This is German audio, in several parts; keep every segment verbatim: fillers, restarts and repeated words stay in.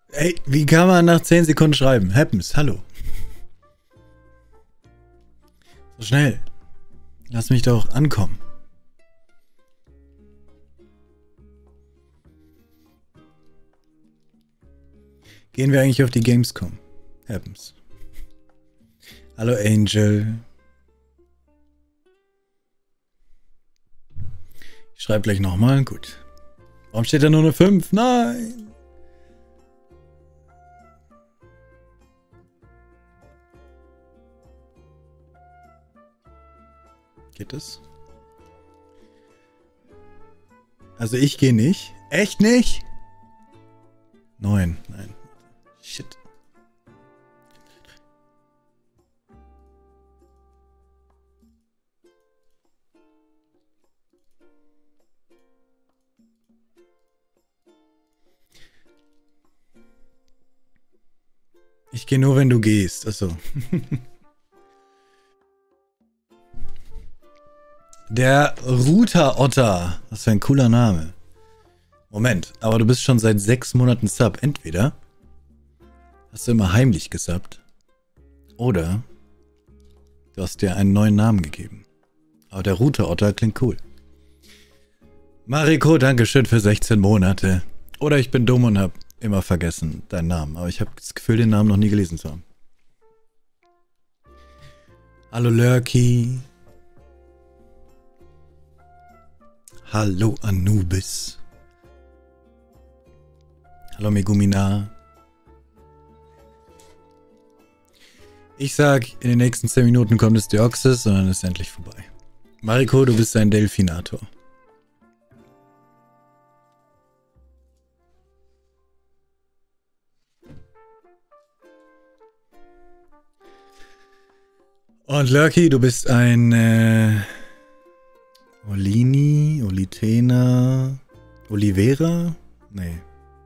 Ey, wie kann man nach zehn Sekunden schreiben? Happens, hallo. So schnell. Lass mich doch ankommen. Gehen wir eigentlich auf die Gamescom? Happens. Hallo Angel. Ich schreibe gleich nochmal. Gut. Warum steht da nur eine fünf? Nein. Geht es? Also ich gehe nicht. Echt nicht? Neun. Nein. Shit. Ich gehe nur, wenn du gehst. Achso. Der Router Otter. Was für ein cooler Name. Moment, aber du bist schon seit sechs Monaten Sub. Entweder hast du immer heimlich gesubbt oder du hast dir einen neuen Namen gegeben. Aber der Router Otter klingt cool. Mariko, dankeschön für sechzehn Monate. Oder ich bin dumm und hab immer vergessen deinen Namen. Aber ich habe das Gefühl, den Namen noch nie gelesen zu haben. Hallo Lurky. Hallo Anubis. Hallo Megumina. Ich sag, in den nächsten zehn Minuten kommt es Deoxys und dann ist es endlich vorbei. Mariko, du bist ein Delfinator. Und Lurky, du bist ein äh, Olini, Olitena, Olivera? Nee.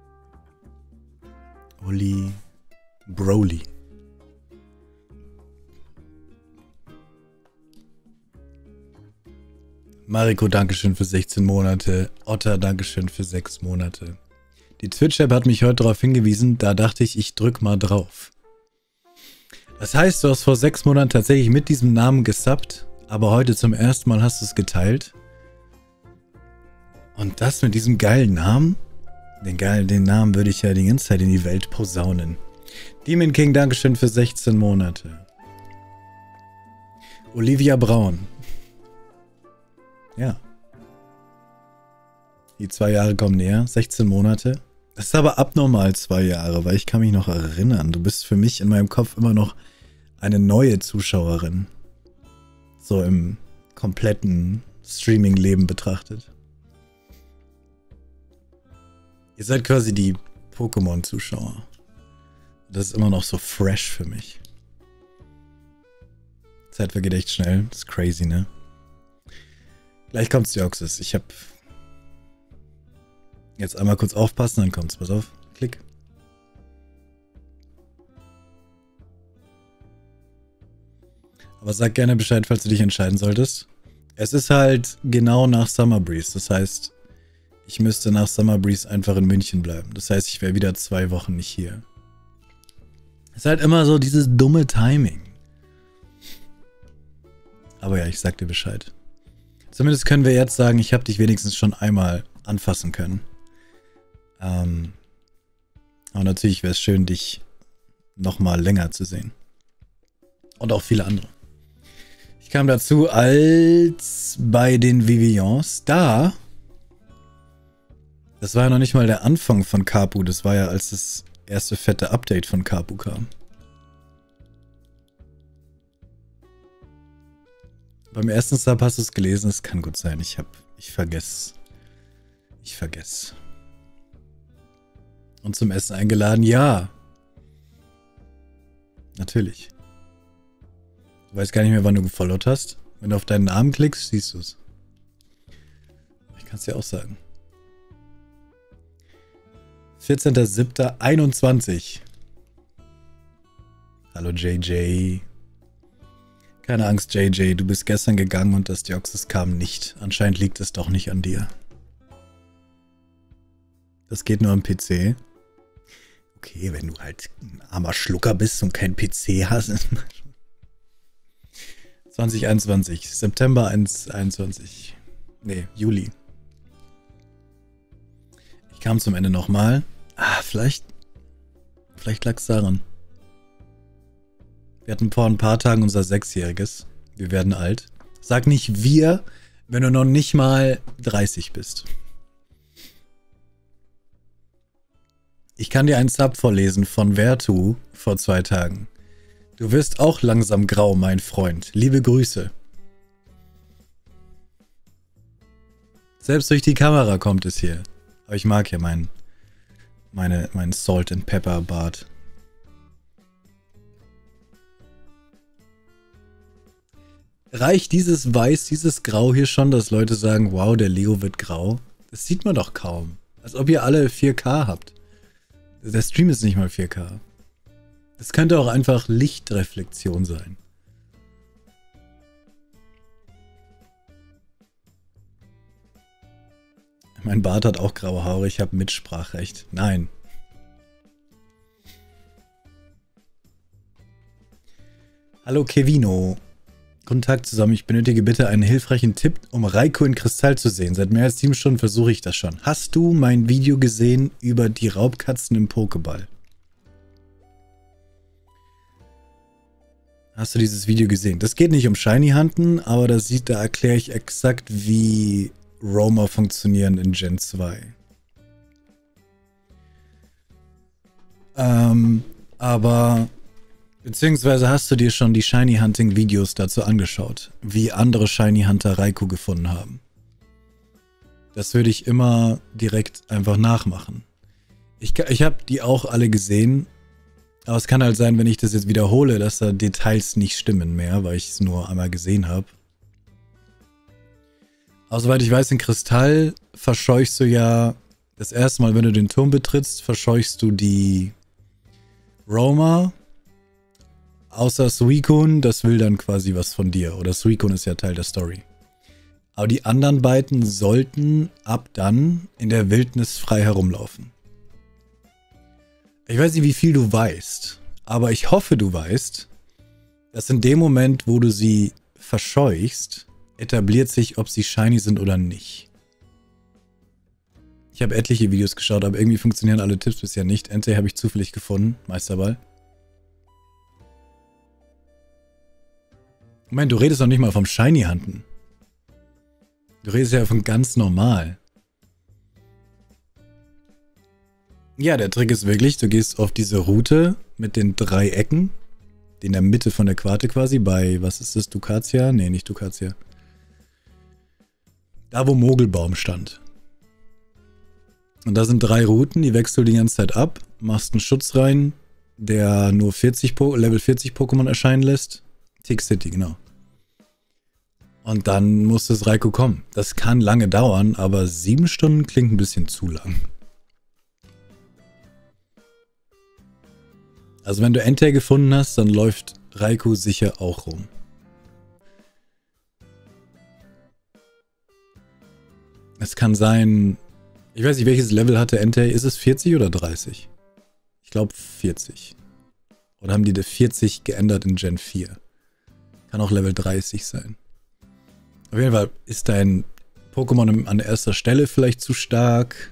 Oli Broly. Mariko, dankeschön für sechzehn Monate. Otter, dankeschön für sechs Monate. Die Twitch-App hat mich heute darauf hingewiesen, da dachte ich, ich drück mal drauf. Das heißt, du hast vor sechs Monaten tatsächlich mit diesem Namen gesubbt, aber heute zum ersten Mal hast du es geteilt. Und das mit diesem geilen Namen? Den geilen den Namen würde ich ja die ganze Zeit in die Welt posaunen. Demon King, dankeschön für sechzehn Monate. Olivia Braun. Ja. Die zwei Jahre kommen näher. sechzehn Monate. Das ist aber abnormal zwei Jahre, weil ich kann mich noch erinnern. Du bist für mich in meinem Kopf immer noch eine neue Zuschauerin. So im kompletten Streaming-Leben betrachtet. Ihr seid quasi die Pokémon-Zuschauer. Das ist immer noch so fresh für mich. Zeit vergeht echt schnell. Das ist crazy, ne? Gleich kommt's, Deoxys. Ich hab... Jetzt einmal kurz aufpassen, dann kommt's. Pass auf. Klick. Aber sag gerne Bescheid, falls du dich entscheiden solltest. Es ist halt genau nach Summer Breeze. Das heißt, ich müsste nach Summer Breeze einfach in München bleiben. Das heißt, ich wäre wieder zwei Wochen nicht hier. Ist halt immer so dieses dumme Timing. Aber ja, ich sag dir Bescheid. Zumindest können wir jetzt sagen, ich habe dich wenigstens schon einmal anfassen können. Ähm, aber natürlich wäre es schön, dich nochmal länger zu sehen. Und auch viele andere. Ich kam dazu, als bei den Vivians da... Das war ja noch nicht mal der Anfang von Kapu, das war ja, als das erste fette Update von Kapu kam. Beim ersten Sub hast du es gelesen, es kann gut sein, ich hab, ich vergesse. Ich vergesse. Und zum Essen eingeladen, ja. Natürlich. Du weißt gar nicht mehr, wann du gefollowt hast. Wenn du auf deinen Namen klickst, siehst du es. Ich kann es dir auch sagen. vierzehnter siebter einundzwanzig. Hallo J J. Keine Angst, J J, du bist gestern gegangen und das Deoxys kam nicht. Anscheinend liegt es doch nicht an dir. Das geht nur am P C. okay, wenn du halt ein armer Schlucker bist und kein P C hast. zwanzig einundzwanzig, September einundzwanzig. Nee, Juli. Ich kam zum Ende nochmal. Ah, vielleicht. Vielleicht lag es daran. Wir hatten vor ein paar Tagen unser Sechsjähriges. Wir werden alt. Sag nicht wir, wenn du noch nicht mal dreißig bist. Ich kann dir einen Sub vorlesen von Vertu vor zwei Tagen. Du wirst auch langsam grau, mein Freund. Liebe Grüße. Selbst durch die Kamera kommt es hier. Aber ich mag ja mein, meine, mein Salt and Pepper Bart. Reicht dieses Weiß, dieses Grau hier schon, dass Leute sagen, wow, der Leo wird grau? Das sieht man doch kaum. Als ob ihr alle vier K habt. Der Stream ist nicht mal vier K. Das könnte auch einfach Lichtreflexion sein. Mein Bart hat auch graue Haare, ich habe Mitspracherecht. Nein. Hallo Kevino. Guten Tag zusammen, ich benötige bitte einen hilfreichen Tipp, um Raikou in Kristall zu sehen. Seit mehr als sieben Stunden versuche ich das schon. Hast du mein Video gesehen über die Raubkatzen im Pokéball? Hast du dieses Video gesehen? Das geht nicht um Shiny Hunten, aber da, sieht, da erkläre ich exakt, wie Roamer funktionieren in Gen zwei. Ähm, aber... Beziehungsweise hast du dir schon die Shiny Hunting Videos dazu angeschaut, wie andere Shiny Hunter Raikou gefunden haben. Das würde ich immer direkt einfach nachmachen. Ich, ich habe die auch alle gesehen, aber es kann halt sein, wenn ich das jetzt wiederhole, dass da Details nicht stimmen mehr, weil ich es nur einmal gesehen habe. Aber soweit ich weiß, in Kristall verscheuchst du ja das erste Mal, wenn du den Turm betrittst, verscheuchst du die Roamer. Außer Suicune, das will dann quasi was von dir. Oder Suicune ist ja Teil der Story. Aber die anderen beiden sollten ab dann in der Wildnis frei herumlaufen. Ich weiß nicht, wie viel du weißt, aber ich hoffe, du weißt, dass in dem Moment, wo du sie verscheuchst, etabliert sich, ob sie shiny sind oder nicht. Ich habe etliche Videos geschaut, aber irgendwie funktionieren alle Tipps bisher nicht. Entei habe ich zufällig gefunden, Meisterball. Moment, du redest doch nicht mal vom Shiny Hunten. Du redest ja von ganz normal. Ja, der Trick ist wirklich, du gehst auf diese Route mit den drei Ecken, in der Mitte von der Quarte quasi, bei, was ist das, Ducatia? Nee, nicht Ducatia. Da, wo Mogelbaum stand. Und da sind drei Routen, die wechselst du die ganze Zeit ab, machst einen Schutz rein, der nur vierzig po Level vierzig Pokémon erscheinen lässt. Tick City, genau. Und dann muss das Raikou kommen. Das kann lange dauern, aber sieben Stunden klingt ein bisschen zu lang. Also wenn du Entei gefunden hast, dann läuft Raikou sicher auch rum. Es kann sein... Ich weiß nicht, welches Level hatte Entei. Ist es vierzig oder dreißig? Ich glaube vierzig. Oder haben die der vierzig geändert in Gen vier? Kann auch Level dreißig sein. Auf jeden Fall ist dein Pokémon an erster Stelle vielleicht zu stark.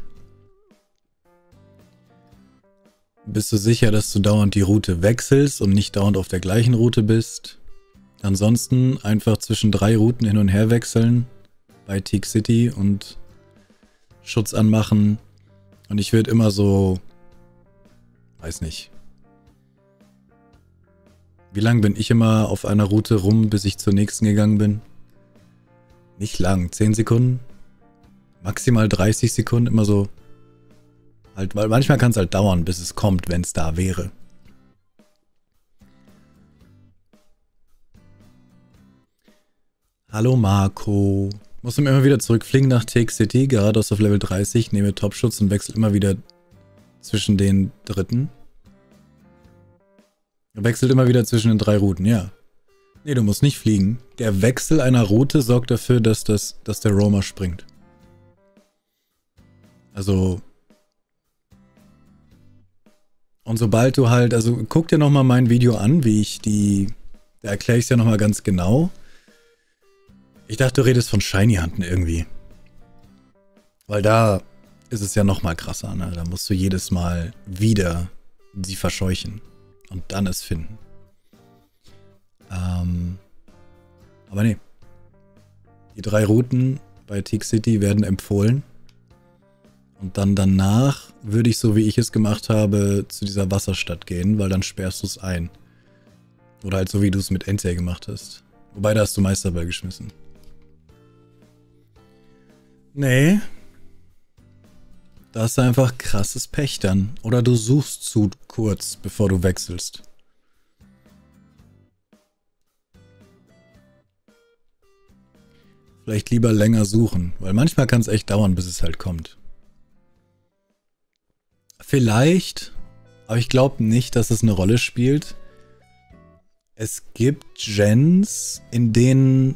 Bist du sicher, dass du dauernd die Route wechselst und nicht dauernd auf der gleichen Route bist? Ansonsten einfach zwischen drei Routen hin und her wechseln bei Tick City und Schutz anmachen. Und ich würde immer so, weiß nicht. Wie lang bin ich immer auf einer Route rum, bis ich zur nächsten gegangen bin? Nicht lang, zehn Sekunden? Maximal dreißig Sekunden, immer so. Halt, weil manchmal kann es halt dauern, bis es kommt, wenn es da wäre. Hallo Marco. Muss immer wieder zurückfliegen nach Tick City, geradeaus auf Level dreißig, nehme Topschutz und wechsle immer wieder zwischen den dritten. Er wechselt immer wieder zwischen den drei Routen, ja. Nee, du musst nicht fliegen. Der Wechsel einer Route sorgt dafür, dass, das, dass der Roamer springt. Also... Und sobald du halt, also guck dir nochmal mein Video an, wie ich die, da erkläre ich es ja nochmal ganz genau. Ich dachte, du redest von Shiny Hunten irgendwie. Weil da ist es ja nochmal krasser, ne? Da musst du jedes Mal wieder sie verscheuchen und dann es finden. Ähm, aber nee. Die drei Routen bei Teak City werden empfohlen. Und dann danach würde ich, so wie ich es gemacht habe, zu dieser Wasserstadt gehen, weil dann sperrst du es ein. Oder halt so, wie du es mit Entei gemacht hast. Wobei, da hast du Meisterball geschmissen. Nee. Da hast du einfach krasses Pech dann. Oder du suchst zu kurz, bevor du wechselst. Vielleicht lieber länger suchen, weil manchmal kann es echt dauern, bis es halt kommt. Vielleicht, aber ich glaube nicht, dass es eine Rolle spielt. Es gibt Gens, in denen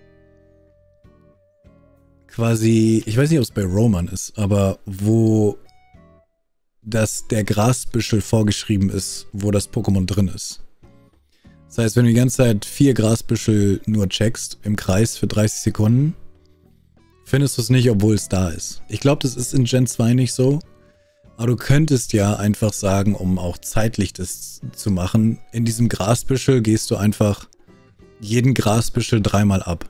quasi, ich weiß nicht, ob es bei Roman ist, aber wo das der Grasbüschel vorgeschrieben ist, wo das Pokémon drin ist. Das heißt, wenn du die ganze Zeit vier Grasbüschel nur checkst im Kreis für dreißig Sekunden, findest du es nicht, obwohl es da ist. Ich glaube, das ist in Gen zwei nicht so. Aber du könntest ja einfach sagen, um auch zeitlich das zu machen, in diesem Grasbüschel gehst du einfach jeden Grasbüschel dreimal ab.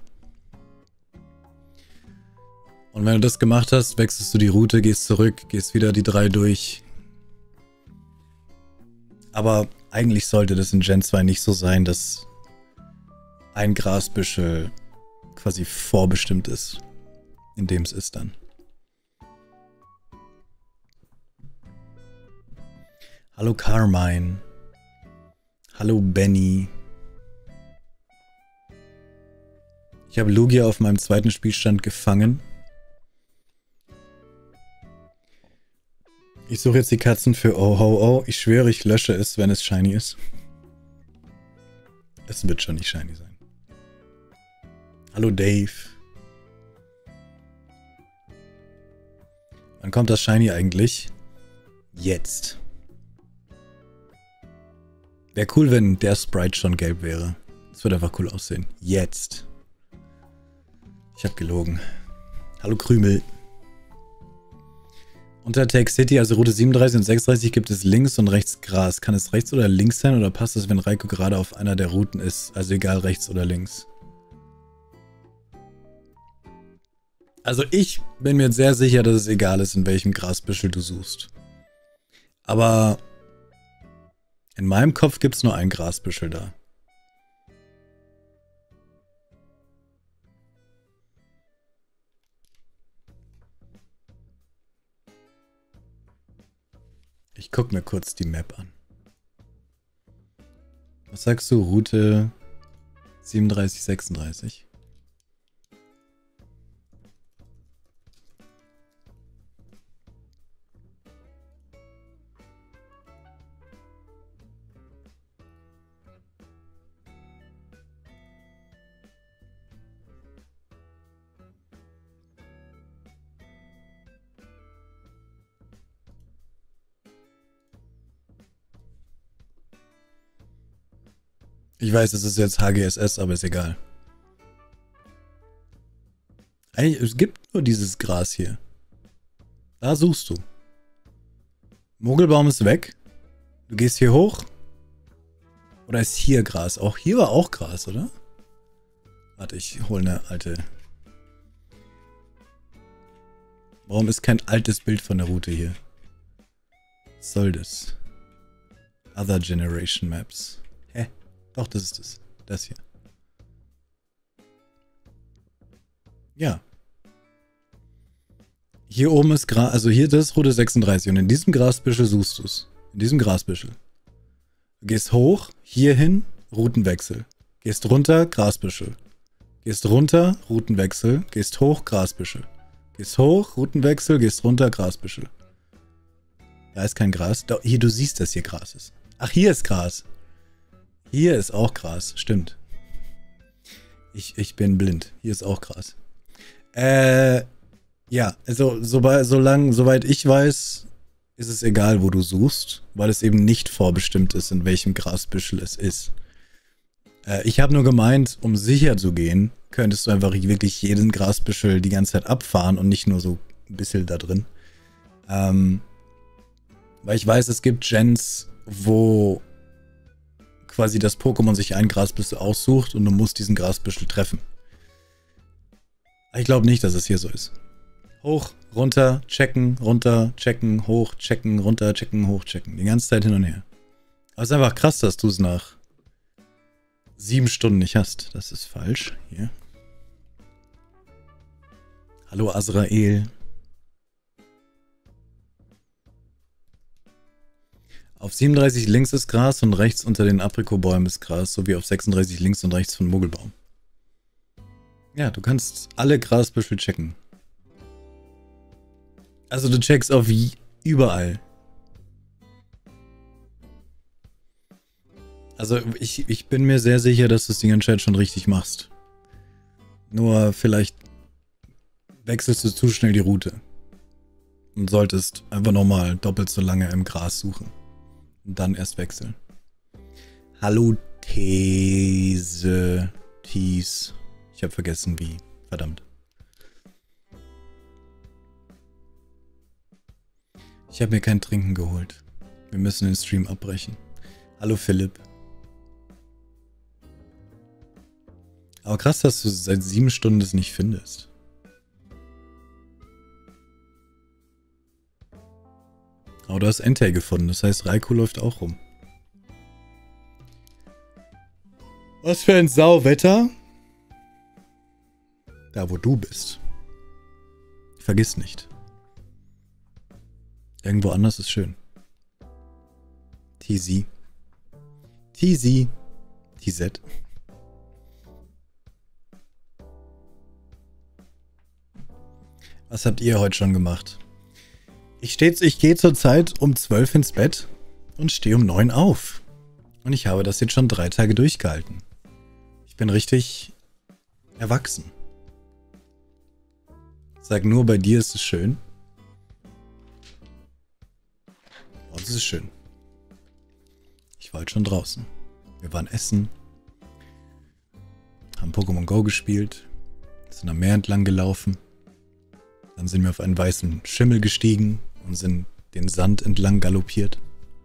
Und wenn du das gemacht hast, wechselst du die Route, gehst zurück, gehst wieder die drei durch. Aber eigentlich sollte das in Gen zwei nicht so sein, dass ein Grasbüschel quasi vorbestimmt ist, in dem es ist dann. Hallo Carmine. Hallo Benny. Ich habe Lugia auf meinem zweiten Spielstand gefangen. Ich suche jetzt die Katzen für Oh Ho Oh. Ich schwöre, ich lösche es, wenn es shiny ist. Es wird schon nicht shiny sein. Hallo Dave. Wann kommt das shiny eigentlich? Jetzt. Wäre cool, wenn der Sprite schon gelb wäre. Das würde einfach cool aussehen. Jetzt. Ich habe gelogen. Hallo Krümel. Unter Take City, also Route siebenunddreißig und sechsunddreißig, gibt es links und rechts Gras. Kann es rechts oder links sein oder passt es, wenn Raikou gerade auf einer der Routen ist? Also egal rechts oder links. Also ich bin mir sehr sicher, dass es egal ist, in welchem Grasbüschel du suchst. Aber in meinem Kopf gibt es nur ein Grasbüschel da. Ich guck mir kurz die Map an. Was sagst du, Route siebenunddreißig, sechsunddreißig? Ich weiß, es ist jetzt H G S S, aber ist egal. Eigentlich, es gibt nur dieses Gras hier. Da suchst du. Mogelbaum ist weg. Du gehst hier hoch. Oder ist hier Gras? Auch hier war auch Gras, oder? Warte, ich hole eine alte. Warum ist kein altes Bild von der Route hier? Was soll das? Other Generation Maps. Hä? Doch, das ist es. Das hier. Ja. Hier oben ist Gras, also hier, das ist Route sechsunddreißig und in diesem Grasbüschel suchst du es. In diesem Grasbüschel. Du gehst hoch, hierhin, Routenwechsel. Gehst runter, Grasbüschel. Gehst runter, Routenwechsel. Gehst hoch, Grasbüschel. Gehst hoch, Routenwechsel, gehst runter, Grasbüschel. Da ist kein Gras. Da, hier, du siehst, dass hier Gras ist. Ach, hier ist Gras. Hier ist auch Gras, stimmt. Ich, ich bin blind. Hier ist auch Gras. Äh, ja, also so, so lang, soweit ich weiß, ist es egal, wo du suchst, weil es eben nicht vorbestimmt ist, in welchem Grasbüschel es ist. Äh, ich habe nur gemeint, um sicher zu gehen, könntest du einfach wirklich jeden Grasbüschel die ganze Zeit abfahren und nicht nur so ein bisschen da drin. Ähm, weil ich weiß, es gibt Gens, wo quasi das Pokémon sich einen Grasbüschel aussucht und du musst diesen Grasbüschel treffen. Ich glaube nicht, dass es hier so ist. Hoch, runter, checken, runter, checken, hoch, checken, runter, checken, hoch, checken. Die ganze Zeit hin und her. Aber es ist einfach krass, dass du es nach sieben Stunden nicht hast. Das ist falsch. Hier. Hallo Azrael. Auf siebenunddreißig links ist Gras und rechts unter den Aprikobäumen ist Gras, sowie auf sechsunddreißig links und rechts von Muggelbaum. Ja, du kannst alle Grasbüschel checken. Also du checkst auf überall. Also ich, ich bin mir sehr sicher, dass du es die ganze Zeit schon richtig machst. Nur vielleicht wechselst du zu schnell die Route. Und solltest einfach nochmal doppelt so lange im Gras suchen. Und dann erst wechseln. Hallo These. Thies. Ich habe vergessen wie. Verdammt. Ich habe mir kein Trinken geholt. Wir müssen den Stream abbrechen. Hallo Philipp. Aber krass, dass du seit sieben Stunden das nicht findest. Aber du hast Entei gefunden, das heißt Raikou läuft auch rum. Was für ein Sauwetter? Da wo du bist. Vergiss nicht. Irgendwo anders ist schön. Tizi. Tizi. Tizet. Was habt ihr heute schon gemacht? Ich, steh, ich gehe zurzeit um zwölf ins Bett und stehe um neun auf. Und ich habe das jetzt schon drei Tage durchgehalten. Ich bin richtig erwachsen. Sag nur, bei dir ist es schön. Und es ist schön. Ich war halt schon draußen. Wir waren essen. Haben Pokémon Go gespielt. Sind am Meer entlang gelaufen. Dann sind wir auf einen weißen Schimmel gestiegen und sind den Sand entlang galoppiert.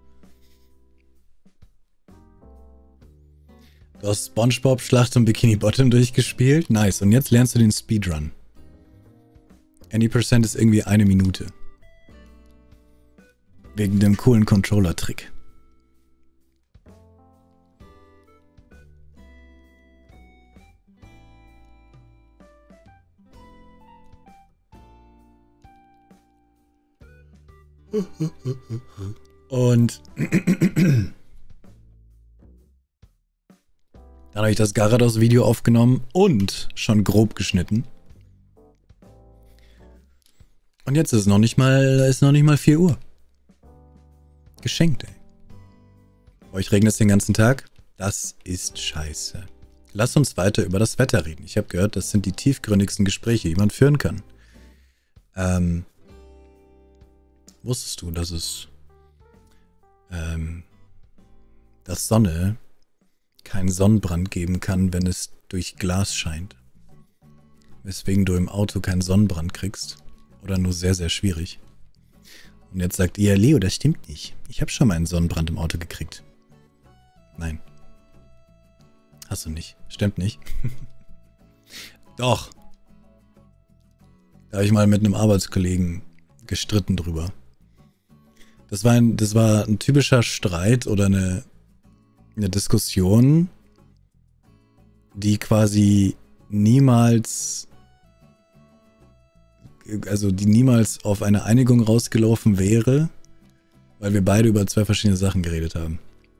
Du hast SpongeBob Schlacht um Bikini Bottom durchgespielt. Nice. Und jetzt lernst du den Speedrun. Any Percent ist irgendwie eine Minute. Wegen dem coolen Controller-Trick. Und dann habe ich das Garados-Video aufgenommen und schon grob geschnitten. Und jetzt ist noch nicht mal, ist noch nicht mal vier Uhr. Geschenkt, ey. Euch regnet es den ganzen Tag? Das ist scheiße. Lass uns weiter über das Wetter reden. Ich habe gehört, das sind die tiefgründigsten Gespräche, die man führen kann. Ähm, wusstest du, dass es ähm, dass Sonne keinen Sonnenbrand geben kann, wenn es durch Glas scheint? Weswegen du im Auto keinen Sonnenbrand kriegst. Oder nur sehr, sehr schwierig. Und jetzt sagt ihr, Leo, das stimmt nicht. Ich habe schon mal einen Sonnenbrand im Auto gekriegt. Nein. Hast du nicht. Stimmt nicht. Doch. Da habe ich mal mit einem Arbeitskollegen gestritten drüber. Das war ein, das war ein typischer Streit oder eine, eine Diskussion, die quasi niemals, also die niemals auf eine Einigung rausgelaufen wäre, weil wir beide über zwei verschiedene Sachen geredet haben.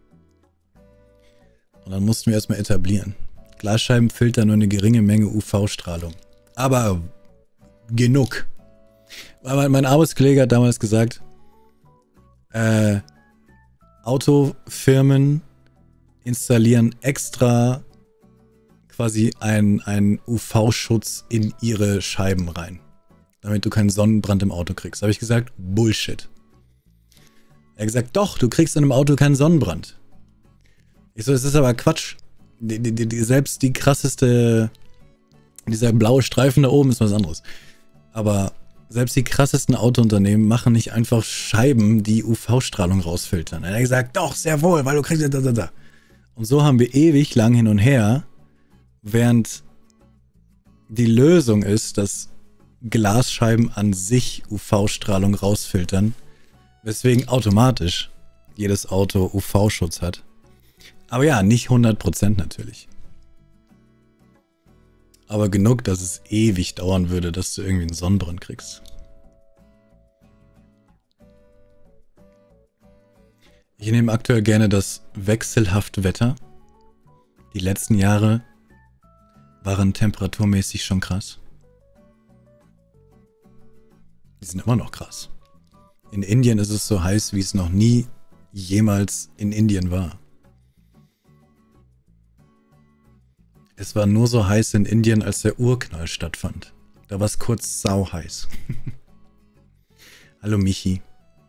Und dann mussten wir erstmal etablieren. Glasscheiben filtern nur eine geringe Menge U V-Strahlung. Aber genug. Weil mein Arbeitskollege hat damals gesagt, äh, Autofirmen installieren extra quasi einen, einen U V-Schutz in ihre Scheiben rein, damit du keinen Sonnenbrand im Auto kriegst. Da habe ich gesagt, Bullshit. Er hat gesagt, doch, du kriegst in einem Auto keinen Sonnenbrand. Ich so, es ist aber Quatsch. Die, die, die, selbst die krasseste, dieser blaue Streifen da oben ist was anderes. Aber selbst die krassesten Autounternehmen machen nicht einfach Scheiben, die U V-Strahlung rausfiltern. Er hat gesagt, doch, sehr wohl, weil du kriegst da, da, da. Und so haben wir ewig lang hin und her, während die Lösung ist, dass Glasscheiben an sich U V-Strahlung rausfiltern, weswegen automatisch jedes Auto U V-Schutz hat. Aber ja, nicht hundert Prozent natürlich. Aber genug, dass es ewig dauern würde, dass du irgendwie einen Sonnenbrand kriegst. Ich nehme aktuell gerne das wechselhafte Wetter. Die letzten Jahre waren temperaturmäßig schon krass. Die sind immer noch krass. In Indien ist es so heiß, wie es noch nie jemals in Indien war. Es war nur so heiß in Indien, als der Urknall stattfand. Da war es kurz sau heiß. Hallo Michi.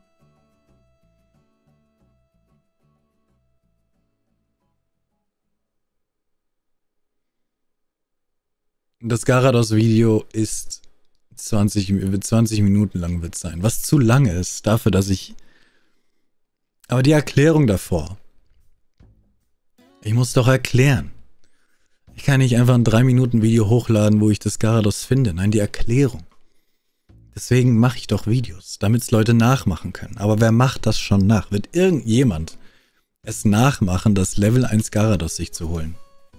Das Garados-Video ist zwanzig, zwanzig Minuten lang wird es sein. Was zu lange ist, dafür, dass ich... Aber die Erklärung davor. Ich muss doch erklären. Ich kann nicht einfach ein drei Minuten Video hochladen, wo ich das Garados finde. Nein, die Erklärung. Deswegen mache ich doch Videos, damit es Leute nachmachen können. Aber wer macht das schon nach? Wird irgendjemand es nachmachen, das Level eins Garados sich zu holen?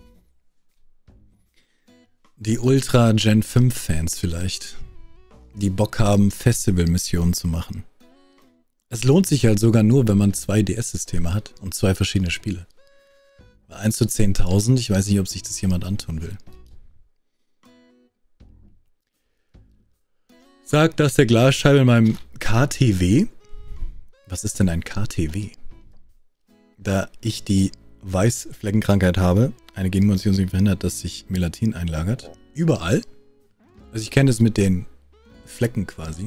Die Ultra Gen fünf Fans vielleicht, die Bock haben, Festival-Missionen zu machen. Es lohnt sich halt sogar nur, wenn man zwei D S-Systeme hat und zwei verschiedene Spiele. eins zu zehntausend, ich weiß nicht, ob sich das jemand antun will. Sagt das der Glasscheibe in meinem K T W? Was ist denn ein K T W? Da ich die Weißfleckenkrankheit habe, eine Genmutation, die verhindert, dass sich Melanin einlagert. Überall. Also ich kenne das mit den Flecken quasi.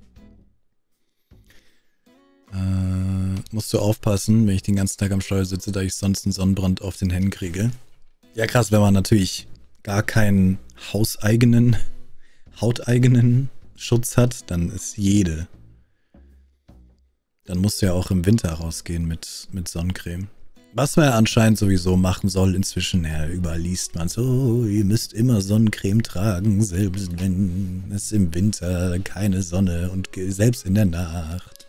Äh, musst du aufpassen, wenn ich den ganzen Tag am Steuer sitze, da ich sonst einen Sonnenbrand auf den Händen kriege. Ja krass, wenn man natürlich gar keinen hauseigenen, hauteigenen Schutz hat, dann ist jede. Dann musst du ja auch im Winter rausgehen mit, mit Sonnencreme. Was man ja anscheinend sowieso machen soll inzwischen, ja, überall liest man so, oh, ihr müsst immer Sonnencreme tragen, selbst wenn es im Winter keine Sonne und selbst in der Nacht.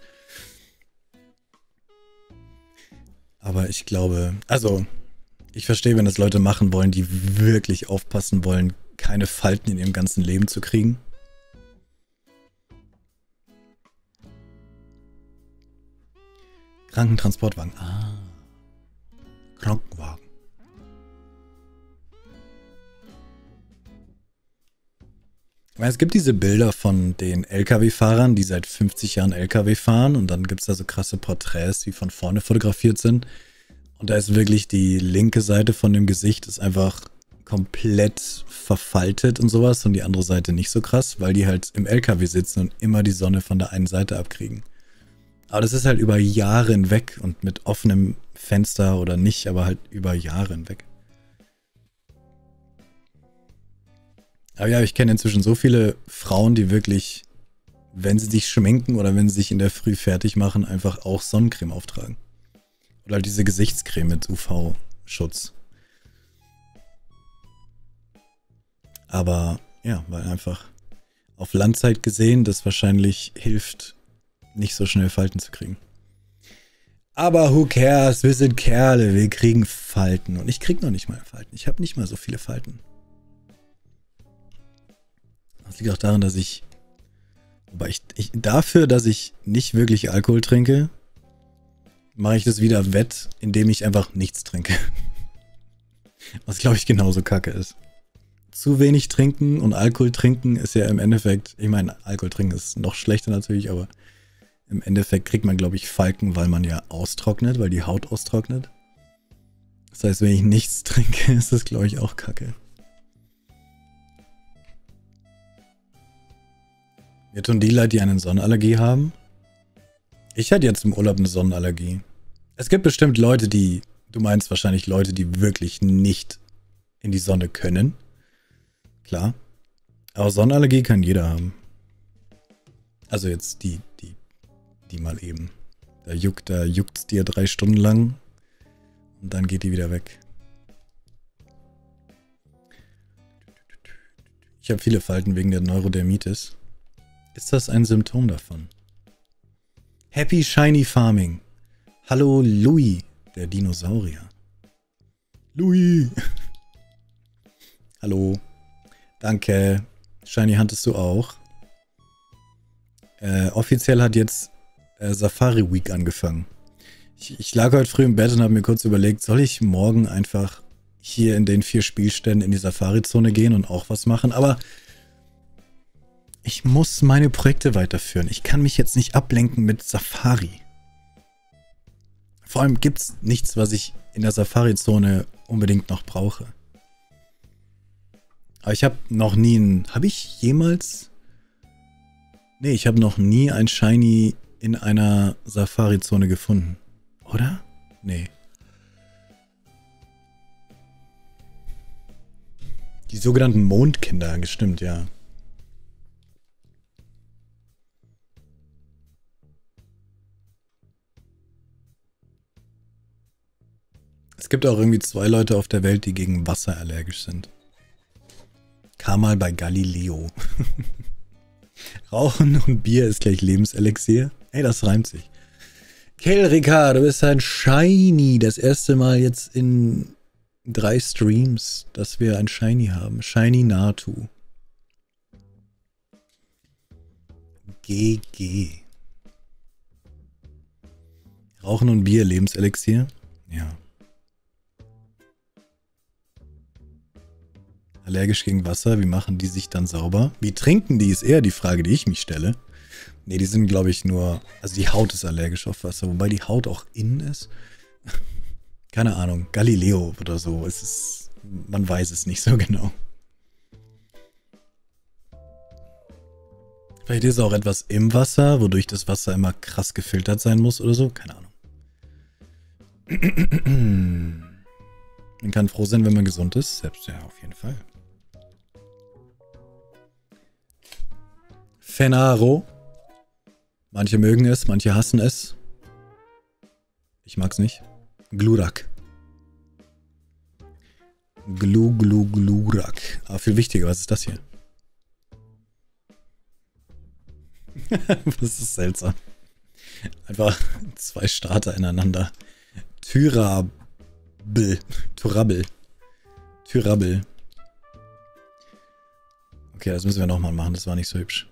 Aber ich glaube, also, ich verstehe, wenn das Leute machen wollen, die wirklich aufpassen wollen, keine Falten in ihrem ganzen Leben zu kriegen. Krankentransportwagen. Ah. Krankenwagen. Ich meine, es gibt diese Bilder von den L K W-Fahrern, die seit fünfzig Jahren L K W fahren und dann gibt es da so krasse Porträts, die von vorne fotografiert sind. Und da ist wirklich die linke Seite von dem Gesicht ist einfach komplett verfaltet und sowas und die andere Seite nicht so krass, weil die halt im L K W sitzen und immer die Sonne von der einen Seite abkriegen. Aber das ist halt über Jahre hinweg und mit offenem Fenster oder nicht, aber halt über Jahre hinweg. Aber ja, ich kenne inzwischen so viele Frauen, die wirklich, wenn sie sich schminken oder wenn sie sich in der Früh fertig machen, einfach auch Sonnencreme auftragen. Oder halt diese Gesichtscreme mit U V-Schutz. Aber ja, weil einfach auf Landzeit gesehen das wahrscheinlich hilft, nicht so schnell Falten zu kriegen. Aber who cares? Wir sind Kerle, wir kriegen Falten. Und ich krieg noch nicht mal Falten. Ich habe nicht mal so viele Falten. Das liegt auch daran, dass ich, aber ich, ich dafür, dass ich nicht wirklich Alkohol trinke, mache ich das wieder wett, indem ich einfach nichts trinke. Was, glaube ich, genauso kacke ist. Zu wenig trinken und Alkohol trinken ist ja im Endeffekt, ich meine, Alkohol trinken ist noch schlechter natürlich, aber im Endeffekt kriegt man, glaube ich, Falten, weil man ja austrocknet, weil die Haut austrocknet. Das heißt, wenn ich nichts trinke, ist das, glaube ich, auch kacke. Mir tun die Leute, die eine Sonnenallergie haben, Ich hatte jetzt im Urlaub eine Sonnenallergie. Es gibt bestimmt Leute, die, du meinst wahrscheinlich Leute, die wirklich nicht in die Sonne können. Klar. Aber Sonnenallergie kann jeder haben. Also jetzt die, die, die mal eben. Da juckt, da juckt's dir drei Stunden lang und dann geht die wieder weg. Ich habe viele Falten wegen der Neurodermitis. Ist das ein Symptom davon? Happy Shiny Farming. Hallo Louis, der Dinosaurier. Louis. Hallo. Danke. Shiny hattest du auch. Äh, offiziell hat jetzt äh, Safari Week angefangen. Ich, ich lag heute früh im Bett und habe mir kurz überlegt, soll ich morgen einfach hier in den vier Spielständen in die Safari-Zone gehen und auch was machen? Aber ich muss meine Projekte weiterführen. Ich kann mich jetzt nicht ablenken mit Safari. Vor allem gibt es nichts, was ich in der Safari-Zone unbedingt noch brauche. Aber ich habe noch nie ein... Habe ich jemals... Nee, ich habe noch nie ein Shiny in einer Safari-Zone gefunden. Oder? Nee. Die sogenannten Mondkinder, gestimmt, ja. Es gibt auch irgendwie zwei Leute auf der Welt, die gegen Wasser allergisch sind. Kam mal bei Galileo. Rauchen und Bier ist gleich Lebenselixier. Ey, das reimt sich. Kelrika, du bist ein Shiny. Das erste Mal jetzt in drei Streams, dass wir ein Shiny haben. Shiny Natu. G G. Rauchen und Bier, Lebenselixier? Ja. Allergisch gegen Wasser, wie machen die sich dann sauber? Wie trinken die, ist eher die Frage, die ich mich stelle. Ne, die sind, glaube ich, nur... Also die Haut ist allergisch auf Wasser, wobei die Haut auch innen ist. Keine Ahnung, Galileo oder so. Es ist... Man weiß es nicht so genau. Vielleicht ist auch etwas im Wasser, wodurch das Wasser immer krass gefiltert sein muss oder so. Keine Ahnung. Man kann froh sein, wenn man gesund ist. Selbst ja, auf jeden Fall. Fenaro. Manche mögen es, manche hassen es. Ich mag's nicht. Glurak. Glu, glu, glurak. Aber viel wichtiger, was ist das hier? Das ist seltsam. Einfach zwei Starter ineinander. Tyrabel. Tyrabel. Tyrabel. Okay, das müssen wir nochmal machen. Das war nicht so hübsch.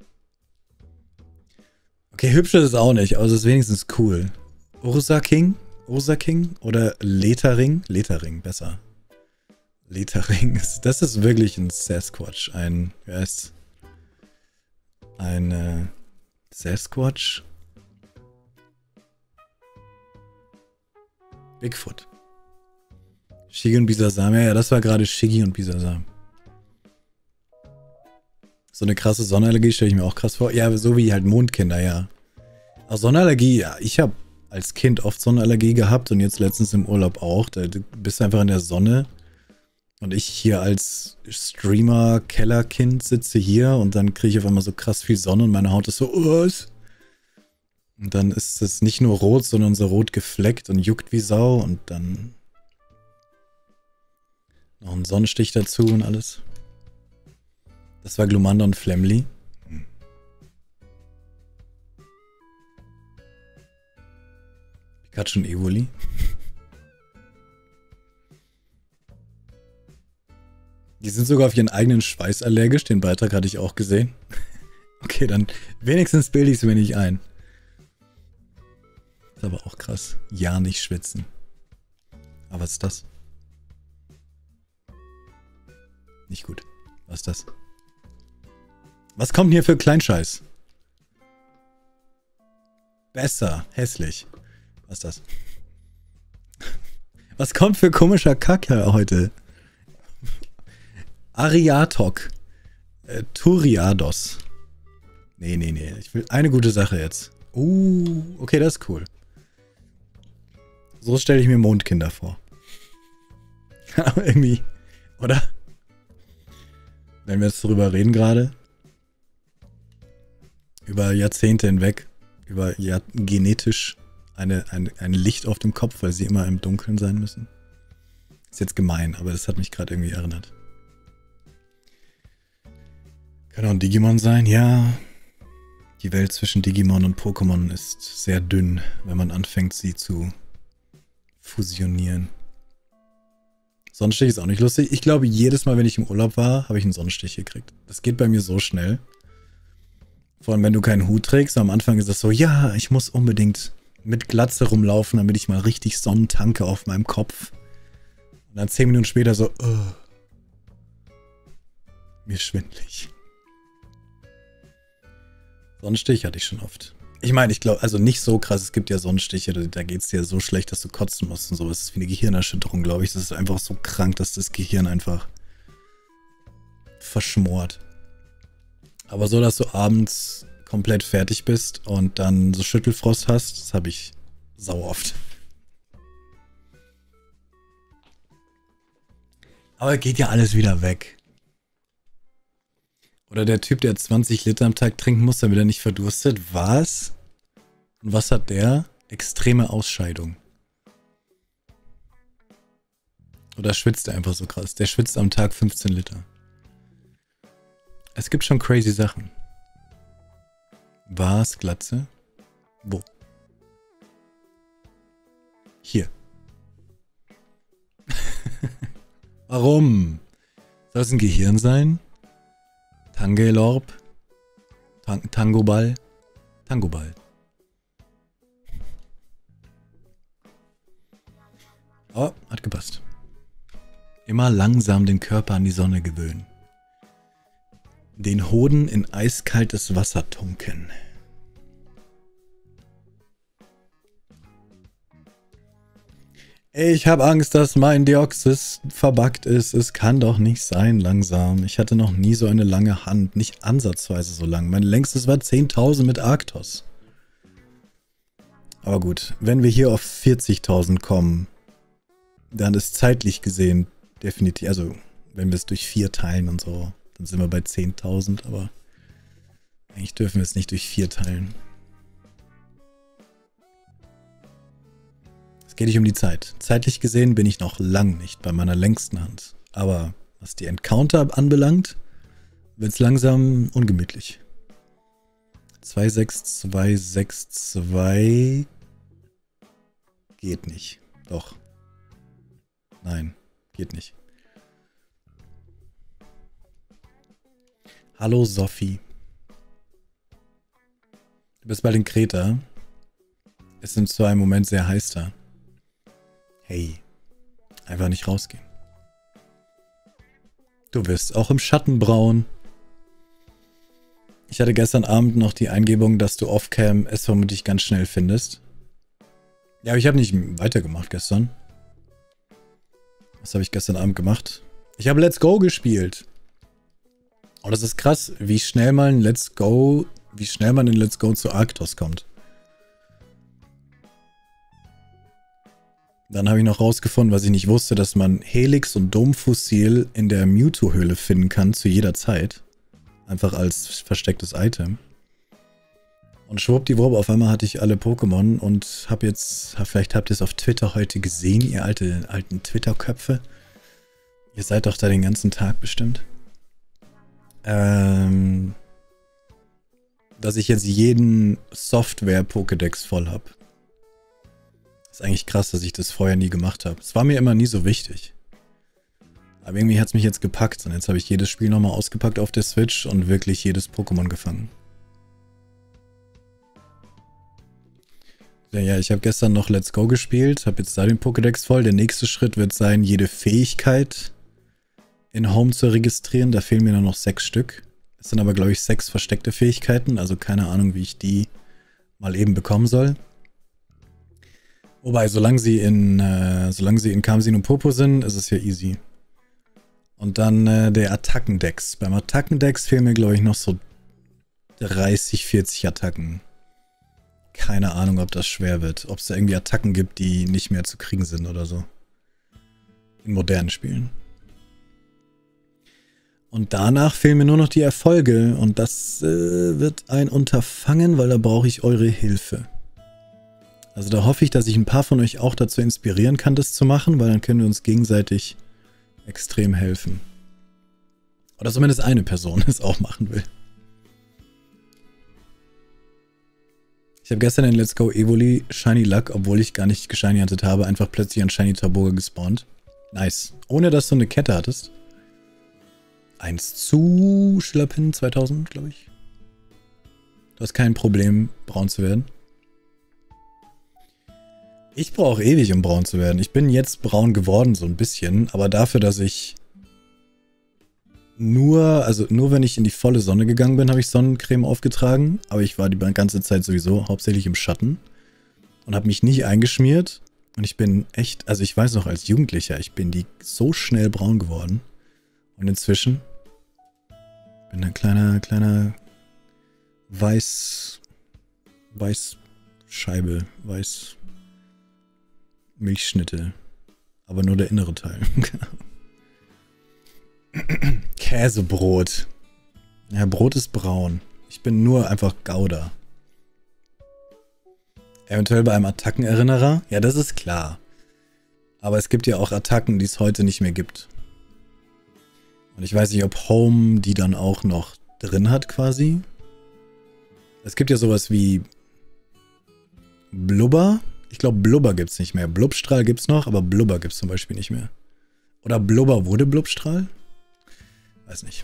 Okay, hübsch ist es auch nicht, aber es ist wenigstens cool. Ursa King? Ursa King? Oder Letering? Letering, besser. Letering. Das ist wirklich ein Sasquatch. Ein, wie heißt's? Ein äh, Sasquatch? Bigfoot. Shiggy und Bisasam. Ja, ja, das war gerade Shiggy und Bisasam. So eine krasse Sonnenallergie stelle ich mir auch krass vor. Ja, so wie halt Mondkinder, ja. Aber Sonnenallergie, ja, ich habe als Kind oft Sonnenallergie gehabt und jetzt letztens im Urlaub auch. Da, du bist einfach in der Sonne und ich hier als Streamer-Kellerkind sitze hier und dann kriege ich auf einmal so krass viel Sonne und meine Haut ist so, was? Und dann ist es nicht nur rot, sondern so rot gefleckt und juckt wie Sau und dann noch ein Sonnenstich dazu und alles. Das war Glumanda und Flemly. Hm. Pikachu und Evoli. Die sind sogar auf ihren eigenen Schweiß allergisch. Den Beitrag hatte ich auch gesehen. Okay, dann wenigstens bilde ich es mir nicht ein. Ist aber auch krass. Ja, nicht schwitzen. Aber was ist das? Nicht gut. Was ist das? Was kommt hier für Kleinscheiß? Besser. Hässlich. Was ist das? Was kommt für komischer Kacke heute? Ariatok. Äh, Turiados. Nee, nee, nee. Ich will eine gute Sache jetzt. Uh, okay, das ist cool. So stelle ich mir Mondkinder vor. Aber irgendwie, oder? Wenn wir jetzt darüber reden gerade, über Jahrzehnte hinweg, über Jahr genetisch eine, eine, ein Licht auf dem Kopf, weil sie immer im Dunkeln sein müssen. Ist jetzt gemein, aber das hat mich gerade irgendwie erinnert. Kann auch ein Digimon sein, ja. Die Welt zwischen Digimon und Pokémon ist sehr dünn, wenn man anfängt, sie zu fusionieren. Sonnenstich ist auch nicht lustig. Ich glaube, jedes Mal, wenn ich im Urlaub war, habe ich einen Sonnenstich gekriegt. Das geht bei mir so schnell. Vor allem, wenn du keinen Hut trägst. Am Anfang ist es so, ja, ich muss unbedingt mit Glatze rumlaufen, damit ich mal richtig Sonnen tanke auf meinem Kopf. Und dann zehn Minuten später so, oh, mir schwindelig. Sonnenstich hatte ich schon oft. Ich meine, ich glaube, also nicht so krass, es gibt ja Sonnenstiche, da, da geht es dir so schlecht, dass du kotzen musst und sowas. Das ist wie eine Gehirnerschütterung, glaube ich. Das ist einfach so krank, dass das Gehirn einfach verschmort. Aber so, dass du abends komplett fertig bist und dann so Schüttelfrost hast, das habe ich sau oft. Aber geht ja alles wieder weg. Oder der Typ, der zwanzig Liter am Tag trinken muss, damit er nicht verdurstet. Was? Und was hat der? Extreme Ausscheidung. Oder schwitzt er einfach so krass? Der schwitzt am Tag fünfzehn Liter. Es gibt schon crazy Sachen. Was? Glatze? Wo? Hier. Warum? Soll es ein Gehirn sein? Tangelorb? Tang Tangoball? Tangoball. Oh, hat gepasst. Immer langsam den Körper an die Sonne gewöhnen. Den Hoden in eiskaltes Wasser tunken. Ich habe Angst, dass mein Deoxys verbuggt ist. Es kann doch nicht sein, langsam. Ich hatte noch nie so eine lange Hand. Nicht ansatzweise so lang. Mein längstes war zehntausend mit Arktos. Aber gut, wenn wir hier auf vierzigtausend kommen, dann ist zeitlich gesehen definitiv, also wenn wir es durch vier teilen und so, dann sind wir bei zehntausend, aber eigentlich dürfen wir es nicht durch vier teilen. Es geht nicht um die Zeit. Zeitlich gesehen bin ich noch lang nicht bei meiner längsten Hand. Aber was die Encounter anbelangt, wird es langsam ungemütlich. zwei sechs zwei sechs zwei geht nicht. Doch. Nein, geht nicht. Hallo Sophie. Du bist bald in Kreta. Es sind zu einem Moment sehr heiß da. Hey, einfach nicht rausgehen. Du wirst auch im Schatten braun. Ich hatte gestern Abend noch die Eingebung, dass du off-cam es vermutlich ganz schnell findest. Ja, aber ich habe nicht weitergemacht gestern. Was habe ich gestern Abend gemacht? Ich habe Let's Go gespielt. Und das ist krass, wie schnell man Let's Go, wie schnell man in Let's Go zu Arktos kommt. Dann habe ich noch rausgefunden, was ich nicht wusste, dass man Helix und Domfossil in der Mewtwo-Höhle finden kann, zu jeder Zeit. Einfach als verstecktes Item. Und schwuppdiwupp, auf einmal hatte ich alle Pokémon und habe jetzt, vielleicht habt ihr es auf Twitter heute gesehen, ihr alte, alten Twitter-Köpfe. Ihr seid doch da den ganzen Tag bestimmt. Ähm, dass ich jetzt jeden Software-Pokédex voll habe. Ist eigentlich krass, dass ich das vorher nie gemacht habe. Es war mir immer nie so wichtig. Aber irgendwie hat es mich jetzt gepackt und jetzt habe ich jedes Spiel nochmal ausgepackt auf der Switch und wirklich jedes Pokémon gefangen. Ja, ja, ich habe gestern noch Let's Go gespielt, habe jetzt da den Pokédex voll. Der nächste Schritt wird sein, jede Fähigkeit in Home zu registrieren. Da fehlen mir nur noch sechs Stück. Es sind aber, glaube ich, sechs versteckte Fähigkeiten, also keine Ahnung, wie ich die mal eben bekommen soll. Wobei, solange sie in, äh, solange sie in Kamsin und Popo sind, ist es ja easy. Und dann äh, der Attackendex. Beim Attackendex fehlen mir, glaube ich, noch so dreißig, vierzig Attacken. keine Ahnung, ob das schwer wird. Ob es da irgendwie Attacken gibt, die nicht mehr zu kriegen sind oder so. In modernen Spielen. Und danach fehlen mir nur noch die Erfolge. Und das äh, wird ein Unterfangen, weil da brauche ich eure Hilfe. Also da hoffe ich, dass ich ein paar von euch auch dazu inspirieren kann, das zu machen, weil dann können wir uns gegenseitig extrem helfen. Oder zumindest eine Person es auch machen will. Ich habe gestern in Let's Go Evoli Shiny Luck, obwohl ich gar nicht geshiny hunted habe, einfach plötzlich an Shiny Tarboga gespawnt. Nice. Ohne, dass du eine Kette hattest. Eins zu Schillerpin zweitausend, glaube ich. Du hast kein Problem, braun zu werden. Ich brauche ewig, um braun zu werden. Ich bin jetzt braun geworden, so ein bisschen. Aber dafür, dass ich nur, also nur wenn ich in die volle Sonne gegangen bin, habe ich Sonnencreme aufgetragen. Aber ich war die ganze Zeit sowieso hauptsächlich im Schatten. Und habe mich nicht eingeschmiert. Und ich bin echt, also ich weiß noch als Jugendlicher, ich bin die so schnell braun geworden. Und inzwischen bin ein kleiner, kleiner Weiß, Weißscheibe, Weiß... Milchschnitte. Aber nur der innere Teil. Käsebrot. Ja, Brot ist braun. Ich bin nur einfach Gouda. Eventuell bei einem Attackenerinnerer? Ja, das ist klar. Aber es gibt ja auch Attacken, die es heute nicht mehr gibt. Und ich weiß nicht, ob Home die dann auch noch drin hat quasi. Es gibt ja sowas wie Blubber. Ich glaube, Blubber gibt es nicht mehr. Blubstrahl gibt es noch, aber Blubber gibt es zum Beispiel nicht mehr. Oder Blubber wurde Blubstrahl? Weiß nicht.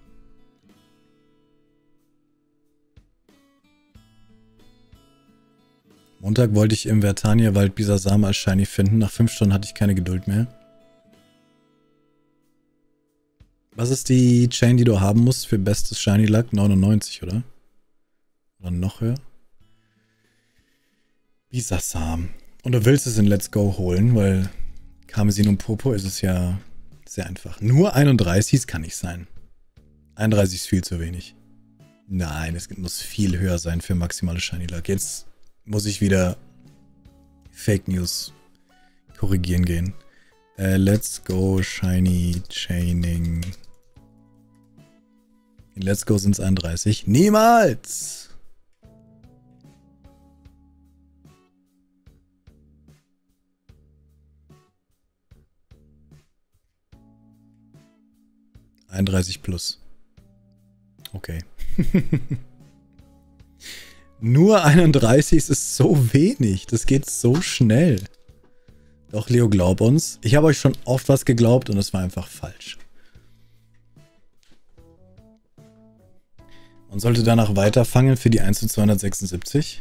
Montag wollte ich im Vertania-Wald Bisasam als Shiny finden. Nach fünf Stunden hatte ich keine Geduld mehr. Was ist die Chain, die du haben musst für bestes Shiny Luck? neunundneunzig, oder? Oder noch höher? Bisasam. Und du willst es in Let's Go holen, weil Karmesin und Popo ist es ja sehr einfach. Nur einunddreißig kann nicht sein. einunddreißig ist viel zu wenig. Nein, es muss viel höher sein für maximale Shiny Luck. Jetzt muss ich wieder Fake News korrigieren gehen. Äh, Let's Go Shiny Chaining. In Let's Go sind es einunddreißig. Niemals! einunddreißig plus. Okay. Nur einunddreißig ist so wenig. Das geht so schnell. Doch, Leo, glaub uns. Ich habe euch schon oft was geglaubt und es war einfach falsch. Man sollte danach weiterfangen für die eins zu zweihundertsechsundsiebzig.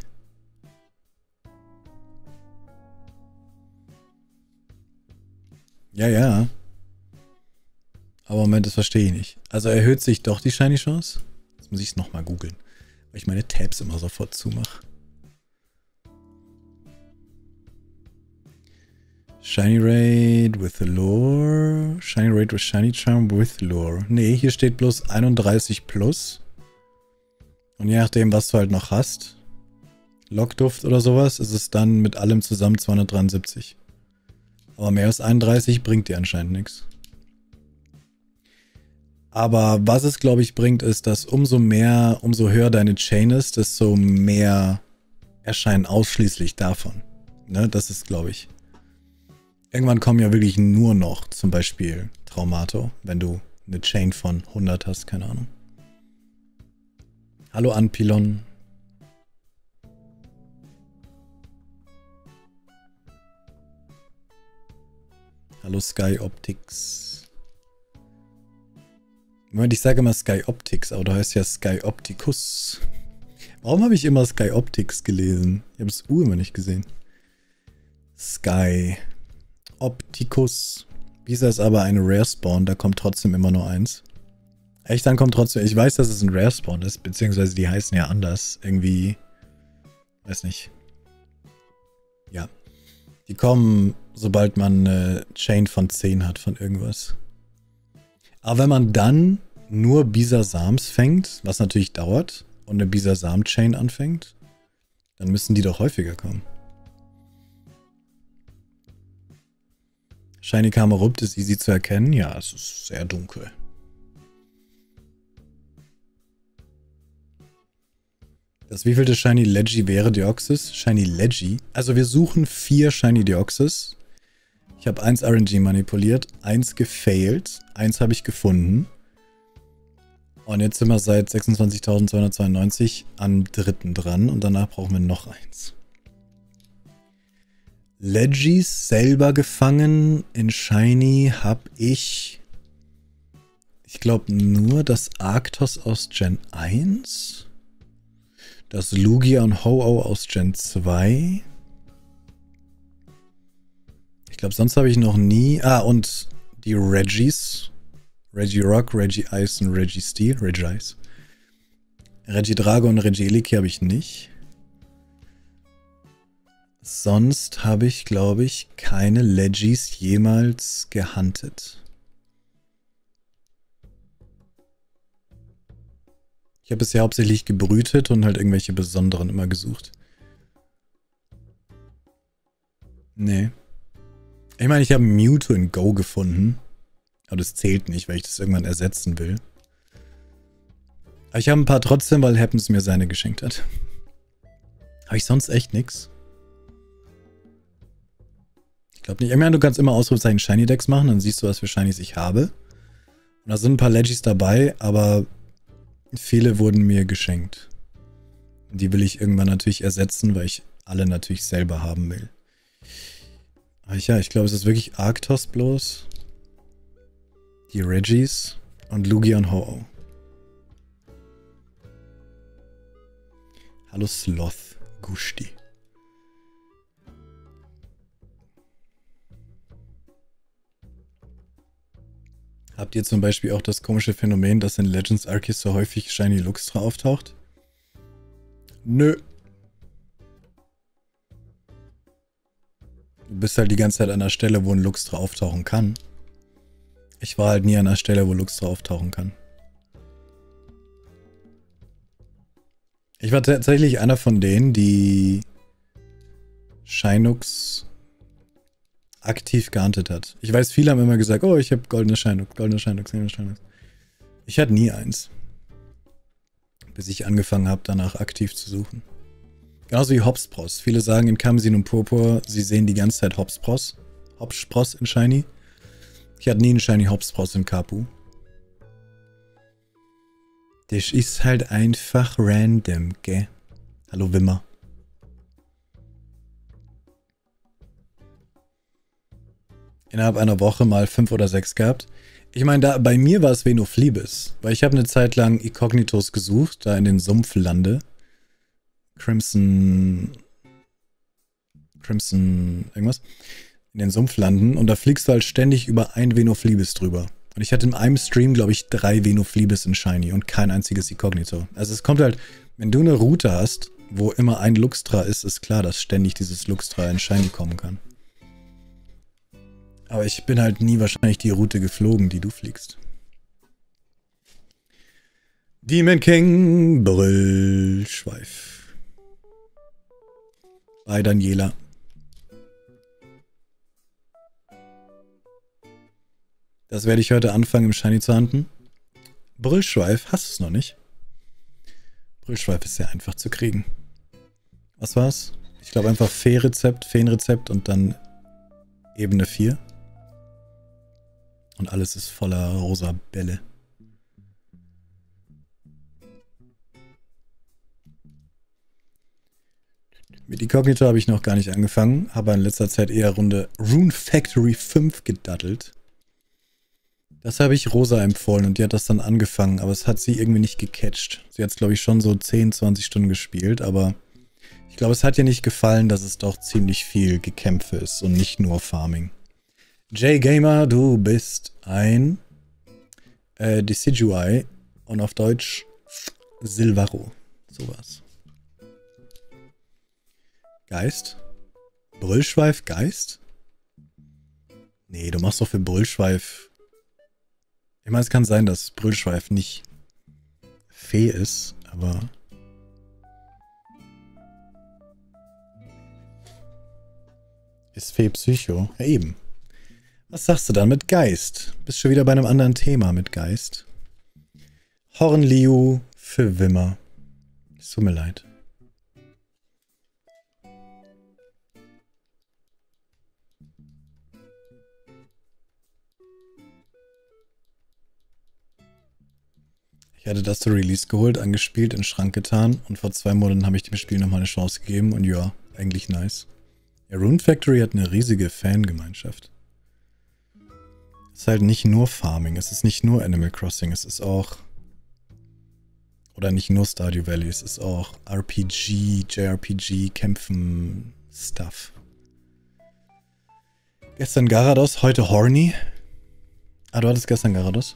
Ja, ja. Aber Moment, das verstehe ich nicht. Also erhöht sich doch die Shiny Chance? Jetzt muss ich es nochmal googeln. Weil ich meine Tabs immer sofort zumache. Shiny Rate with Lure. Shiny Rate with Shiny Charm with Lure. Nee, hier steht bloß einunddreißig plus. Und je nachdem, was du halt noch hast, Lockduft oder sowas, ist es dann mit allem zusammen zweihundertdreiundsiebzig. Aber mehr als einunddreißig bringt dir anscheinend nichts. Aber was es, glaube ich, bringt, ist, dass umso mehr, umso höher deine Chain ist, desto mehr erscheinen ausschließlich davon. Ne, das ist, glaube ich. Irgendwann kommen ja wirklich nur noch zum Beispiel Traumato, wenn du eine Chain von hundert hast, keine Ahnung. Hallo Anpilon. Hallo Sky Optics. Moment, ich sage immer Sky Optics, aber du heißt ja Sky Opticus. Warum habe ich immer Sky Optics gelesen? Ich habe das U immer nicht gesehen. Sky Opticus. Bisa ist aber eine Rare Spawn, da kommt trotzdem immer nur eins. Echt, dann kommt trotzdem... Ich weiß, dass es ein Rare Spawn ist, beziehungsweise die heißen ja anders. Irgendwie... Weiß nicht. Ja. Die kommen, sobald man eine Chain von zehn hat von irgendwas. Aber wenn man dann nur Bisasams fängt, was natürlich dauert, und eine Bisasam-Chain anfängt, Dann müssen die doch häufiger kommen. Shiny Camerupt ist easy zu erkennen. Ja, es ist sehr dunkel. Das wievielte Shiny Leggy wäre Deoxys? Shiny Leggy? Also wir suchen vier Shiny Deoxys. Ich habe eins R N G manipuliert, eins gefailt, eins habe ich gefunden. Und jetzt sind wir seit sechsundzwanzigtausendzweihundertzweiundneunzig am dritten dran und danach brauchen wir noch eins. Legis selber gefangen in Shiny habe ich, ich glaube nur das Arctos aus Gen eins, das Lugia und Ho-Oh aus Gen zwei. Ich glaube, sonst habe ich noch nie, ah und die Regis, Regirock, Regice und Registeel, Regice. Regidrago und Regieleki habe ich nicht. Sonst habe ich, glaube ich, keine Legis jemals gehuntet. Ich habe bisher hauptsächlich gebrütet und halt irgendwelche besonderen immer gesucht. Nee. Ich meine, ich habe Mewtwo in Go gefunden. Aber das zählt nicht, weil ich das irgendwann ersetzen will. Aber ich habe ein paar trotzdem, weil Happens mir seine geschenkt hat. Habe ich sonst echt nichts? Ich glaube nicht. Ich meine, du kannst immer Ausrufezeichen Shiny Decks machen, dann siehst du, was für Shinies ich habe. Und da sind ein paar Legis dabei, aber viele wurden mir geschenkt. Die will ich irgendwann natürlich ersetzen, weil ich alle natürlich selber haben will. Aber ja, ich glaube, es ist wirklich Arctos bloß. Die Regis und Lugia und Ho-Oh. Hallo Sloth Gusti. Habt ihr zum Beispiel auch das komische Phänomen, dass in Legends Arceus so häufig Shiny Luxtra auftaucht? Nö. Du bist halt die ganze Zeit an der Stelle, wo ein Luxtra auftauchen kann. Ich war halt nie an der Stelle, wo Luxtra auftauchen kann. Ich war tatsächlich einer von denen, die Shinux aktiv gehuntet hat. Ich weiß, viele haben immer gesagt, oh, ich habe goldene Shinux, goldene Shinux, goldene Shinux. Ich hatte nie eins. Bis ich angefangen habe, danach aktiv zu suchen. Genauso wie Hopspross. Viele sagen in Karmesin und Purpur, sie sehen die ganze Zeit Hopspross. Hopspross in Shiny. Ich hatte nie einen Shiny Hopspross in Kapu. Das ist halt einfach random, gell? Hallo Wimmer. Innerhalb einer Woche mal fünf oder sechs gehabt. Ich meine, da bei mir war es Venoflebis, weil ich habe eine Zeit lang Incognitos gesucht, da in den Sumpflande. Crimson... Crimson... irgendwas? In den Sumpflanden und da fliegst du halt ständig über ein Venoflebis drüber. Und ich hatte in einem Stream, glaube ich, drei Venoflebis in Shiny und kein einziges Incognito. Also es kommt halt, wenn du eine Route hast, wo immer ein Luxtra ist, ist klar, dass ständig dieses Luxtra in Shiny kommen kann. Aber ich bin halt nie wahrscheinlich die Route geflogen, die du fliegst. Demon King, Brüllschweif. Bei Daniela. Das werde ich heute anfangen im Shiny zu hunten. Brüllschweif, hast du es noch nicht? Brüllschweif ist sehr einfach zu kriegen. Was war's? Ich glaube einfach Fee-Rezept, Feenrezept und dann Ebene vier. Und alles ist voller rosa Bälle. Mit Incognito habe ich noch gar nicht angefangen, habe in letzter Zeit eher Runde Rune Factory fünf gedaddelt. Das habe ich Rosa empfohlen und die hat das dann angefangen, aber es hat sie irgendwie nicht gecatcht. Sie hat es, glaube ich, schon so zehn, zwanzig Stunden gespielt, aber ich glaube, es hat ihr nicht gefallen, dass es doch ziemlich viel Gekämpfe ist und nicht nur Farming. J-Gamer, du bist ein äh, Decidueye und auf Deutsch Silvaro. Sowas. Geist? Brüllschweif Geist? Nee, du machst doch für Brüllschweif... Ich meine, es kann sein, dass Brüllschweif nicht Fee ist, aber... Ist Fee Psycho? Ja, eben. Was sagst du dann mit Geist? Bist schon wieder bei einem anderen Thema mit Geist. Hornliu für Wimmer. Es tut mir leid. Ich hatte das zu Release geholt, angespielt, in den Schrank getan und vor zwei Monaten habe ich dem Spiel nochmal eine Chance gegeben und ja, eigentlich nice. Ja, Rune Factory hat eine riesige Fangemeinschaft. Es ist halt nicht nur Farming, es ist nicht nur Animal Crossing, es ist auch... Oder nicht nur Stardew Valley, es ist auch R P G, J R P G, Kämpfen, Stuff. Gestern Garados, heute Horny. Ah, du hattest gestern Garados?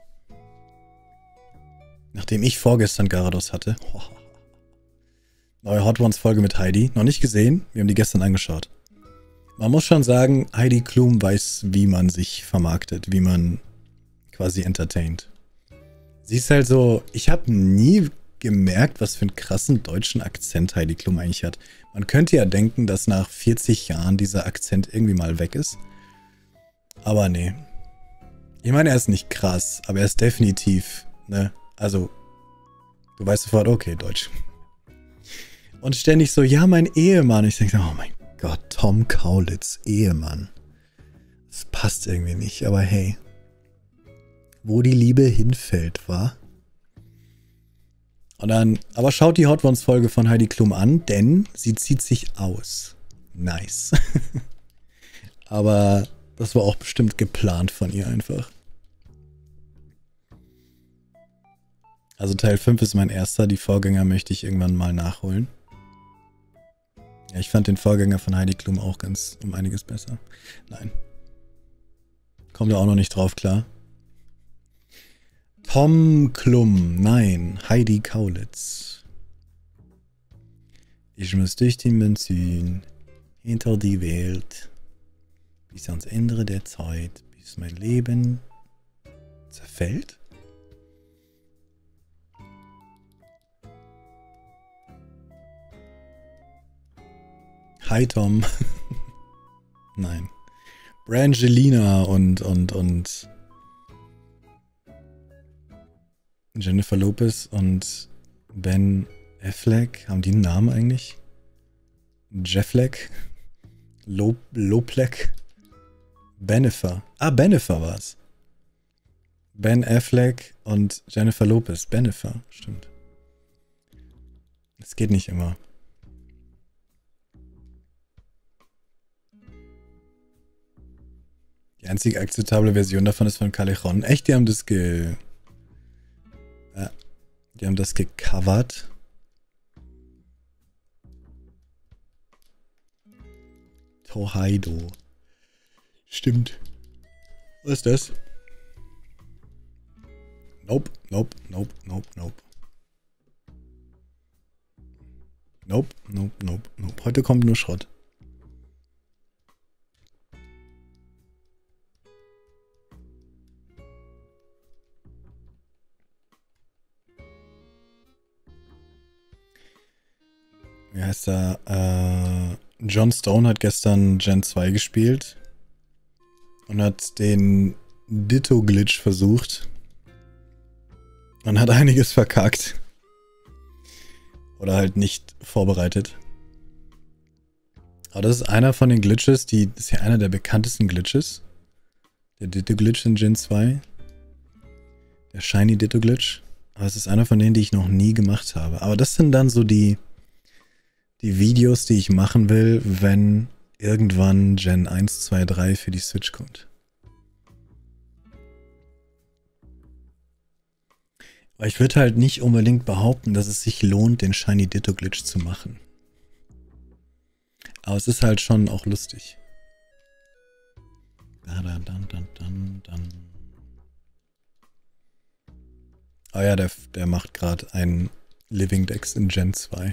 Nachdem ich vorgestern Garados hatte. Oh. Neue Hot Ones Folge mit Heidi. Noch nicht gesehen, wir haben die gestern angeschaut. Man muss schon sagen, Heidi Klum weiß, wie man sich vermarktet, wie man quasi entertaint. Sie ist halt so, ich habe nie gemerkt, was für einen krassen deutschen Akzent Heidi Klum eigentlich hat. Man könnte ja denken, dass nach vierzig Jahren dieser Akzent irgendwie mal weg ist. Aber nee. Ich meine, er ist nicht krass, aber er ist definitiv, ne, also, du weißt sofort, okay, Deutsch. Und ständig so, ja, mein Ehemann. Ich denke, oh mein Gott, Tom Kaulitz, Ehemann. Das passt irgendwie nicht, aber hey. Wo die Liebe hinfällt, wa? Und dann, aber schaut die Hot Ones Folge von Heidi Klum an, denn sie zieht sich aus. Nice. Aber das war auch bestimmt geplant von ihr einfach. Also Teil fünf ist mein erster, die Vorgänger möchte ich irgendwann mal nachholen. Ja, ich fand den Vorgänger von Heidi Klum auch ganz um einiges besser. Nein. Kommt da auch noch nicht drauf klar. Tom Klum, nein, Heidi Kaulitz. Ich muss durch den Benzin, hinter die Welt, bis ans Ende der Zeit, bis mein Leben zerfällt. Hi Tom. Nein. Brangelina und, und, und Jennifer Lopez und Ben Affleck, haben die einen Namen eigentlich? Jeffleck? Lop Lopleck? Bennifer. Ah, Bennifer war's. Ben Affleck und Jennifer Lopez. Bennifer, stimmt. Das geht nicht immer. Die einzige akzeptable Version davon ist von Callejon. Echt, die haben das ge... Ja, die haben das gecovert. Tohaido. Stimmt. Was ist das? Nope, nope, nope, nope, nope. Nope, nope, nope, nope. Heute kommt nur Schrott. Wie heißt er? Äh, John Stone hat gestern Gen zwei gespielt und hat den Ditto-Glitch versucht und hat einiges verkackt. Oder halt nicht vorbereitet. Aber das ist einer von den Glitches, die das ist ja einer der bekanntesten Glitches. Der Ditto-Glitch in Gen zwei. Der Shiny Ditto-Glitch. Aber es ist einer von denen, die ich noch nie gemacht habe. Aber das sind dann so die Die Videos, die ich machen will, wenn irgendwann Gen eins, zwei, drei für die Switch kommt. Aber ich würde halt nicht unbedingt behaupten, dass es sich lohnt, den Shiny Ditto Glitch zu machen. Aber es ist halt schon auch lustig. Da, da, dann, dann, dann, dann. Oh ja, der, der macht gerade einen Living Dex in Gen zwei.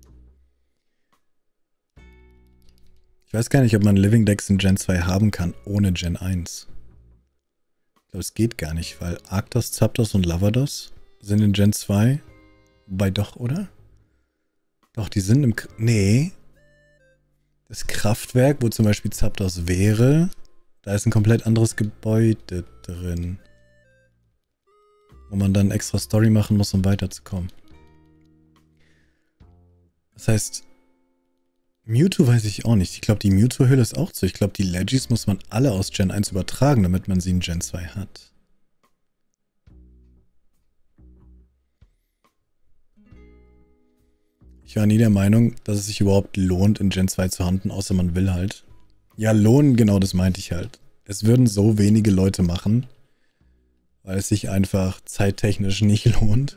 Ich weiß gar nicht, ob man Living Dex in Gen zwei haben kann, ohne Gen eins. Ich glaube, es geht gar nicht, weil Arctos, Zapdos und Lavados sind in Gen zwei. Wobei doch, oder? Doch, die sind im... K nee. Das Kraftwerk, wo zum Beispiel Zapdos wäre, da ist ein komplett anderes Gebäude drin. Wo man dann extra Story machen muss, um weiterzukommen. Das heißt, Mewtwo weiß ich auch nicht. Ich glaube, die Mewtwo-Höhle ist auch zu. Ich glaube, die Legis muss man alle aus Gen eins übertragen, damit man sie in Gen zwei hat. Ich war nie der Meinung, dass es sich überhaupt lohnt, in Gen zwei zu hunten, außer man will halt. Ja, lohnen, genau das meinte ich halt. Es würden so wenige Leute machen, weil es sich einfach zeittechnisch nicht lohnt.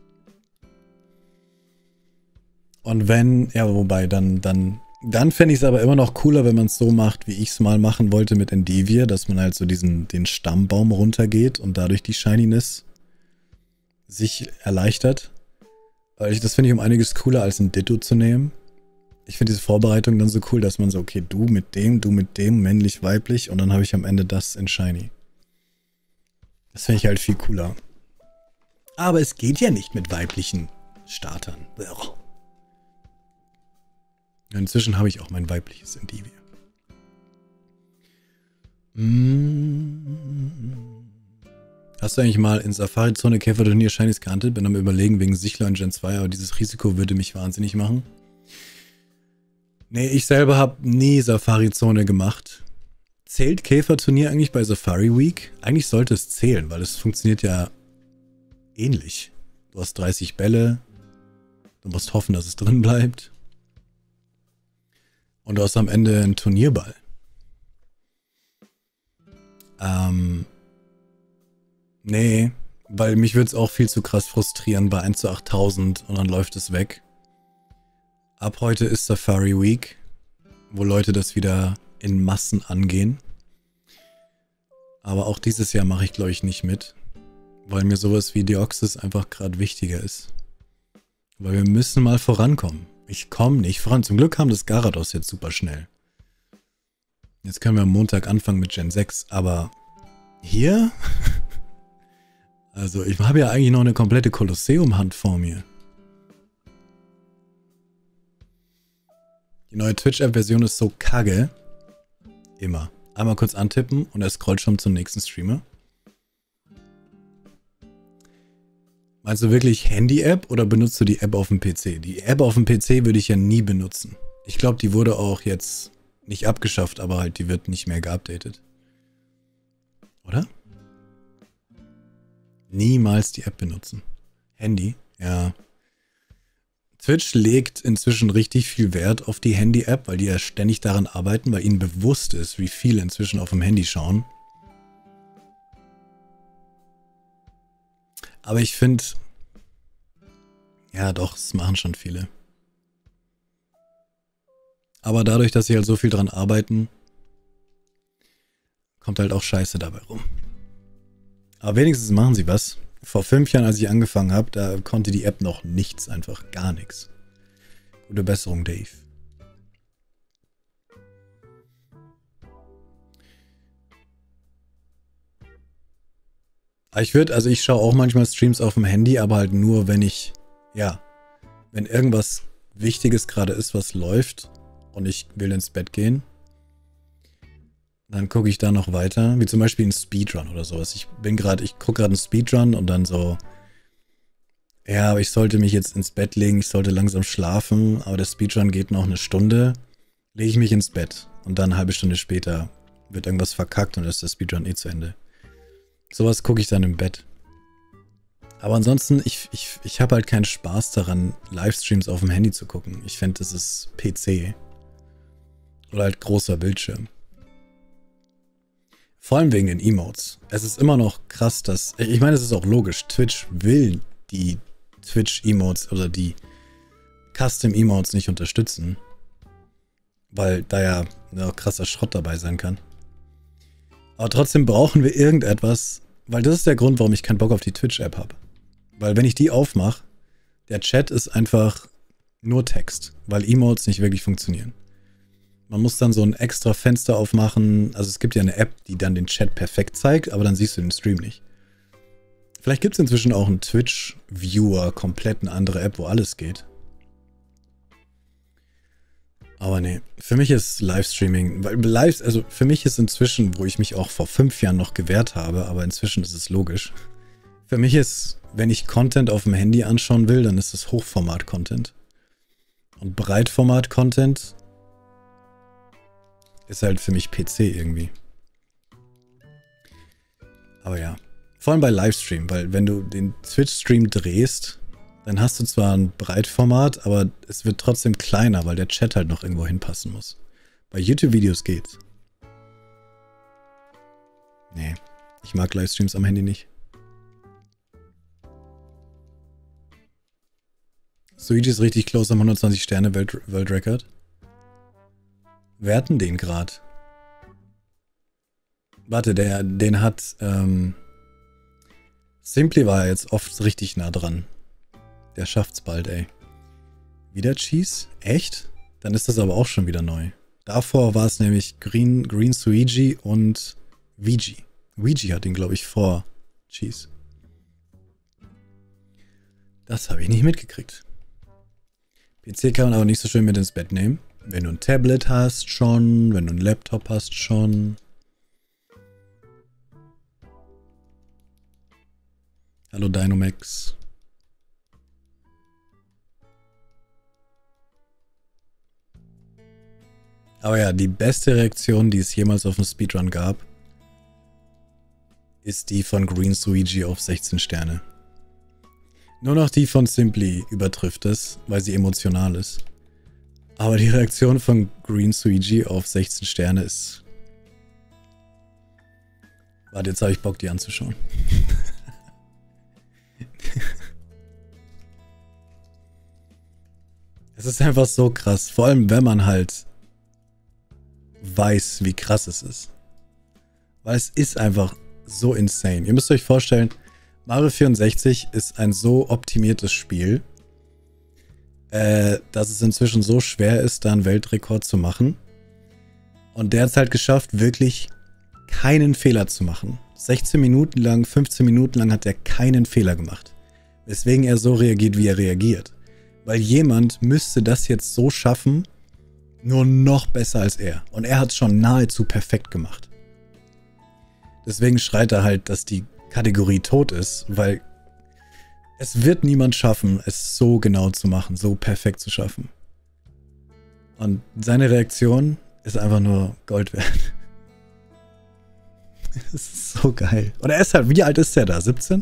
Und wenn, ja, wobei, dann, dann, dann fände ich es aber immer noch cooler, wenn man es so macht, wie ich es mal machen wollte mit Endivir, dass man halt so diesen, den Stammbaum runtergeht und dadurch die Shininess sich erleichtert. Weil ich, das finde ich um einiges cooler, als ein Ditto zu nehmen. Ich finde diese Vorbereitung dann so cool, dass man so, okay, du mit dem, du mit dem, männlich, weiblich und dann habe ich am Ende das in Shiny. Das finde ich halt viel cooler. Aber es geht ja nicht mit weiblichen Startern. Inzwischen habe ich auch mein weibliches Endivir. Hast du eigentlich mal in Safari-Zone Käferturnier Shinies gehandelt? Bin am Überlegen wegen Sichler in Gen zwei, aber dieses Risiko würde mich wahnsinnig machen. Nee, ich selber habe nie Safari-Zone gemacht. Zählt Käferturnier eigentlich bei Safari Week? Eigentlich sollte es zählen, weil es funktioniert ja ähnlich. Du hast dreißig Bälle, du musst hoffen, dass es drin bleibt. Und du hast am Ende einen Turnierball. Ähm, nee, weil mich würde es auch viel zu krass frustrieren bei eins zu achttausend und dann läuft es weg. Ab heute ist Safari Week, wo Leute das wieder in Massen angehen. Aber auch dieses Jahr mache ich, glaube ich, nicht mit. Weil mir sowas wie Deoxys einfach gerade wichtiger ist. Weil wir müssen mal vorankommen. Ich komme nicht voran. Zum Glück kam das Gyarados jetzt super schnell. Jetzt können wir am Montag anfangen mit Gen sechs. Aber hier? Also ich habe ja eigentlich noch eine komplette Kolosseum-Hand vor mir. Die neue Twitch-App-Version ist so kacke. Immer. Einmal kurz antippen und er scrollt schon zum nächsten Streamer. Meinst du wirklich Handy-App oder benutzt du die App auf dem P C? Die App auf dem P C würde ich ja nie benutzen. Ich glaube, die wurde auch jetzt nicht abgeschafft, aber halt, die wird nicht mehr geupdatet. Oder? Niemals die App benutzen. Handy? Ja. Twitch legt inzwischen richtig viel Wert auf die Handy-App, weil die ja ständig daran arbeiten, weil ihnen bewusst ist, wie viele inzwischen auf dem Handy schauen. Aber ich finde, ja doch, es machen schon viele. Aber dadurch, dass sie halt so viel dran arbeiten, kommt halt auch Scheiße dabei rum. Aber wenigstens machen sie was. Vor fünf Jahren, als ich angefangen habe, da konnte die App noch nichts, einfach gar nichts. Gute Besserung, Dave. Ich würde, also ich schaue auch manchmal Streams auf dem Handy, aber halt nur, wenn ich, ja, wenn irgendwas Wichtiges gerade ist, was läuft und ich will ins Bett gehen, dann gucke ich da noch weiter, wie zum Beispiel ein Speedrun oder sowas. Ich bin gerade, ich gucke gerade einen Speedrun und dann so, ja, aber ich sollte mich jetzt ins Bett legen, ich sollte langsam schlafen, aber der Speedrun geht noch eine Stunde, lege ich mich ins Bett und dann eine halbe Stunde später wird irgendwas verkackt und ist der Speedrun eh zu Ende. Sowas gucke ich dann im Bett. Aber ansonsten, ich, ich, ich habe halt keinen Spaß daran, Livestreams auf dem Handy zu gucken. Ich fände, das ist P C. Oder halt großer Bildschirm. Vor allem wegen den Emotes. Es ist immer noch krass, dass... Ich meine, es ist auch logisch. Twitch will die Twitch-Emotes oder die Custom-Emotes nicht unterstützen. Weil da ja noch krasser Schrott dabei sein kann. Aber trotzdem brauchen wir irgendetwas, weil das ist der Grund, warum ich keinen Bock auf die Twitch-App habe. Weil wenn ich die aufmache, der Chat ist einfach nur Text, weil Emotes nicht wirklich funktionieren. Man muss dann so ein extra Fenster aufmachen, also es gibt ja eine App, die dann den Chat perfekt zeigt, aber dann siehst du den Stream nicht. Vielleicht gibt es inzwischen auch einen Twitch-Viewer, komplett eine andere App, wo alles geht. Aber nee, für mich ist Livestreaming, weil live, also für mich ist inzwischen, wo ich mich auch vor fünf Jahren noch gewehrt habe, aber inzwischen ist es logisch. Für mich ist, wenn ich Content auf dem Handy anschauen will, dann ist es Hochformat-Content. Und Breitformat-Content ist halt für mich P C irgendwie. Aber ja, vor allem bei Livestream, weil wenn du den Twitch-Stream drehst, dann hast du zwar ein Breitformat, aber es wird trotzdem kleiner, weil der Chat halt noch irgendwo hinpassen muss. Bei YouTube-Videos geht's. Nee, ich mag Livestreams am Handy nicht. Suigi ist richtig close am hundertzwanzig Sterne Welt Weltrekord. Wer hat denn den grad? Warte, der, den hat, ähm, Simply war jetzt oft richtig nah dran. Der schafft's bald, ey. Wieder Cheese? Echt? Dann ist das aber auch schon wieder neu. Davor war es nämlich Green, Green Suigi und Ouija. Ouija hat ihn, glaube ich, vor Cheese. Das habe ich nicht mitgekriegt. P C kann man aber nicht so schön mit ins Bett nehmen. Wenn du ein Tablet hast, schon. Wenn du einen Laptop hast, schon. Hallo Dynamax. Aber ja, die beste Reaktion, die es jemals auf dem Speedrun gab, ist die von Green Suigi auf sechzehn Sterne. Nur noch die von Simply übertrifft es, weil sie emotional ist. Aber die Reaktion von Green Suigi auf sechzehn Sterne ist... Warte, jetzt habe ich Bock, die anzuschauen. Es ist einfach so krass. Vor allem, wenn man halt weiß, wie krass es ist. Weil es ist einfach so insane. Ihr müsst euch vorstellen, Mario vierundsechzig ist ein so optimiertes Spiel, äh, dass es inzwischen so schwer ist, da einen Weltrekord zu machen. Und der hat es halt geschafft, wirklich keinen Fehler zu machen. sechzehn Minuten lang, fünfzehn Minuten lang hat er keinen Fehler gemacht. Weswegen er so reagiert, wie er reagiert. Weil jemand müsste das jetzt so schaffen, nur noch besser als er. Und er hat es schon nahezu perfekt gemacht. Deswegen schreit er halt, dass die Kategorie tot ist, weil es wird niemand schaffen, es so genau zu machen, so perfekt zu schaffen. Und seine Reaktion ist einfach nur Gold wert. Das ist so geil. Und er ist halt, wie alt ist der da? siebzehn?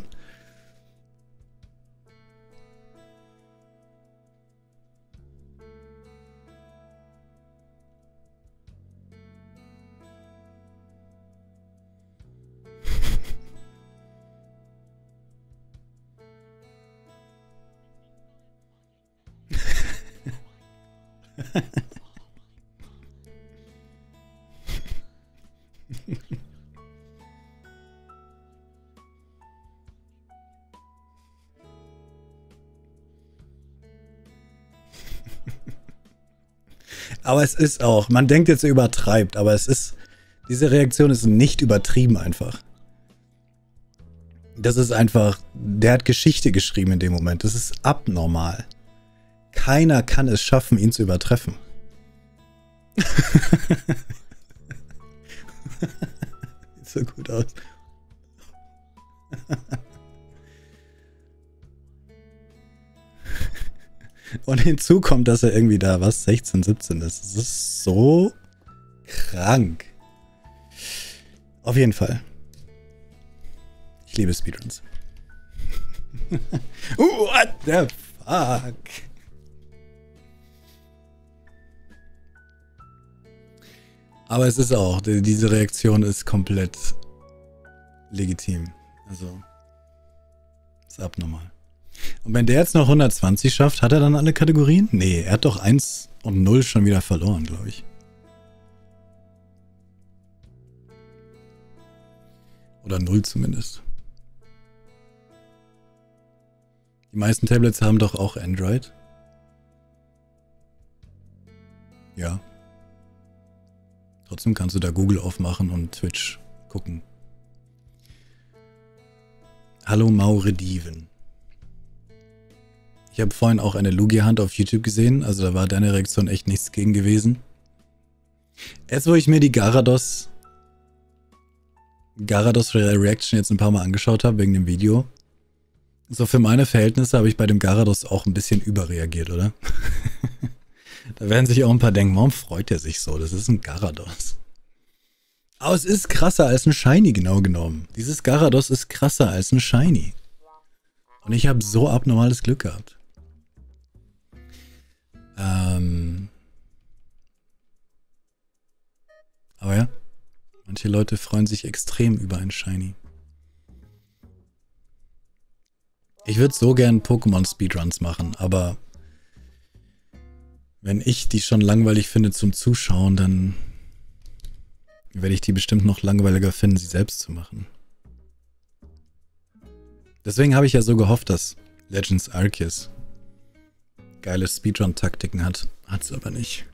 Aber es ist auch, man denkt jetzt, er übertreibt, aber es ist, diese Reaktion ist nicht übertrieben einfach. Das ist einfach, der hat Geschichte geschrieben in dem Moment. Das ist abnormal. Keiner kann es schaffen, ihn zu übertreffen. Sieht so gut aus. Und hinzu kommt, dass er irgendwie da, was, sechzehn, siebzehn ist. Das ist so krank. Auf jeden Fall. Ich liebe Speedruns. What the fuck? Aber es ist auch, diese Reaktion ist komplett legitim. Also, ist abnormal. Und wenn der jetzt noch hundertzwanzig schafft, hat er dann alle Kategorien? Nee, er hat doch eins und null schon wieder verloren, glaube ich. Oder null zumindest. Die meisten Tablets haben doch auch Android. Ja. Trotzdem kannst du da Google aufmachen und Twitch gucken. Hallo Maurediven. Ich habe vorhin auch eine Lugia-Hand auf YouTube gesehen, also da war deine Reaktion echt nichts gegen gewesen. Jetzt, wo ich mir die Garados Garados Reaction jetzt ein paar Mal angeschaut habe, wegen dem Video, so für meine Verhältnisse habe ich bei dem Garados auch ein bisschen überreagiert, oder? Da werden sich auch ein paar denken, warum freut er sich so? Das ist ein Garados. Aber es ist krasser als ein Shiny, genau genommen. Dieses Garados ist krasser als ein Shiny. Und ich habe so abnormales Glück gehabt. Ähm. Aber ja, manche Leute freuen sich extrem über ein Shiny. Ich würde so gern Pokémon-Speedruns machen, aber wenn ich die schon langweilig finde zum Zuschauen, dann werde ich die bestimmt noch langweiliger finden, sie selbst zu machen. Deswegen habe ich ja so gehofft, dass Legends Arceus geile Speedrun-Taktiken hat. Hat's aber nicht.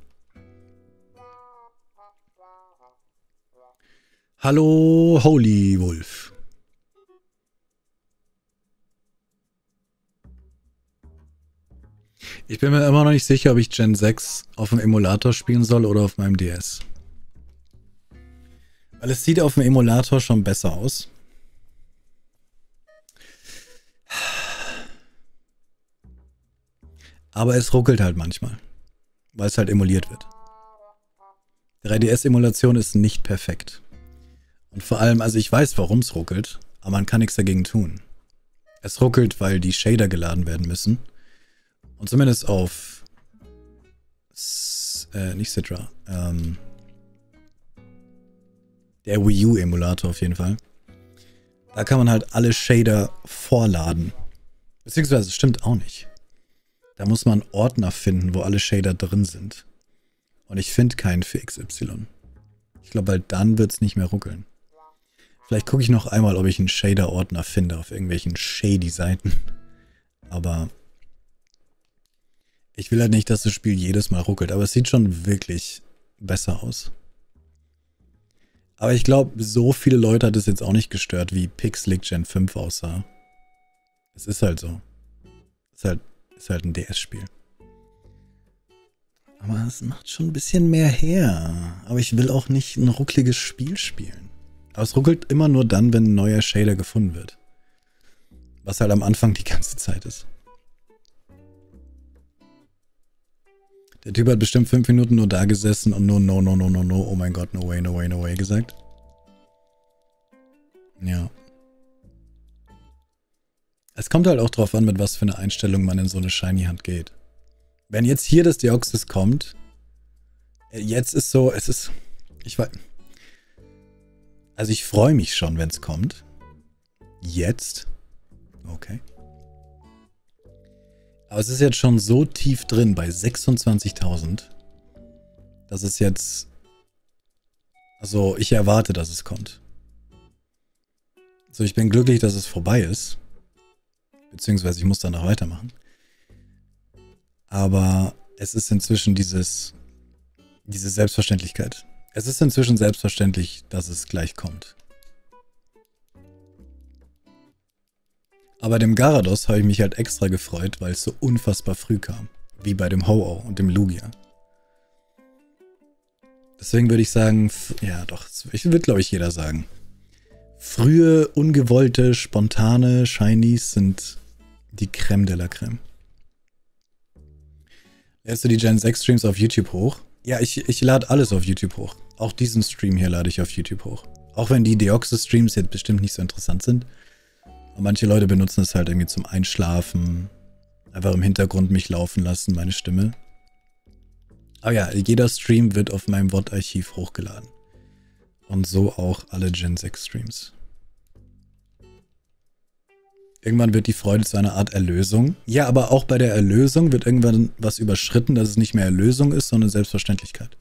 Hallo, Holy Wolf. Ich bin mir immer noch nicht sicher, ob ich Gen sechs auf dem Emulator spielen soll oder auf meinem D S. Weil es sieht auf dem Emulator schon besser aus. Aber es ruckelt halt manchmal, weil es halt emuliert wird. drei D S-Emulation ist nicht perfekt. Und vor allem, also ich weiß, warum es ruckelt, aber man kann nichts dagegen tun. Es ruckelt, weil die Shader geladen werden müssen. Und zumindest auf äh, nicht Citra, ähm, der Wii U-Emulator auf jeden Fall. Da kann man halt alle Shader vorladen. Beziehungsweise, das stimmt auch nicht. Da muss man Ordner finden, wo alle Shader drin sind. Und ich finde keinen für X Y. Ich glaube, weil dann wird es nicht mehr ruckeln. Vielleicht gucke ich noch einmal, ob ich einen Shader-Ordner finde auf irgendwelchen shady Seiten. Aber ich will halt nicht, dass das Spiel jedes Mal ruckelt. Aber es sieht schon wirklich besser aus. Aber ich glaube, so viele Leute hat es jetzt auch nicht gestört, wie Pixelic Gen fünf aussah. Es ist halt so. Es ist halt, ist halt ein D S-Spiel. Aber es macht schon ein bisschen mehr her. Aber ich will auch nicht ein ruckliges Spiel spielen. Aber es ruckelt immer nur dann, wenn ein neuer Shader gefunden wird. Was halt am Anfang die ganze Zeit ist. Der Typ hat bestimmt fünf Minuten nur da gesessen und nur no, no, no, no, no, oh mein Gott, no way, no way, no way gesagt. Ja. Es kommt halt auch drauf an, mit was für einer Einstellung man in so eine Shiny-Hand geht. Wenn jetzt hier das Deoxys kommt, jetzt ist so, es ist, ich weiß, also ich freue mich schon, wenn es kommt. Jetzt. Okay. Aber es ist jetzt schon so tief drin bei sechsundzwanzigtausend, dass es jetzt, also ich erwarte, dass es kommt. So, ich bin glücklich, dass es vorbei ist. Beziehungsweise ich muss danach weitermachen. Aber es ist inzwischen dieses, diese Selbstverständlichkeit. Es ist inzwischen selbstverständlich, dass es gleich kommt. Aber dem Garados habe ich mich halt extra gefreut, weil es so unfassbar früh kam. Wie bei dem Ho-Oh und dem Lugia. Deswegen würde ich sagen, ja doch, ich würde glaube ich jeder sagen. Frühe, ungewollte, spontane Shinies sind die Crème de la Crème. Lädst du die Gen sechs Streams auf YouTube hoch? Ja, ich, ich lade alles auf YouTube hoch. Auch diesen Stream hier lade ich auf YouTube hoch. Auch wenn die Deoxys Streams jetzt bestimmt nicht so interessant sind. Und manche Leute benutzen es halt irgendwie zum Einschlafen. Einfach im Hintergrund mich laufen lassen, meine Stimme. Aber ja, jeder Stream wird auf meinem V O D-Archiv hochgeladen. Und so auch alle Gen sechs Streams. Irgendwann wird die Freude zu einer Art Erlösung. Ja, aber auch bei der Erlösung wird irgendwann was überschritten, dass es nicht mehr Erlösung ist, sondern Selbstverständlichkeit.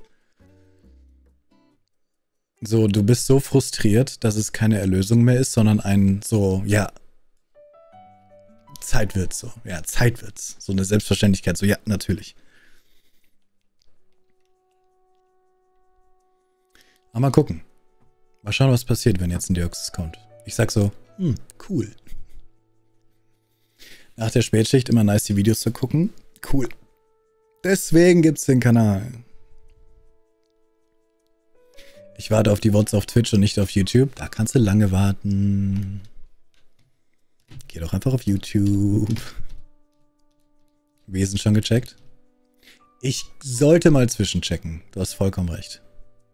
So, du bist so frustriert, dass es keine Erlösung mehr ist, sondern ein so, ja, Zeit wird's so. Ja, Zeit wird's. So eine Selbstverständlichkeit. So, ja, natürlich. Aber mal gucken. Mal schauen, was passiert, wenn jetzt ein Deoxys kommt. Ich sag so, hm, cool. Nach der Spätschicht immer nice, die Videos zu gucken. Cool. Deswegen gibt's den Kanal. Ich warte auf die V O Ds auf Twitch und nicht auf YouTube. Da kannst du lange warten. Geh doch einfach auf YouTube. Wesen schon gecheckt? Ich sollte mal zwischenchecken. Du hast vollkommen recht.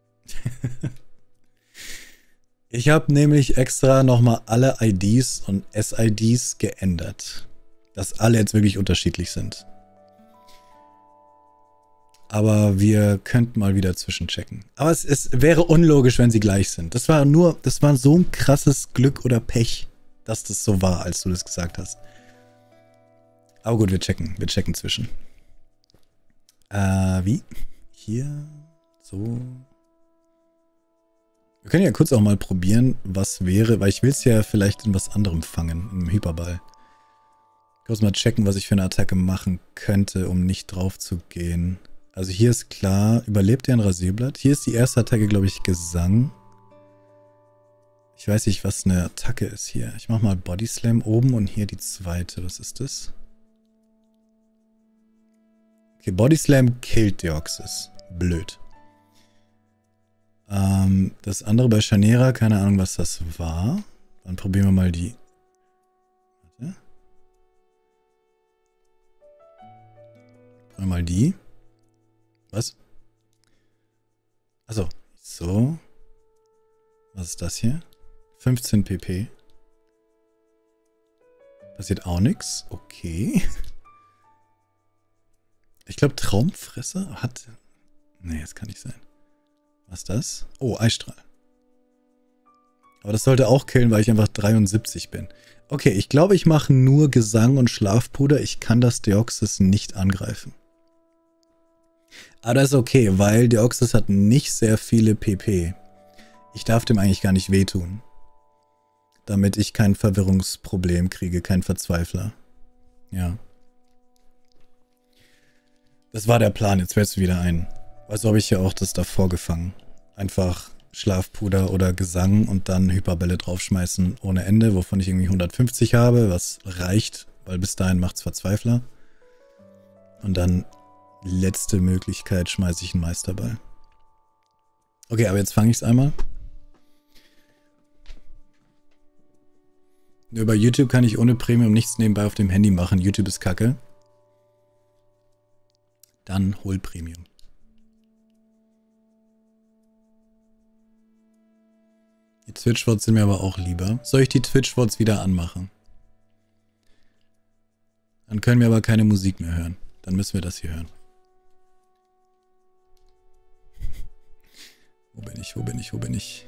Ich habe nämlich extra nochmal alle I Ds und S I Ds geändert. Dass alle jetzt wirklich unterschiedlich sind. Aber wir könnten mal wieder zwischenchecken. Aber es, es wäre unlogisch, wenn sie gleich sind. Das war nur, das war so ein krasses Glück oder Pech, dass das so war, als du das gesagt hast. Aber gut, wir checken. Wir checken zwischen. Äh, wie? Hier. So. Wir können ja kurz auch mal probieren, was wäre, weil ich will es ja vielleicht in was anderem fangen, im Hyperball. Kurz mal checken, was ich für eine Attacke machen könnte, um nicht drauf zu gehen. Also hier ist klar, überlebt er ein Rasierblatt? Hier ist die erste Attacke, glaube ich, Gesang. Ich weiß nicht, was eine Attacke ist hier. Ich mache mal Body Slam oben und hier die zweite. Was ist das? Okay, Body Slam killt Deoxys. Blöd. Ähm, das andere bei Chanera, keine Ahnung, was das war. Dann probieren wir mal die. Warte. Probieren wir mal die. Was? Achso. So. Was ist das hier? fünfzehn pp. Passiert auch nichts. Okay. Ich glaube, Traumfresser hat... Nee, das kann nicht sein. Was ist das? Oh, Eisstrahl. Aber das sollte auch killen, weil ich einfach dreiundsiebzig bin. Okay, ich glaube, ich mache nur Gesang und Schlafpuder. Ich kann das Deoxys nicht angreifen. Aber das ist okay, weil Deoxys hat nicht sehr viele P P. Ich darf dem eigentlich gar nicht wehtun. Damit ich kein Verwirrungsproblem kriege, kein Verzweifler. Ja. Das war der Plan, jetzt fällst du wieder ein. Also habe ich ja auch das davor gefangen. Einfach Schlafpuder oder Gesang und dann Hyperbälle draufschmeißen ohne Ende, wovon ich irgendwie hundertfünfzig habe, was reicht, weil bis dahin macht's Verzweifler. Und dann letzte Möglichkeit schmeiße ich einen Meisterball. Okay, aber jetzt fange ich es einmal. Über YouTube kann ich ohne Premium nichts nebenbei auf dem Handy machen. YouTube ist kacke. Dann hol Premium. Die Twitch-Vods sind mir aber auch lieber. Soll ich die Twitch-Vods wieder anmachen? Dann können wir aber keine Musik mehr hören. Dann müssen wir das hier hören. Wo bin ich, wo bin ich, wo bin ich?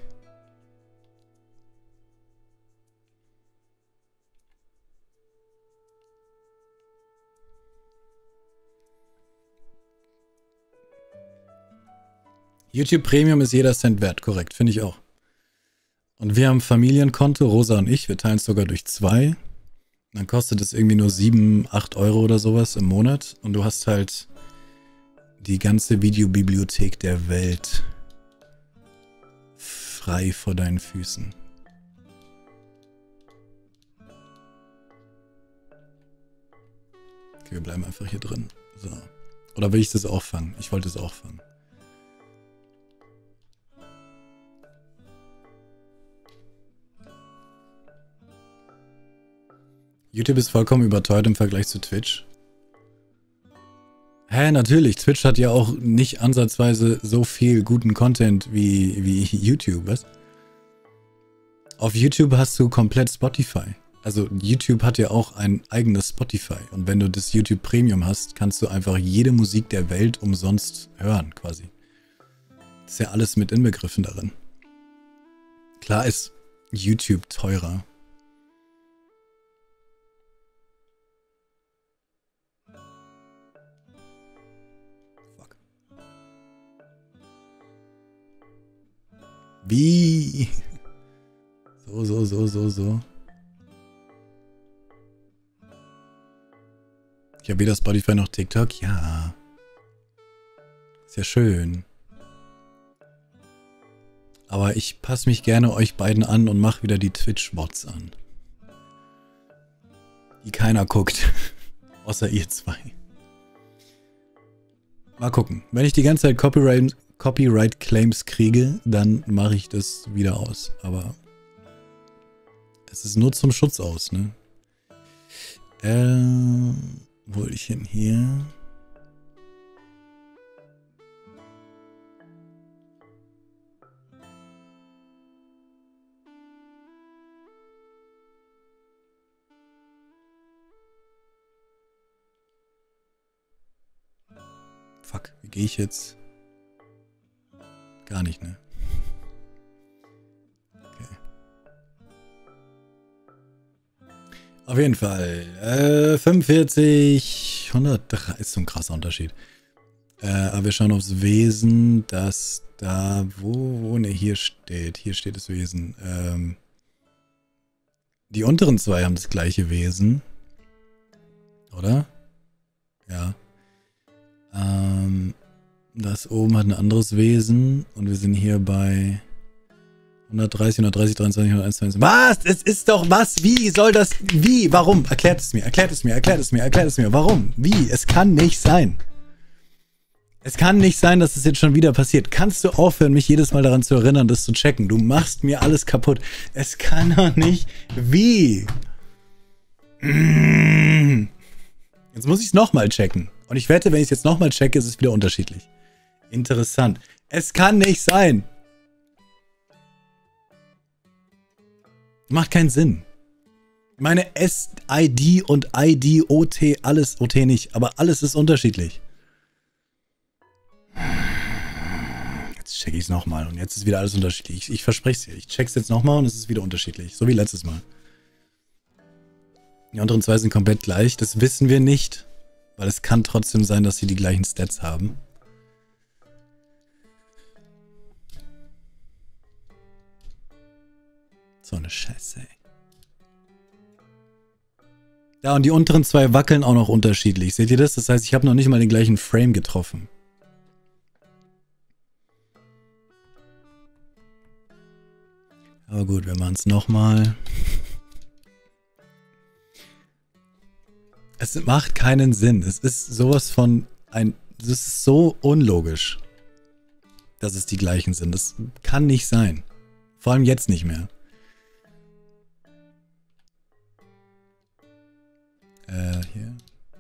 YouTube Premium ist jeder Cent wert, korrekt, finde ich auch. Und wir haben Familienkonto, Rosa und ich, wir teilen es sogar durch zwei. Dann kostet es irgendwie nur sieben, acht Euro oder sowas im Monat. Und du hast halt die ganze Videobibliothek der Welt frei vor deinen Füßen. Okay, wir bleiben einfach hier drin. So. Oder will ich das auch fangen? Ich wollte es auch fangen. YouTube ist vollkommen überteuert im Vergleich zu Twitch. Hä, natürlich. Twitch hat ja auch nicht ansatzweise so viel guten Content wie, wie YouTube, was? Auf YouTube hast du komplett Spotify. Also YouTube hat ja auch ein eigenes Spotify. Und wenn du das YouTube Premium hast, kannst du einfach jede Musik der Welt umsonst hören, quasi. Das ist ja alles mit inbegriffen darin. Klar ist YouTube teurer. Wie? So, so, so, so, so. Ich habe weder Spotify noch TikTok. Ja. Ist ja schön. Aber ich passe mich gerne euch beiden an und mache wieder die Twitch-Bots an. die keiner guckt. Außer ihr zwei. Mal gucken. Wenn ich die ganze Zeit Copyright, Copyright Claims kriege, dann mache ich das wieder aus. Aber es ist nur zum Schutz aus, ne? Äh, wo will ich hin? Hier. Fuck, wie gehe ich jetzt? Gar nicht, ne? Okay. Auf jeden Fall. Äh, fünfundvierzig, hundertdrei ist so ein krasser Unterschied. Äh, aber wir schauen aufs Wesen, das da, wo, wo, ne, hier steht. Hier steht das Wesen. Ähm, die unteren zwei haben das gleiche Wesen. Oder? Ja. Ähm, das oben hat ein anderes Wesen und wir sind hier bei hundertdreißig, hundertdreißig, dreiundzwanzig, hunderteinundzwanzig. Was? Es ist doch was? Wie soll das? Wie? Warum? Erklärt es mir, erklärt es mir, erklärt es mir, erklärt es mir. Warum? Wie? Es kann nicht sein. Es kann nicht sein, dass es jetzt schon wieder passiert. Kannst du aufhören, mich jedes Mal daran zu erinnern, das zu checken? Du machst mir alles kaputt. Es kann doch nicht. Wie? Jetzt muss ich es nochmal checken. Und ich wette, wenn ich es jetzt nochmal checke, ist es wieder unterschiedlich. Interessant. Es kann nicht sein. Macht keinen Sinn. Meine S I D und I D, O T, alles, O T nicht, aber alles ist unterschiedlich. Jetzt checke ich es nochmal und jetzt ist wieder alles unterschiedlich. Ich, ich verspreche es dir. Ich check's jetzt nochmal und es ist wieder unterschiedlich. So wie letztes Mal. Die anderen zwei sind komplett gleich. Das wissen wir nicht. Weil es kann trotzdem sein, dass sie die gleichen Stats haben. So eine Scheiße, ey. Ja, und die unteren zwei wackeln auch noch unterschiedlich. Seht ihr das? Das heißt, ich habe noch nicht mal den gleichen Frame getroffen. Aber gut, wir machen es nochmal. Es macht keinen Sinn. Es ist sowas von ein... Es ist so unlogisch, dass es die gleichen sind. Das kann nicht sein. Vor allem jetzt nicht mehr. Äh, hier.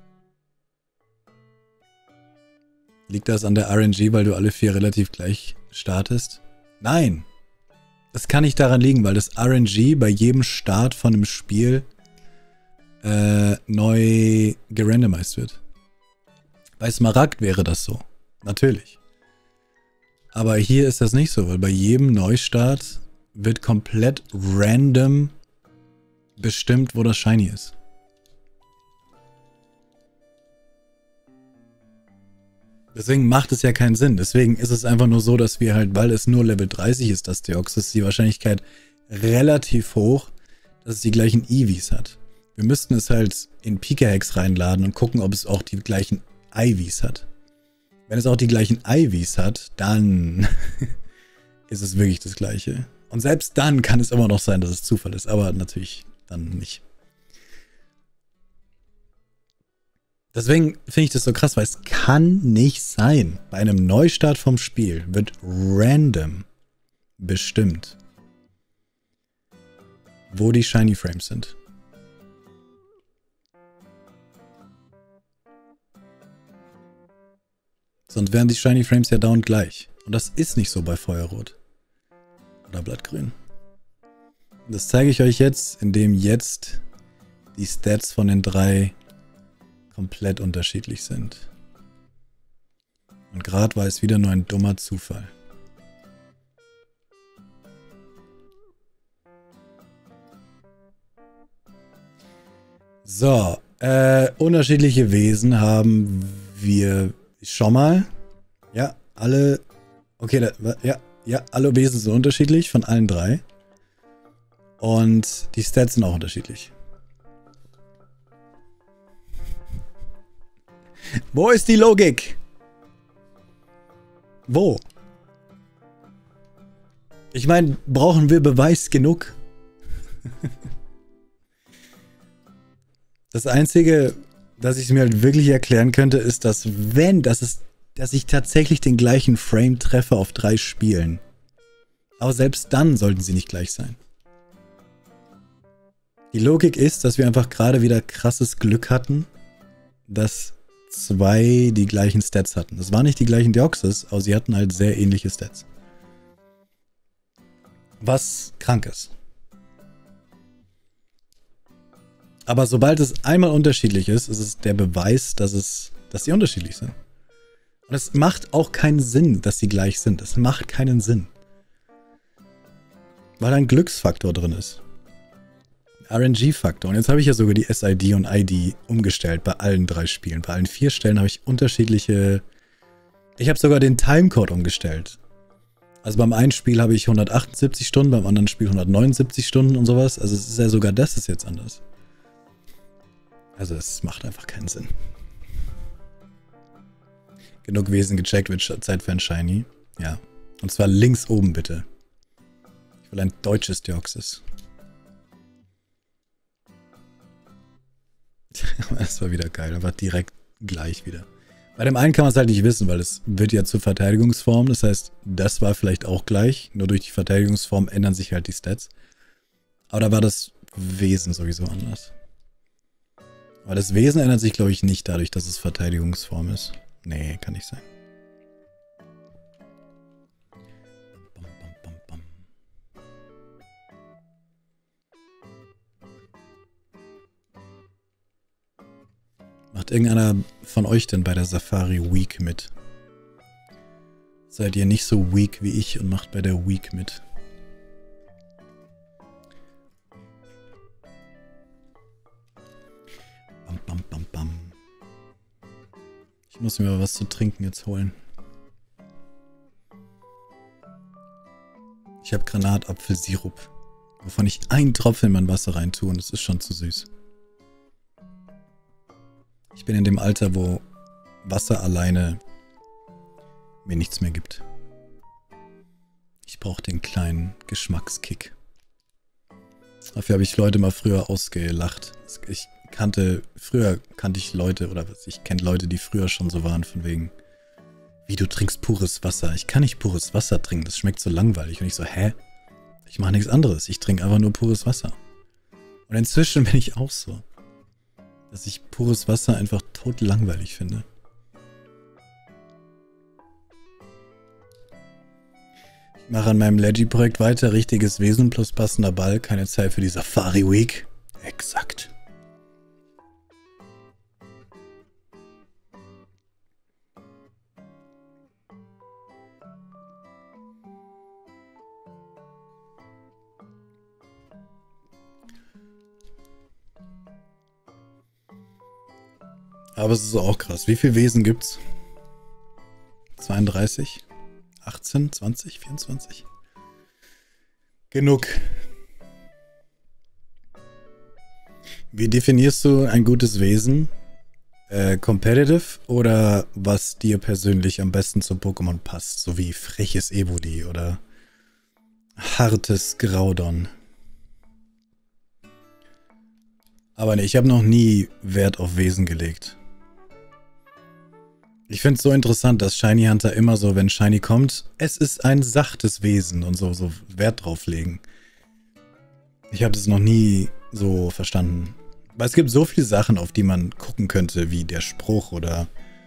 Liegt das an der R N G, weil du alle vier relativ gleich startest? Nein! Das kann nicht daran liegen, weil das R N G bei jedem Start von einem Spiel Äh, neu gerandomized wird. Bei Smaragd wäre das so. Natürlich. Aber hier ist das nicht so, weil bei jedem Neustart wird komplett random bestimmt, wo das Shiny ist. Deswegen macht es ja keinen Sinn. Deswegen ist es einfach nur so, dass wir halt, weil es nur Level dreißig ist, das Deox, ist die Wahrscheinlichkeit relativ hoch, dass es die gleichen Eevees hat. Wir müssten es halt in Pika-Hex reinladen und gucken, ob es auch die gleichen Ivies hat. Wenn es auch die gleichen Ivies hat, dann ist es wirklich das Gleiche. Und selbst dann kann es immer noch sein, dass es Zufall ist, aber natürlich dann nicht. Deswegen finde ich das so krass, weil es kann nicht sein. Bei einem Neustart vom Spiel wird random bestimmt, wo die Shiny Frames sind. Sonst wären die Shiny Frames ja dauernd gleich. Und das ist nicht so bei Feuerrot. Oder Blattgrün. Und das zeige ich euch jetzt, indem jetzt die Stats von den drei komplett unterschiedlich sind. Und gerade war es wieder nur ein dummer Zufall. So, äh, unterschiedliche Wesen haben wir schon mal. Ja, alle, okay, da, ja, ja, alle Wesen sind unterschiedlich von allen drei. Und die Stats sind auch unterschiedlich. Wo ist die Logik? Wo? Ich meine, brauchen wir Beweis genug? Das Einzige, das ich mir halt wirklich erklären könnte, ist, dass wenn, dass es, dass ich tatsächlich den gleichen Frame treffe auf drei Spielen. Aber selbst dann sollten sie nicht gleich sein. Die Logik ist, dass wir einfach gerade wieder krasses Glück hatten, dass zwei die gleichen Stats hatten. Das waren nicht die gleichen Deoxys, aber sie hatten halt sehr ähnliche Stats. Was krank ist. Aber sobald es einmal unterschiedlich ist, ist es der Beweis, dass es, dass sie unterschiedlich sind. Und es macht auch keinen Sinn, dass sie gleich sind. Es macht keinen Sinn. Weil ein Glücksfaktor drin ist. R N G-Faktor. Und jetzt habe ich ja sogar die S I D und I D umgestellt bei allen drei Spielen. Bei allen vier Stellen habe ich unterschiedliche... Ich habe sogar den Timecode umgestellt. Also beim einen Spiel habe ich hundertachtundsiebzig Stunden, beim anderen Spiel hundertneunundsiebzig Stunden und sowas. Also es ist ja sogar das ist jetzt anders. Also es macht einfach keinen Sinn. Genug Wesen gecheckt, wird Zeit für ein Shiny. Ja. Und zwar links oben bitte. Ich will ein deutsches Deoxys. Das war wieder geil. Einfach direkt gleich wieder. Bei dem einen kann man es halt nicht wissen, weil es wird ja zur Verteidigungsform. Das heißt, das war vielleicht auch gleich. Nur durch die Verteidigungsform ändern sich halt die Stats. Aber da war das Wesen sowieso anders. Aber das Wesen ändert sich, glaube ich, nicht dadurch, dass es Verteidigungsform ist. Nee, kann nicht sein. Bam, bam, bam, bam. Macht irgendeiner von euch denn bei der Safari Week mit? Seid ihr nicht so weak wie ich und macht bei der Week mit? Bam, bam, bam, bam. Ich muss mir was zu trinken jetzt holen. Ich habe Granatapfelsirup, wovon ich einen Tropfen in mein Wasser rein tue und es ist schon zu süß. Ich bin in dem Alter, wo Wasser alleine mir nichts mehr gibt. Ich brauche den kleinen Geschmackskick. Dafür habe ich Leute mal früher ausgelacht. Ich kannte, früher kannte ich Leute, oder ich kenne Leute, die früher schon so waren, von wegen, wie, du trinkst pures Wasser. Ich kann nicht pures Wasser trinken, das schmeckt so langweilig. Und ich so, hä? Ich mache nichts anderes, ich trinke einfach nur pures Wasser. Und inzwischen bin ich auch so, dass ich pures Wasser einfach tot langweilig finde. Ich mache an meinem Leggy-Projekt weiter, richtiges Wesen plus passender Ball, keine Zeit für die Safari Week. Exakt. Aber es ist auch krass. Wie viele Wesen gibt's? zweiunddreißig? achtzehn? zwanzig? vierundzwanzig? Genug. Wie definierst du ein gutes Wesen? Äh, competitive oder was dir persönlich am besten zum Pokémon passt? So wie freches Evoli oder hartes Graudon. Aber nee, ich habe noch nie Wert auf Wesen gelegt. Ich finde es so interessant, dass Shiny Hunter immer so, wenn Shiny kommt, es ist ein sachtes Wesen und so, so Wert drauf legen. Ich habe das noch nie so verstanden. Weil es gibt so viele Sachen, auf die man gucken könnte, wie der Spruch oder...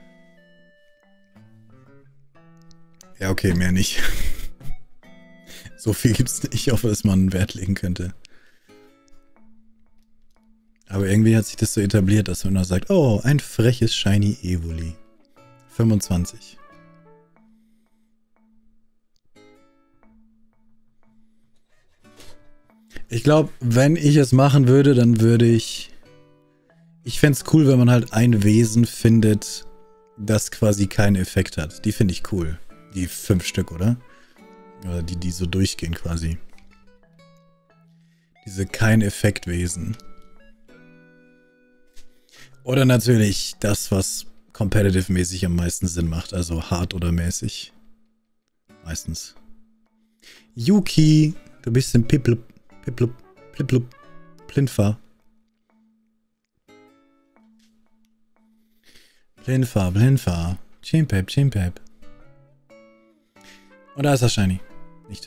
Ja, okay, mehr nicht. So viel gibt es nicht, auf das man Wert legen könnte. Aber irgendwie hat sich das so etabliert, dass man nur sagt, oh, ein freches Shiny Evoli. fünfundzwanzig. Ich glaube, wenn ich es machen würde, dann würde ich... Ich fände es cool, wenn man halt ein Wesen findet, das quasi keinen Effekt hat. Die finde ich cool. Die fünf Stück, oder? Oder die, die so durchgehen quasi. Diese Kein-Effekt-Wesen. Oder natürlich das, was competitive-mäßig am meisten Sinn macht. Also hart oder mäßig. Meistens. Yuki, du bist ein Piplup, Piplup, Pliplup, Plinfa. Blinfa, Blinfa. Chimpep, Chimpep. Und da ist das Shiny. Nicht.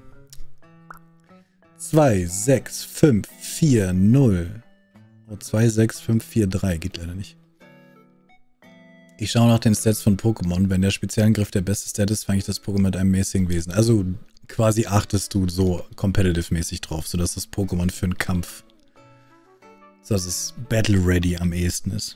zwei, sechs, fünf, vier, null. Oh, zwei, sechs, fünf, vier, drei. Geht leider nicht. Ich schaue nach den Stats von Pokémon. Wenn der Spezialangriff der beste Stat ist, fange ich das Pokémon mit einem mäßigen Wesen. Also quasi achtest du so competitive-mäßig drauf, sodass das Pokémon für einen Kampf, so dass es battle-ready am ehesten ist.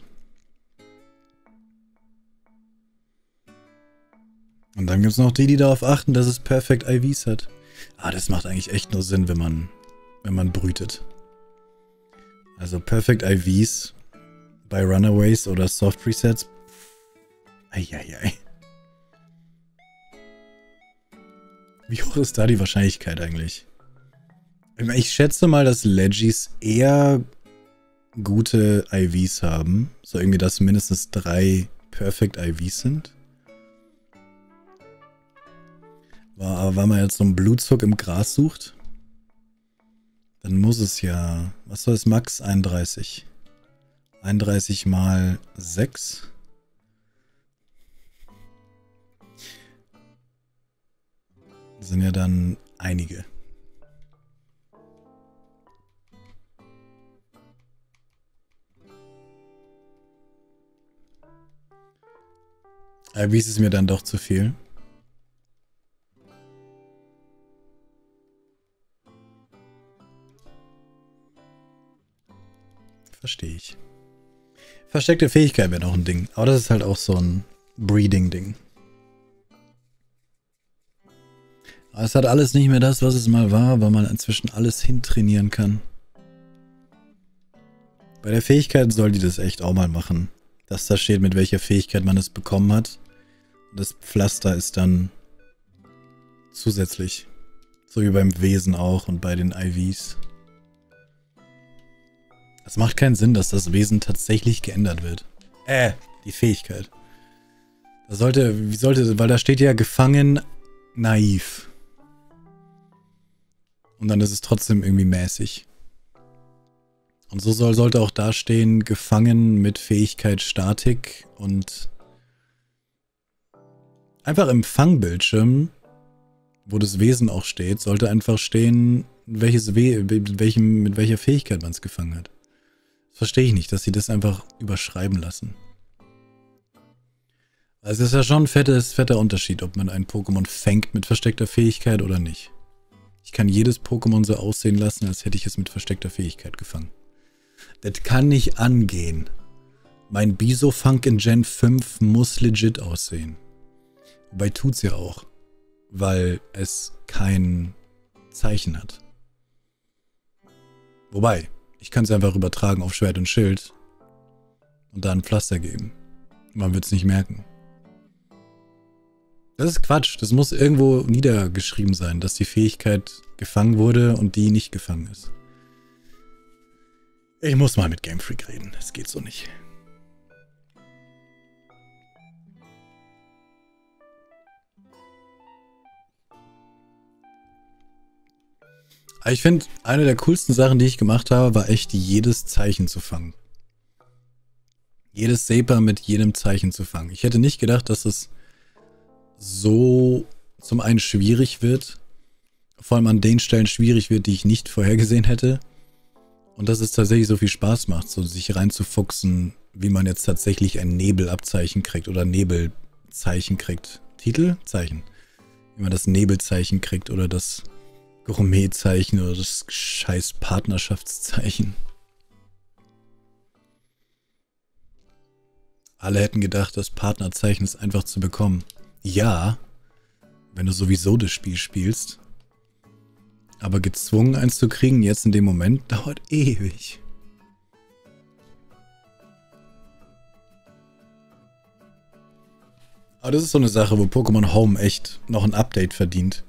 Und dann gibt es noch die, die darauf achten, dass es Perfect I Vs hat. Ah, das macht eigentlich echt nur Sinn, wenn man, wenn man brütet. Also Perfect I Vs bei Runaways oder Soft Presets. Eieiei. Wie hoch ist da die Wahrscheinlichkeit eigentlich? Ich schätze mal, dass Legis eher gute I Vs haben. So irgendwie, dass mindestens drei Perfect I Vs sind. Aber wenn man jetzt so einen Blutzug im Gras sucht, dann muss es ja... Was soll es? Max einunddreißig. einunddreißig mal sechs. Das sind ja dann einige. I Vs ist mir dann doch zu viel. Verstehe ich. Versteckte Fähigkeit wäre noch ein Ding. Aber das ist halt auch so ein Breeding-Ding. Aber es hat alles nicht mehr das, was es mal war, weil man inzwischen alles hintrainieren kann. Bei der Fähigkeit soll die das echt auch mal machen. Dass da steht, mit welcher Fähigkeit man es bekommen hat. Und das Pflaster ist dann zusätzlich. So wie beim Wesen auch und bei den I Vs. Es macht keinen Sinn, dass das Wesen tatsächlich geändert wird. Äh, die Fähigkeit. Das sollte, wie sollte, weil da steht ja gefangen naiv. Und dann ist es trotzdem irgendwie mäßig. Und so soll, sollte auch da stehen, gefangen mit Fähigkeit Statik und einfach im Fangbildschirm, wo das Wesen auch steht, sollte einfach stehen, welches We mit, welchem, mit welcher Fähigkeit man es gefangen hat. Das verstehe ich nicht, dass sie das einfach überschreiben lassen. Also es ist ja schon ein fettes, fetter Unterschied, ob man ein Pokémon fängt mit versteckter Fähigkeit oder nicht. Ich kann jedes Pokémon so aussehen lassen, als hätte ich es mit versteckter Fähigkeit gefangen. Das kann nicht angehen. Mein Bisofunk in Gen fünf muss legit aussehen. Wobei tut's ja auch, weil es kein Zeichen hat. Wobei, ich kann es einfach übertragen auf Schwert und Schild und da ein Pflaster geben. Man wird es nicht merken. Das ist Quatsch. Das muss irgendwo niedergeschrieben sein, dass die Fähigkeit gefangen wurde und die nicht gefangen ist. Ich muss mal mit Game Freak reden. Das geht so nicht. Aber ich finde, eine der coolsten Sachen, die ich gemacht habe, war echt jedes Zeichen zu fangen. Jedes Saper mit jedem Zeichen zu fangen. Ich hätte nicht gedacht, dass es so zum einen schwierig wird, vor allem an den Stellen schwierig wird, die ich nicht vorhergesehen hätte. Und dass es tatsächlich so viel Spaß macht, so sich reinzufuchsen, wie man jetzt tatsächlich ein Nebelabzeichen kriegt oder Nebelzeichen kriegt. Titel? Zeichen. Wie man das Nebelzeichen kriegt oder das Gourmetzeichen oder das scheiß Partnerschaftszeichen. Alle hätten gedacht, das Partnerzeichen ist einfach zu bekommen. Ja, wenn du sowieso das Spiel spielst. Aber gezwungen eins zu kriegen, jetzt in dem Moment, dauert ewig. Aber das ist so eine Sache, wo Pokémon Home echt noch ein Update verdient.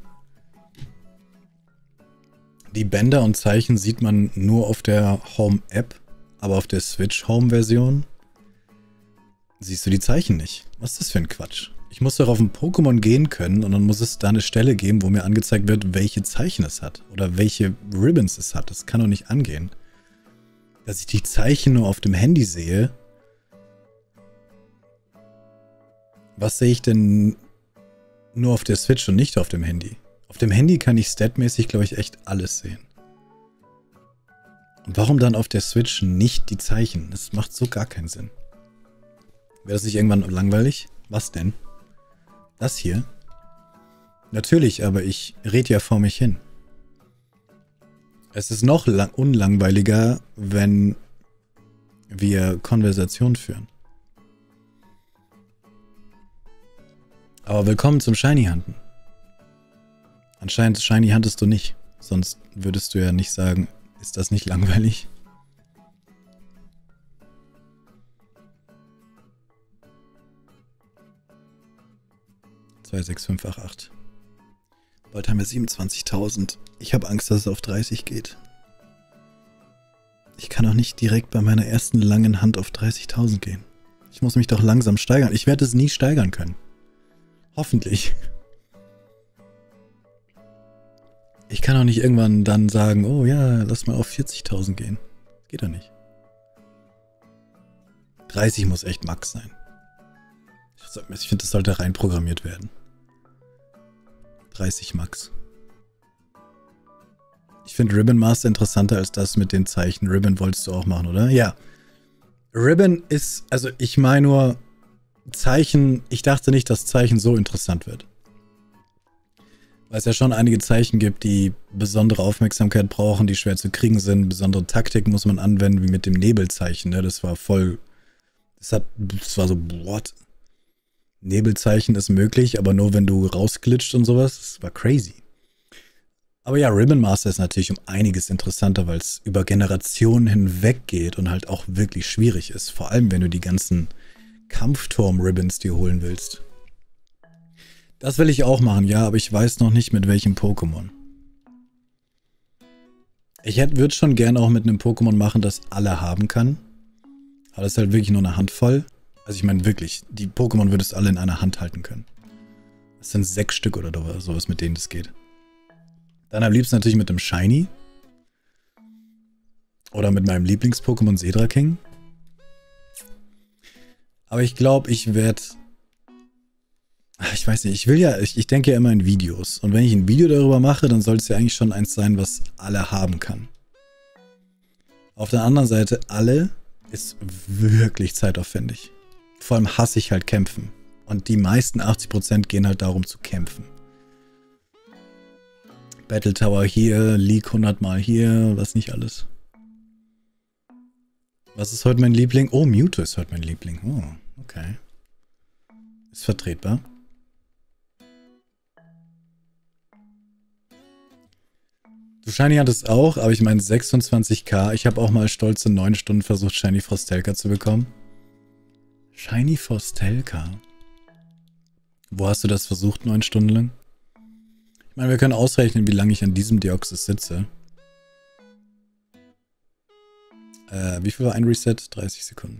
Die Bänder und Zeichen sieht man nur auf der Home-App, aber auf der Switch-Home-Version siehst du die Zeichen nicht. Was ist das für ein Quatsch? Ich muss doch auf ein Pokémon gehen können und dann muss es da eine Stelle geben, wo mir angezeigt wird, welche Zeichen es hat oder welche Ribbons es hat. Das kann doch nicht angehen. Dass ich die Zeichen nur auf dem Handy sehe Was sehe ich denn nur auf der Switch und nicht auf dem Handy? Auf dem Handy kann ich statmäßig, glaube ich, echt alles sehen. Und warum dann auf der Switch nicht die Zeichen? Das macht so gar keinen Sinn. Wäre das nicht irgendwann langweilig? Was denn? Das hier? Natürlich, aber ich rede ja vor mich hin. Es ist noch lang unlangweiliger, wenn wir Konversation führen. Aber willkommen zum Shiny Hunten. Anscheinend Shiny huntest du nicht. Sonst würdest du ja nicht sagen, ist das nicht langweilig? zwei sechs fünf acht acht. Bald haben wir siebenundzwanzigtausend. Ich habe Angst, dass es auf dreißig geht. Ich kann auch nicht direkt bei meiner ersten langen Hand auf dreißigtausend gehen. Ich muss mich doch langsam steigern. Ich werde es nie steigern können. Hoffentlich. Ich kann auch nicht irgendwann dann sagen, oh ja, lass mal auf vierzigtausend gehen. Geht doch nicht. dreißig muss echt Max sein. Ich finde, das sollte reinprogrammiert werden. dreißig Max. Ich finde Ribbon Master interessanter als das mit den Zeichen. Ribbon wolltest du auch machen, oder? Ja. Ribbon ist, also ich meine nur Zeichen, ich dachte nicht, dass Zeichen so interessant wird. Weil es ja schon einige Zeichen gibt, die besondere Aufmerksamkeit brauchen, die schwer zu kriegen sind. Besondere Taktiken muss man anwenden, wie mit dem Nebelzeichen. Ne? Das war voll, das hat, das war so, what? Nebelzeichen ist möglich, aber nur wenn du rausglitscht und sowas. Das war crazy. Aber ja, Ribbon Master ist natürlich um einiges interessanter, weil es über Generationen hinweg geht und halt auch wirklich schwierig ist. Vor allem, wenn du die ganzen Kampfturm-Ribbons dir holen willst. Das will ich auch machen, ja, aber ich weiß noch nicht, mit welchem Pokémon. Ich würde schon gerne auch mit einem Pokémon machen, das alle haben kann. Aber das ist halt wirklich nur eine Handvoll. Also ich meine wirklich, die Pokémon würdest du alle in einer Hand halten können. Das sind sechs Stück oder sowas, mit denen das geht. Dann am liebsten natürlich mit dem Shiny. Oder mit meinem Lieblings-Pokémon Sedra King. Aber ich glaube, ich werde... Ich weiß nicht, ich will ja, ich, ich denke ja immer in Videos. Und wenn ich ein Video darüber mache, dann soll es ja eigentlich schon eins sein, was alle haben kann. Auf der anderen Seite, alle ist wirklich zeitaufwendig. Vor allem hasse ich halt kämpfen. Und die meisten achtzig Prozent gehen halt darum zu kämpfen. Battle Tower hier, League hundert Mal hier, was nicht alles. Was ist heute mein Liebling? Oh, Mewtwo ist heute mein Liebling. Oh, okay. Ist vertretbar. Du Shiny hattest auch, aber ich meine sechsundzwanzig K. Ich habe auch mal stolze neun Stunden versucht, Shiny Frostelka zu bekommen. Shiny Frostelka? Wo hast du das versucht, neun Stunden lang? Ich meine, wir können ausrechnen, wie lange ich an diesem Deoxys sitze. Äh, wie viel war ein Reset? dreißig Sekunden.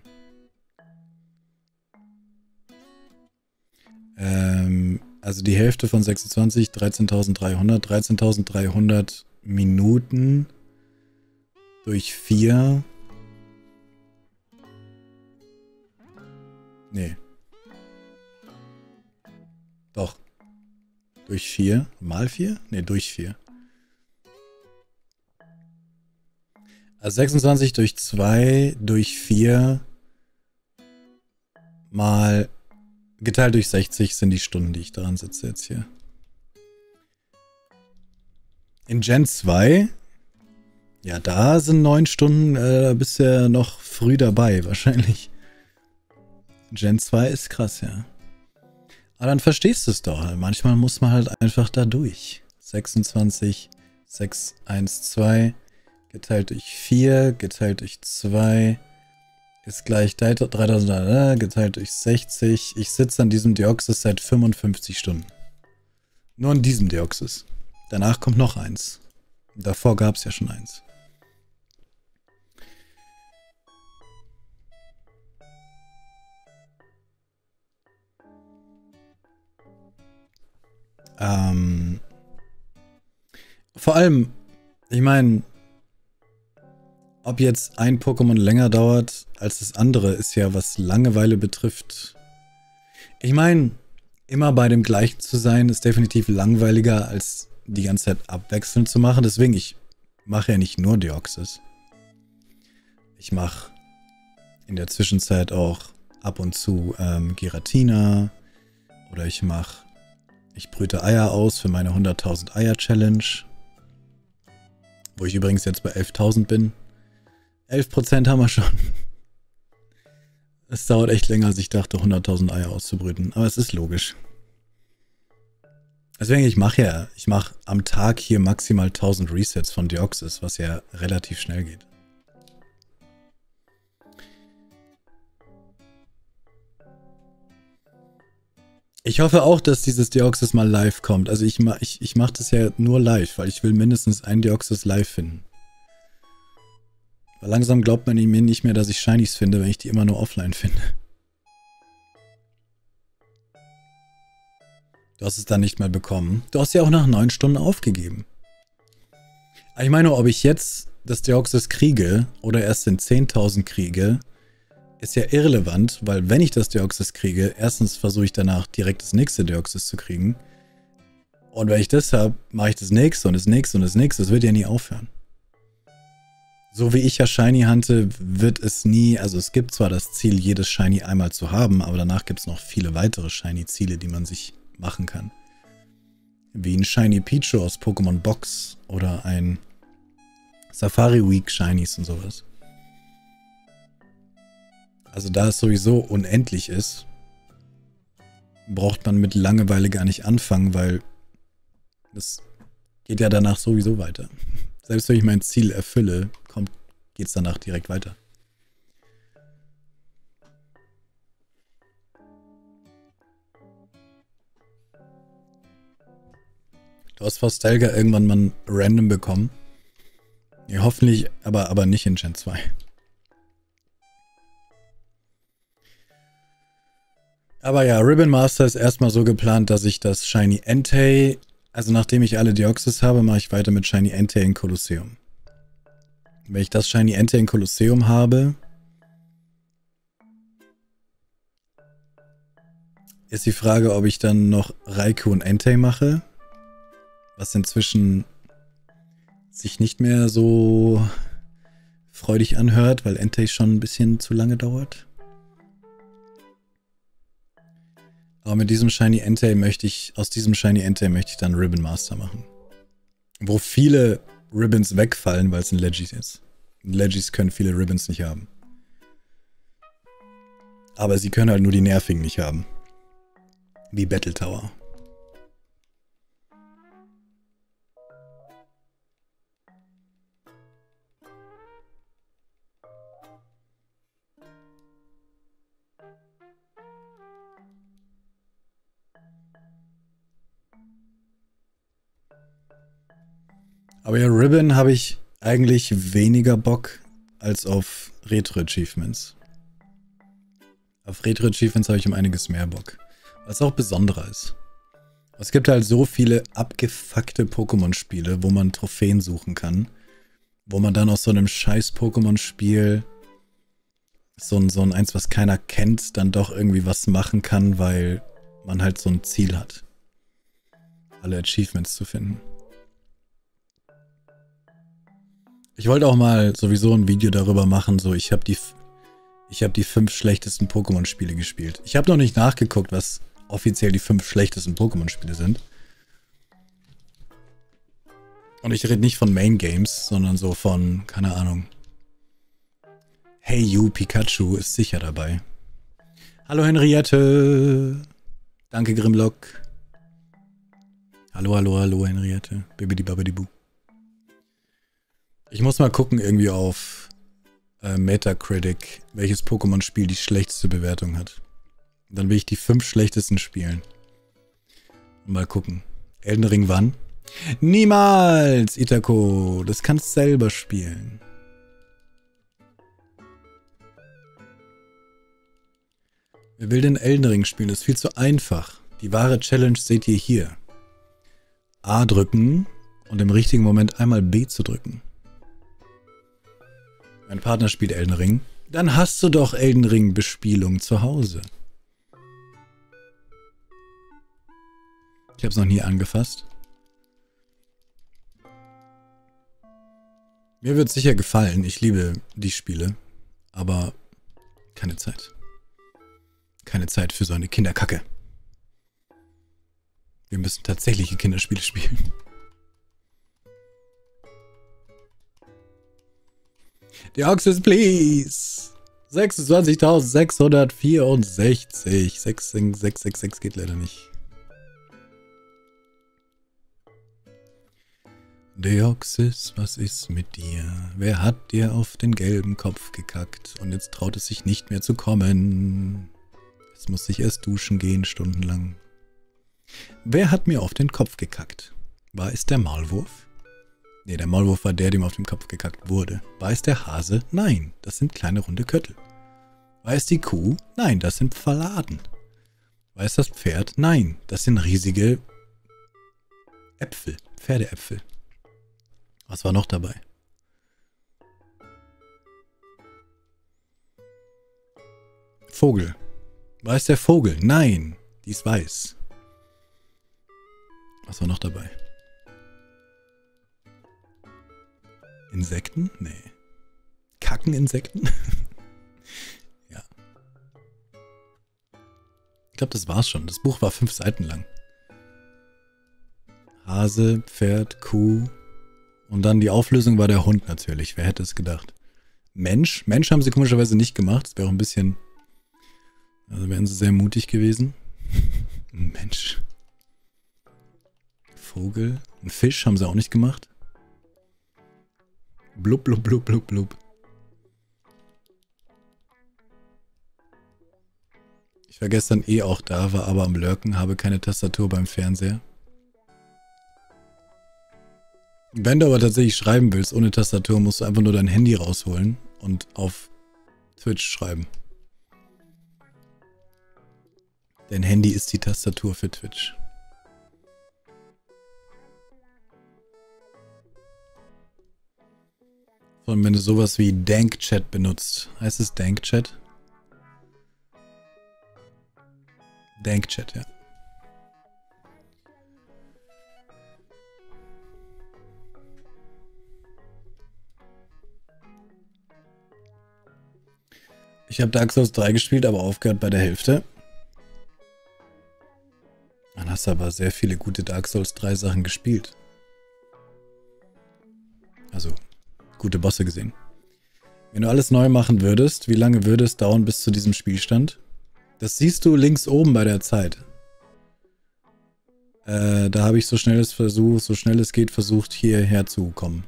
Ähm, also die Hälfte von sechsundzwanzig, dreizehntausenddreihundert. dreizehntausenddreihundert Minuten durch vier. Nee. Doch. Durch vier. Mal vier? Nee, durch vier. Also sechsundzwanzig durch zwei durch vier mal geteilt durch sechzig sind die Stunden, die ich daran sitze jetzt hier. In Gen zwei, ja, da sind neun Stunden, äh, da bist du ja noch früh dabei, wahrscheinlich. Gen zwei ist krass, ja. Aber dann verstehst du es doch. Manchmal muss man halt einfach da durch. sechsundzwanzig, sechs, eins, zwei, geteilt durch vier, geteilt durch zwei, ist gleich dreitausend, geteilt durch sechzig. Ich sitze an diesem Deoxys seit fünfundfünfzig Stunden. Nur an diesem Deoxys. Danach kommt noch eins. Davor gab es ja schon eins. Ähm, vor allem, ich meine, ob jetzt ein Pokémon länger dauert als das andere, ist ja, was Langeweile betrifft. Ich meine, immer bei dem gleichen zu sein, ist definitiv langweiliger, als die ganze Zeit abwechselnd zu machen. Deswegen, ich mache ja nicht nur Deoxys. Ich mache in der Zwischenzeit auch ab und zu ähm, Giratina. Oder ich mache, ich brüte Eier aus für meine hunderttausend Eier-Challenge. Wo ich übrigens jetzt bei elftausend bin. elf Prozent haben wir schon. Es dauert echt länger, als ich dachte, hunderttausend Eier auszubrüten. Aber es ist logisch. Deswegen, ich mache ja, ich mache am Tag hier maximal tausend Resets von Deoxys, was ja relativ schnell geht. Ich hoffe auch, dass dieses Deoxys mal live kommt. Also ich, ma, ich, ich mache das ja nur live, weil ich will mindestens ein Deoxys live finden. Weil langsam glaubt man mir nicht mehr, dass ich Shinies finde, wenn ich die immer nur offline finde. Du hast es dann nicht mehr bekommen. Du hast ja auch nach neun Stunden aufgegeben. Ich meine, ob ich jetzt das Deoxys kriege oder erst in zehntausend kriege, ist ja irrelevant, weil wenn ich das Deoxys kriege, erstens versuche ich danach direkt das nächste Deoxys zu kriegen. Und wenn ich das habe, mache ich das nächste und das nächste und das nächste. Das wird ja nie aufhören. So wie ich ja Shiny hunte, wird es nie, also es gibt zwar das Ziel, jedes Shiny einmal zu haben, aber danach gibt es noch viele weitere Shiny-Ziele, die man sich machen kann. Wie ein Shiny Pichu aus Pokémon Box oder ein Safari Week Shinies und sowas. Also da es sowieso unendlich ist, braucht man mit Langeweile gar nicht anfangen, weil das geht ja danach sowieso weiter. Selbst wenn ich mein Ziel erfülle, kommt, geht's danach direkt weiter. Du hast Forstelga irgendwann mal random bekommen. Ja, hoffentlich, aber, aber nicht in Gen zwei. Aber ja, Ribbon Master ist erstmal so geplant, dass ich das Shiny Entei, also nachdem ich alle Deoxys habe, mache ich weiter mit Shiny Entei in Kolosseum. Wenn ich das Shiny Entei in Kolosseum habe, ist die Frage, ob ich dann noch Raikou und Entei mache, was inzwischen sich nicht mehr so freudig anhört, weil Entei schon ein bisschen zu lange dauert. Aber mit diesem Shiny Entei möchte ich, aus diesem Shiny Entei möchte ich dann Ribbon Master machen. Wo viele Ribbons wegfallen, weil es ein Legis ist. Legis können viele Ribbons nicht haben. Aber sie können halt nur die nervigen nicht haben. Wie Battle Tower. Aber ja, Ribbon habe ich eigentlich weniger Bock als auf Retro-Achievements. Auf Retro-Achievements habe ich um einiges mehr Bock. Was auch besonderer ist. Es gibt halt so viele abgefuckte Pokémon-Spiele, wo man Trophäen suchen kann. Wo man dann aus so einem scheiß Pokémon-Spiel, so ein, so ein eins, was keiner kennt, dann doch irgendwie was machen kann, weil man halt so ein Ziel hat. Alle Achievements zu finden. Ich wollte auch mal sowieso ein Video darüber machen, so ich habe die ich habe die fünf schlechtesten Pokémon-Spiele gespielt. Ich habe noch nicht nachgeguckt, was offiziell die fünf schlechtesten Pokémon-Spiele sind. Und ich rede nicht von Main Games, sondern so von, keine Ahnung. Hey You, Pikachu ist sicher dabei. Hallo Henriette. Danke Grimlock. Hallo, hallo, hallo Henriette. Bibidi babidi bu. Ich muss mal gucken irgendwie auf äh, Metacritic, welches Pokémon-Spiel die schlechteste Bewertung hat. Dann will ich die fünf schlechtesten spielen. Mal gucken. Elden Ring wann? Niemals, Itako. Das kannst du selber spielen. Wer will denn Elden Ring spielen? Das ist viel zu einfach. Die wahre Challenge seht ihr hier. A drücken und im richtigen Moment einmal B zu drücken. Mein Partner spielt Elden Ring. Dann hast du doch Elden Ring Bespielung zu Hause. Ich habe es noch nie angefasst. Mir wird sicher gefallen. Ich liebe die Spiele. Aber keine Zeit. Keine Zeit für so eine Kinderkacke. Wir müssen tatsächliche Kinderspiele spielen. Deoxys, please! sechsundzwanzigtausendsechshundertvierundsechzig. sechs sechs sechs sechs geht leider nicht. Deoxys, was ist mit dir? Wer hat dir auf den gelben Kopf gekackt? Und jetzt traut es sich nicht mehr zu kommen. Es muss sich erst duschen gehen, stundenlang. Wer hat mir auf den Kopf gekackt? War es der Maulwurf? Nee, der Maulwurf war der, dem auf den Kopf gekackt wurde. War es der Hase? Nein, das sind kleine runde Köttel. War es die Kuh? Nein, das sind Pfalladen. War es das Pferd? Nein, das sind riesige Äpfel, Pferdeäpfel. Was war noch dabei? Vogel. War es der Vogel? Nein, die ist weiß. Was war noch dabei? Insekten? Nee. Kackeninsekten? Ja. Ich glaube, das war's schon. Das Buch war fünf Seiten lang. Hase, Pferd, Kuh. Und dann die Auflösung war der Hund natürlich. Wer hätte es gedacht? Mensch? Mensch haben sie komischerweise nicht gemacht. Das wäre auch ein bisschen... Also wären sie sehr mutig gewesen. Mensch. Vogel. Ein Fisch haben sie auch nicht gemacht. Blub, blub, blub, blub, blub. Ich war gestern eh auch da, war aber am Lurken, habe keine Tastatur beim Fernseher. Wenn du aber tatsächlich schreiben willst ohne Tastatur, musst du einfach nur dein Handy rausholen und auf Twitch schreiben. Dein Handy ist die Tastatur für Twitch. Und wenn du sowas wie Dank-Chat benutzt, heißt es Dank-Chat? Dank-Chat, ja. Ich habe Dark Souls drei gespielt, aber aufgehört bei der Hälfte. Dann hast du aber sehr viele gute Dark Souls drei Sachen gespielt. Also... gute Bosse gesehen. Wenn du alles neu machen würdest, wie lange würde es dauern bis zu diesem Spielstand? Das siehst du links oben bei der Zeit. Äh, da habe ich so schnell es versucht, so schnell es geht, versucht hierher zu kommen.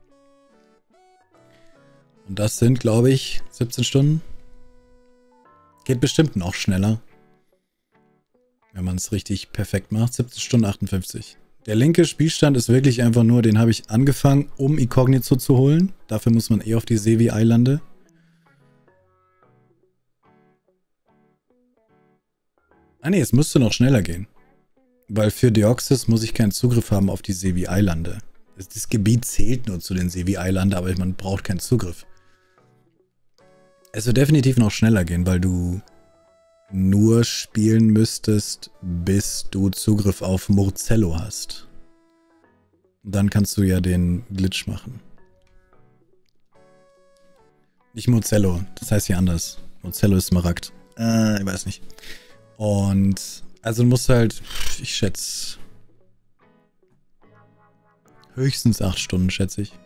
Und das sind, glaube ich, siebzehn Stunden. Geht bestimmt noch schneller. Wenn man es richtig perfekt macht. siebzehn Stunden achtundfünfzig. Der linke Spielstand ist wirklich einfach nur, den habe ich angefangen, um Inkognito zu holen. Dafür muss man eh auf die Sevi-Eilande. Ah ne, es müsste noch schneller gehen. Weil für Deoxys muss ich keinen Zugriff haben auf die Sevi-Eilande. Das, das Gebiet zählt nur zu den Sevi-Eilande, aber man braucht keinen Zugriff. Es wird definitiv noch schneller gehen, weil du nur spielen müsstest, bis du Zugriff auf Murzello hast. Dann kannst du ja den Glitch machen. Nicht Murzello, das heißt hier anders. Murzello ist Smaragd. Äh, ich weiß nicht. Und also du musst halt, ich schätze, höchstens acht Stunden, schätze ich.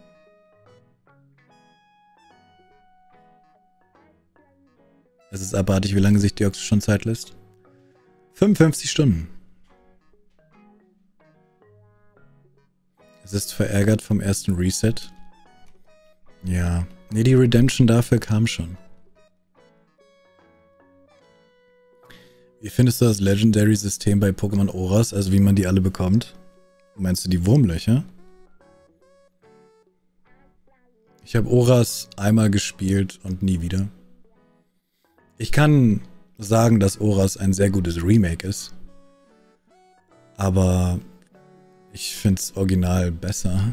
Es ist abartig, wie lange sich Deoxys schon Zeit lässt. fünfundfünfzig Stunden. Es ist verärgert vom ersten Reset. Ja. Nee, die Redemption dafür kam schon. Wie findest du das Legendary-System bei Pokémon Oras, also wie man die alle bekommt? Meinst du die Wurmlöcher? Ich habe Oras einmal gespielt und nie wieder. Ich kann sagen, dass Oras ein sehr gutes Remake ist. Aber ich finde es original besser.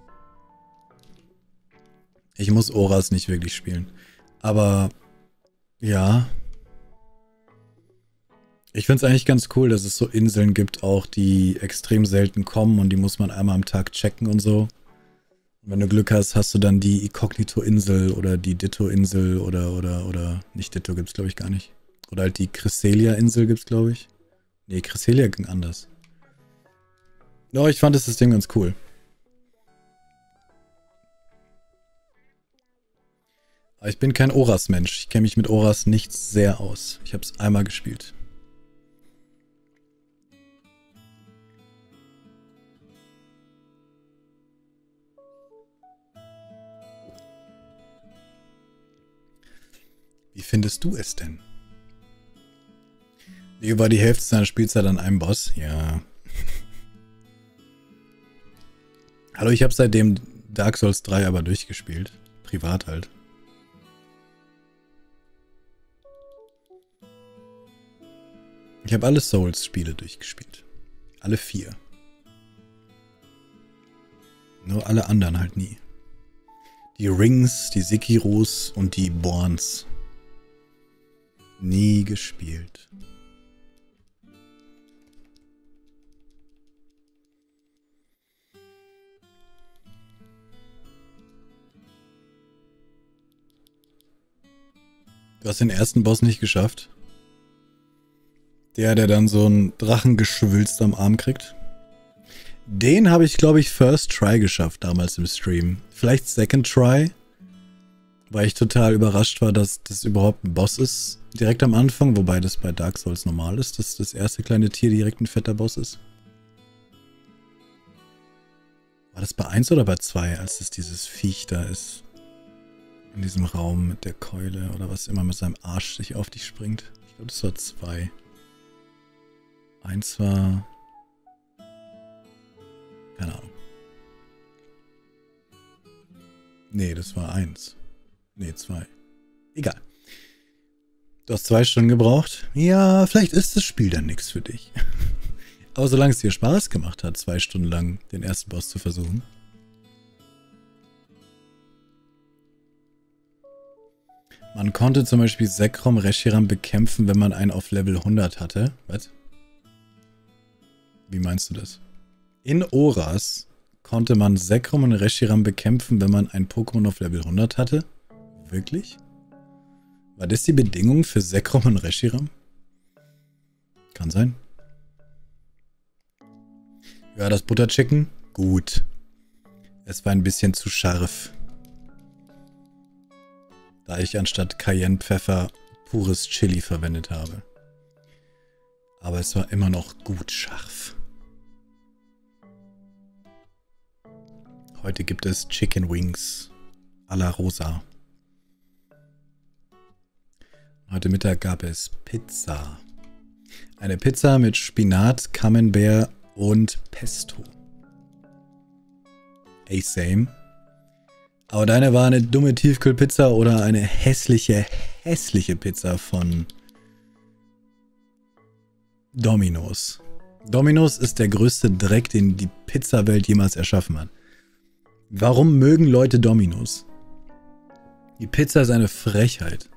Ich muss Oras nicht wirklich spielen. Aber ja. Ich finde es eigentlich ganz cool, dass es so Inseln gibt, auch die extrem selten kommen und die muss man einmal am Tag checken und so. Und wenn du Glück hast, hast du dann die Inkognito-Insel oder die Ditto-Insel oder, oder, oder, nicht Ditto gibt's glaube ich gar nicht. Oder halt die Cresselia-Insel gibt's glaube ich. Nee, Cresselia ging anders. Ja, ich fand das System ganz cool. Aber ich bin kein Oras-Mensch. Ich kenne mich mit Oras nicht sehr aus. Ich habe es einmal gespielt. Wie findest du es denn? Über die Hälfte seiner Spielzeit an einem Boss? Ja. Hallo, ich habe seitdem Dark Souls drei aber durchgespielt. Privat halt. Ich habe alle Souls-Spiele durchgespielt. Alle vier. Nur alle anderen halt nie. Die Rings, die Sekiros und die Borns. Nie gespielt. Du hast den ersten Boss nicht geschafft? Der, der dann so ein Drachengeschwülst am Arm kriegt? Den habe ich, glaube ich, First Try geschafft damals im Stream. Vielleicht Second Try, weil ich total überrascht war, dass das überhaupt ein Boss ist direkt am Anfang, wobei das bei Dark Souls normal ist, dass das erste kleine Tier direkt ein fetter Boss ist. War das bei eins oder bei zwei, als es dieses Viech da ist? In diesem Raum mit der Keule oder was immer mit seinem Arsch sich auf dich springt. Ich glaube, das war zwei. Eins war... Keine Ahnung. Nee, das war eins. Nee, zwei. Egal. Du hast zwei Stunden gebraucht. Ja, vielleicht ist das Spiel dann nichts für dich. Aber solange es dir Spaß gemacht hat, zwei Stunden lang den ersten Boss zu versuchen. Man konnte zum Beispiel Zekrom Reshiram bekämpfen, wenn man einen auf Level hundert hatte. Was? Wie meinst du das? In Oras konnte man Zekrom und Reshiram bekämpfen, wenn man ein Pokémon auf Level hundert hatte? Wirklich? War das die Bedingung für Zekrom und Reshiram? Kann sein. Ja, das Butterchicken? Gut. Es war ein bisschen zu scharf. Da ich anstatt Cayennepfeffer pures Chili verwendet habe. Aber es war immer noch gut scharf. Heute gibt es Chicken Wings à la Rosa. Heute Mittag gab es Pizza. Eine Pizza mit Spinat, Camembert und Pesto. Ey, same. Aber deine war eine dumme Tiefkühlpizza oder eine hässliche, hässliche Pizza von Domino's. Domino's ist der größte Dreck, den die Pizzawelt jemals erschaffen hat. Warum mögen Leute Domino's? Die Pizza ist eine Frechheit.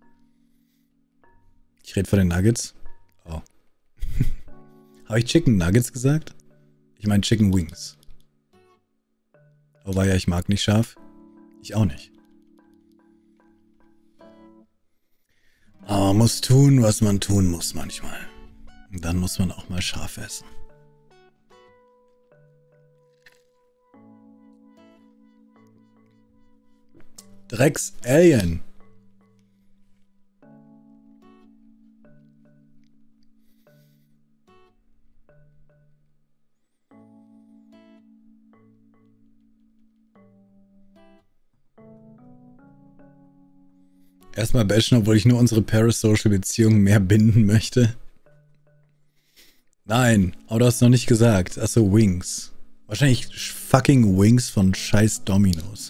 Ich rede von den Nuggets. Oh. Habe ich Chicken Nuggets gesagt? Ich meine Chicken Wings. Aber ja, ich mag nicht scharf. Ich auch nicht. Aber man muss tun, was man tun muss manchmal. Und dann muss man auch mal scharf essen. Drecks Alien. Erstmal bashen, obwohl ich nur unsere Parasocial-Beziehung mehr binden möchte. Nein, aber du hast noch nicht gesagt. Achso, Wings. Wahrscheinlich fucking Wings von scheiß Domino's.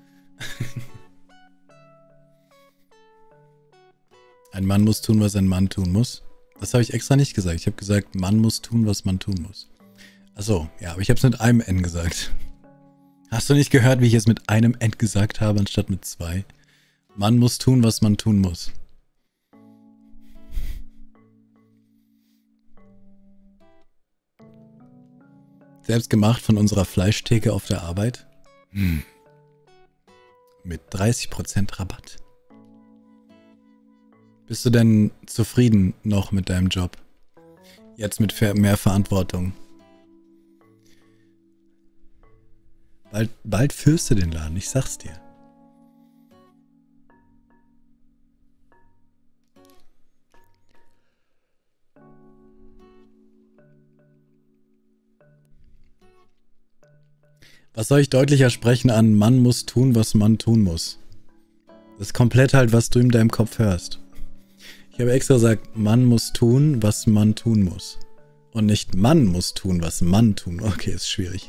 Ein Mann muss tun, was ein Mann tun muss. Das habe ich extra nicht gesagt. Ich habe gesagt, Mann muss tun, was man tun muss. Achso, ja, aber ich habe es mit einem N gesagt. Hast du nicht gehört, wie ich es mit einem N gesagt habe, anstatt mit zwei? Man muss tun, was man tun muss. Selbst gemacht von unserer Fleischtheke auf der Arbeit. Hm. Mit dreißig Prozent Rabatt. Bist du denn zufrieden noch mit deinem Job? Jetzt mit mehr Verantwortung. Bald, bald führst du den Laden, ich sag's dir. Was soll ich deutlicher sprechen an Mann muss tun, was Mann tun muss? Das ist komplett halt, was du in deinem Kopf hörst. Ich habe extra gesagt, Mann muss tun, was Mann tun muss. Und nicht Mann muss tun, was Mann tun muss. Okay, ist schwierig.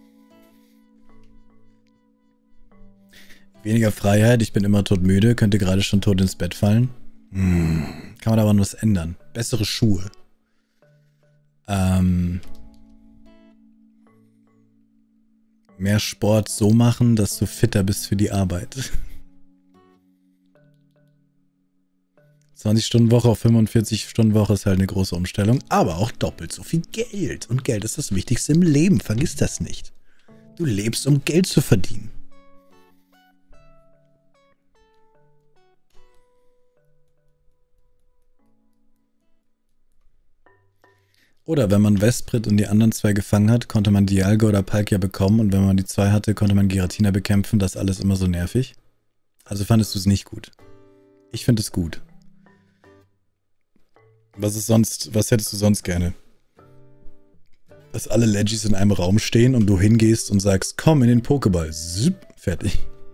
Weniger Freiheit, ich bin immer todmüde, könnte gerade schon tot ins Bett fallen. Hm, kann man aber was ändern. Bessere Schuhe. Ähm... Mehr Sport so machen, dass du fitter bist für die Arbeit. zwanzig Stunden Woche auf fünfundvierzig Stunden Woche ist halt eine große Umstellung, aber auch doppelt so viel Geld. Und Geld ist das Wichtigste im Leben, vergiss das nicht. Du lebst, um Geld zu verdienen. Oder wenn man Vesprit und die anderen zwei gefangen hat, konnte man Dialga oder Palkia bekommen und wenn man die zwei hatte, konnte man Giratina bekämpfen. Das alles immer so nervig. Also fandest du es nicht gut? Ich finde es gut. Was ist sonst, was hättest du sonst gerne? Dass alle Legis in einem Raum stehen und du hingehst und sagst, komm in den Pokéball. Zip, fertig.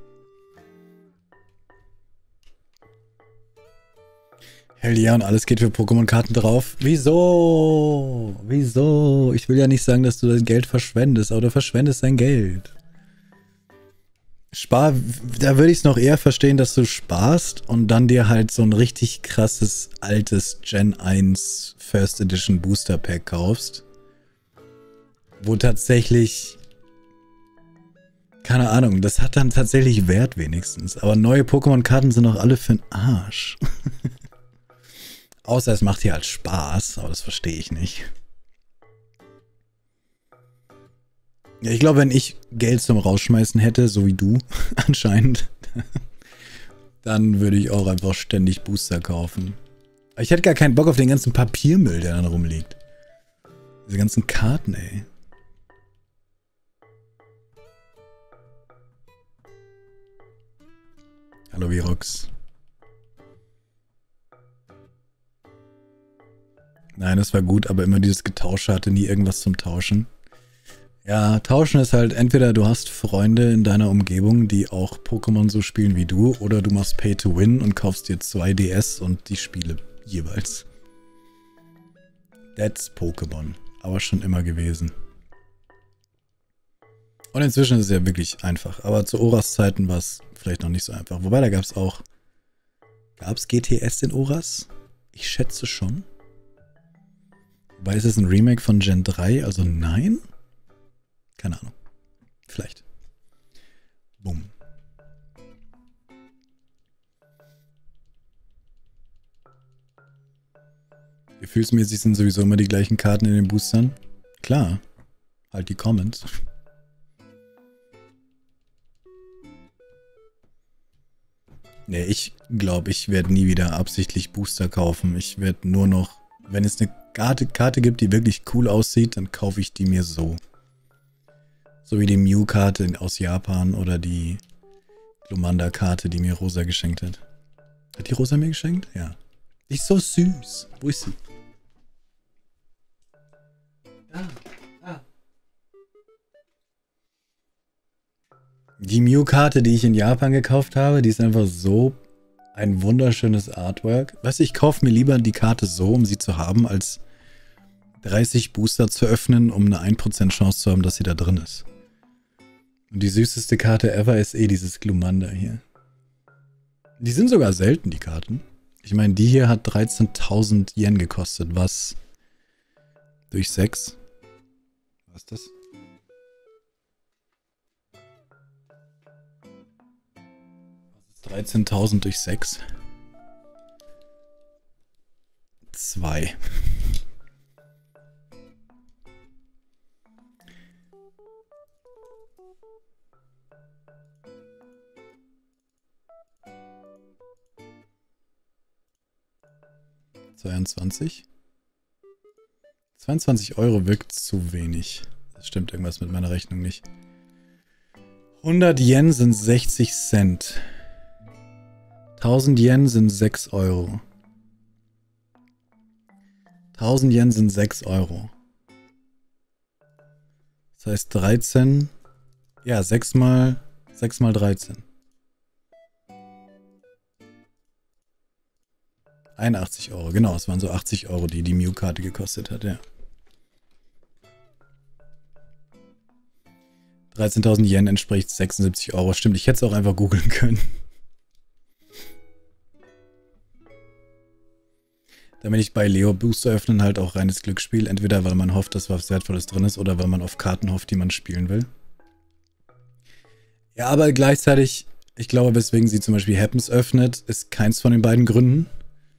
Hell ja, und alles geht für Pokémon-Karten drauf. Wieso? Wieso? Ich will ja nicht sagen, dass du dein Geld verschwendest, aber du verschwendest dein Geld. Spar, da würde ich es noch eher verstehen, dass du sparst und dann dir halt so ein richtig krasses, altes Gen eins First Edition Booster Pack kaufst. Wo tatsächlich... Keine Ahnung, das hat dann tatsächlich Wert wenigstens. Aber neue Pokémon-Karten sind doch alle für den Arsch. Außer es macht hier halt Spaß, aber das verstehe ich nicht. Ja, ich glaube, wenn ich Geld zum Rausschmeißen hätte, so wie du anscheinend, dann würde ich auch einfach ständig Booster kaufen. Aber ich hätte gar keinen Bock auf den ganzen Papiermüll, der dann rumliegt. Diese ganzen Karten, ey. Hallo Virox. Nein, das war gut, aber immer dieses Getausche hatte nie irgendwas zum Tauschen. Ja, tauschen ist halt entweder du hast Freunde in deiner Umgebung, die auch Pokémon so spielen wie du, oder du machst Pay to Win und kaufst dir zwei D S und die Spiele jeweils. That's Pokémon. Aber schon immer gewesen. Und inzwischen ist es ja wirklich einfach. Aber zu Oras Zeiten war es vielleicht noch nicht so einfach. Wobei, da gab es auch... Gab es G T S in Oras? Ich schätze schon. Wobei, ist es ein Remake von Gen drei? Also nein? Keine Ahnung. Vielleicht. Bumm. Gefühlsmäßig sind sowieso immer die gleichen Karten in den Boostern. Klar. Halt die Comments. Nee, ich glaube, ich werde nie wieder absichtlich Booster kaufen. Ich werde nur noch, wenn es eine Karte, Karte gibt, die wirklich cool aussieht, dann kaufe ich die mir so. So wie die Mew-Karte aus Japan oder die Glumanda-Karte, die mir Rosa geschenkt hat. Hat die Rosa mir geschenkt? Ja. Die ist so süß. Wo ist sie? Ah, ah. Die Mew-Karte, die ich in Japan gekauft habe, die ist einfach so ein wunderschönes Artwork. Weißt du, ich kaufe mir lieber die Karte so, um sie zu haben, als dreißig Booster zu öffnen, um eine ein Prozent Chance zu haben, dass sie da drin ist. Und die süßeste Karte ever ist eh dieses Glumanda hier. Die sind sogar selten, die Karten. Ich meine, die hier hat dreizehntausend Yen gekostet, was durch sechs. Was ist das? Was ist dreizehntausend durch sechs? zwei. zweiundzwanzig. zweiundzwanzig Euro wirkt zu wenig. Das stimmt irgendwas mit meiner Rechnung nicht. hundert Yen sind sechzig Cent. tausend Yen sind sechs Euro. tausend Yen sind sechs Euro. Das heißt dreizehn. Ja, sechs mal, sechs mal dreizehn. einundachtzig Euro, genau. Es waren so achtzig Euro, die die Mew-Karte gekostet hat, ja. dreizehntausend Yen entspricht sechsundsiebzig Euro. Stimmt, ich hätte es auch einfach googeln können. Damit ich bei Leo Booster öffnen halt auch reines Glücksspiel. Entweder weil man hofft, dass was Wertvolles drin ist oder weil man auf Karten hofft, die man spielen will. Ja, aber gleichzeitig, ich glaube, weswegen sie zum Beispiel Happens öffnet, ist keins von den beiden Gründen.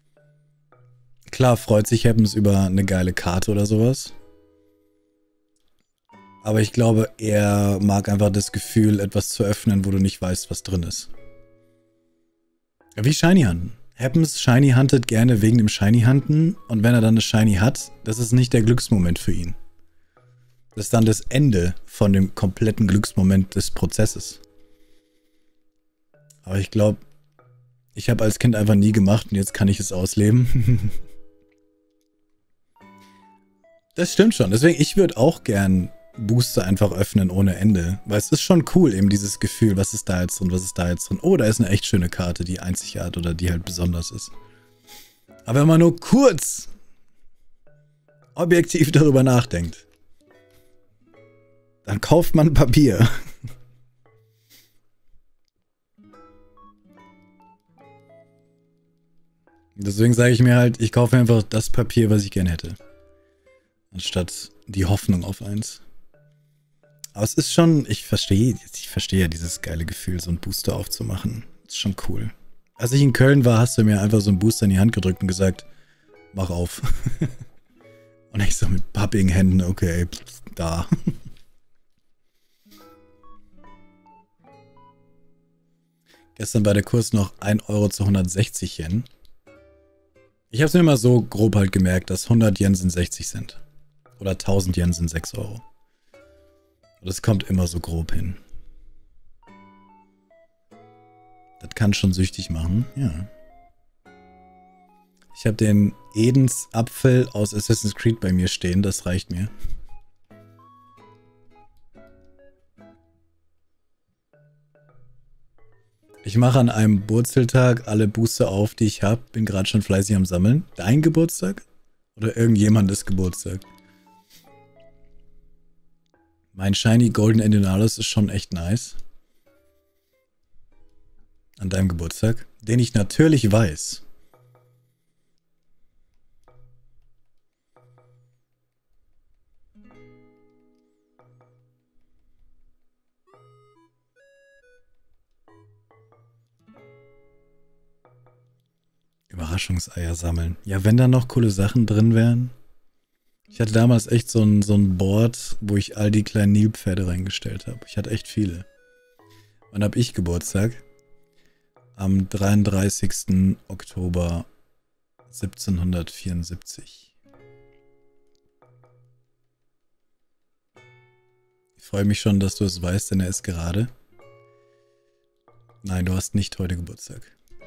Klar freut sich Happens über eine geile Karte oder sowas. Aber ich glaube, er mag einfach das Gefühl, etwas zu öffnen, wo du nicht weißt, was drin ist. Wie Shiny Hunten. Happens Shiny Huntet gerne wegen dem Shiny Hunten und wenn er dann eine Shiny hat, das ist nicht der Glücksmoment für ihn. Das ist dann das Ende von dem kompletten Glücksmoment des Prozesses. Aber ich glaube, ich habe als Kind einfach nie gemacht und jetzt kann ich es ausleben. Das stimmt schon. Deswegen, ich würde auch gern Booster einfach öffnen ohne Ende. Weil es ist schon cool, eben dieses Gefühl, was ist da jetzt drin, was ist da jetzt drin. Oh, da ist eine echt schöne Karte, die einzigartig oder die halt besonders ist. Aber wenn man nur kurz objektiv darüber nachdenkt, dann kauft man Papier. Deswegen sage ich mir halt, ich kaufe einfach das Papier, was ich gerne hätte. Anstatt die Hoffnung auf eins. Aber es ist schon, ich verstehe, ich verstehe ja dieses geile Gefühl, so einen Booster aufzumachen. Das ist schon cool. Als ich in Köln war, hast du mir einfach so einen Booster in die Hand gedrückt und gesagt, mach auf. Und ich so mit pappigen Händen, okay, da. Gestern war der Kurs noch ein Euro zu hundertsechzig Yen. Ich habe es mir immer so grob halt gemerkt, dass hundert Yen sind sechzig Cent. Oder tausend Yen sind sechs Euro. Das kommt immer so grob hin. Das kann schon süchtig machen, ja. Ich habe den Edens Apfel aus Assassin's Creed bei mir stehen, das reicht mir. Ich mache an einem Burzeltag alle Booster auf, die ich habe. Bin gerade schon fleißig am Sammeln. Dein Geburtstag? Oder irgendjemandes Geburtstag? Mein Shiny Golden Endinalis ist schon echt nice. An deinem Geburtstag. Den ich natürlich weiß. Überraschungseier sammeln. Ja, wenn da noch coole Sachen drin wären. Ich hatte damals echt so ein, so ein Board, wo ich all die kleinen Nilpferde reingestellt habe. Ich hatte echt viele. Wann habe ich Geburtstag? Am dreiunddreißigsten Oktober siebzehnhundertvierundsiebzig. Ich freue mich schon, dass du es weißt, denn er ist gerade. Nein, du hast nicht heute Geburtstag.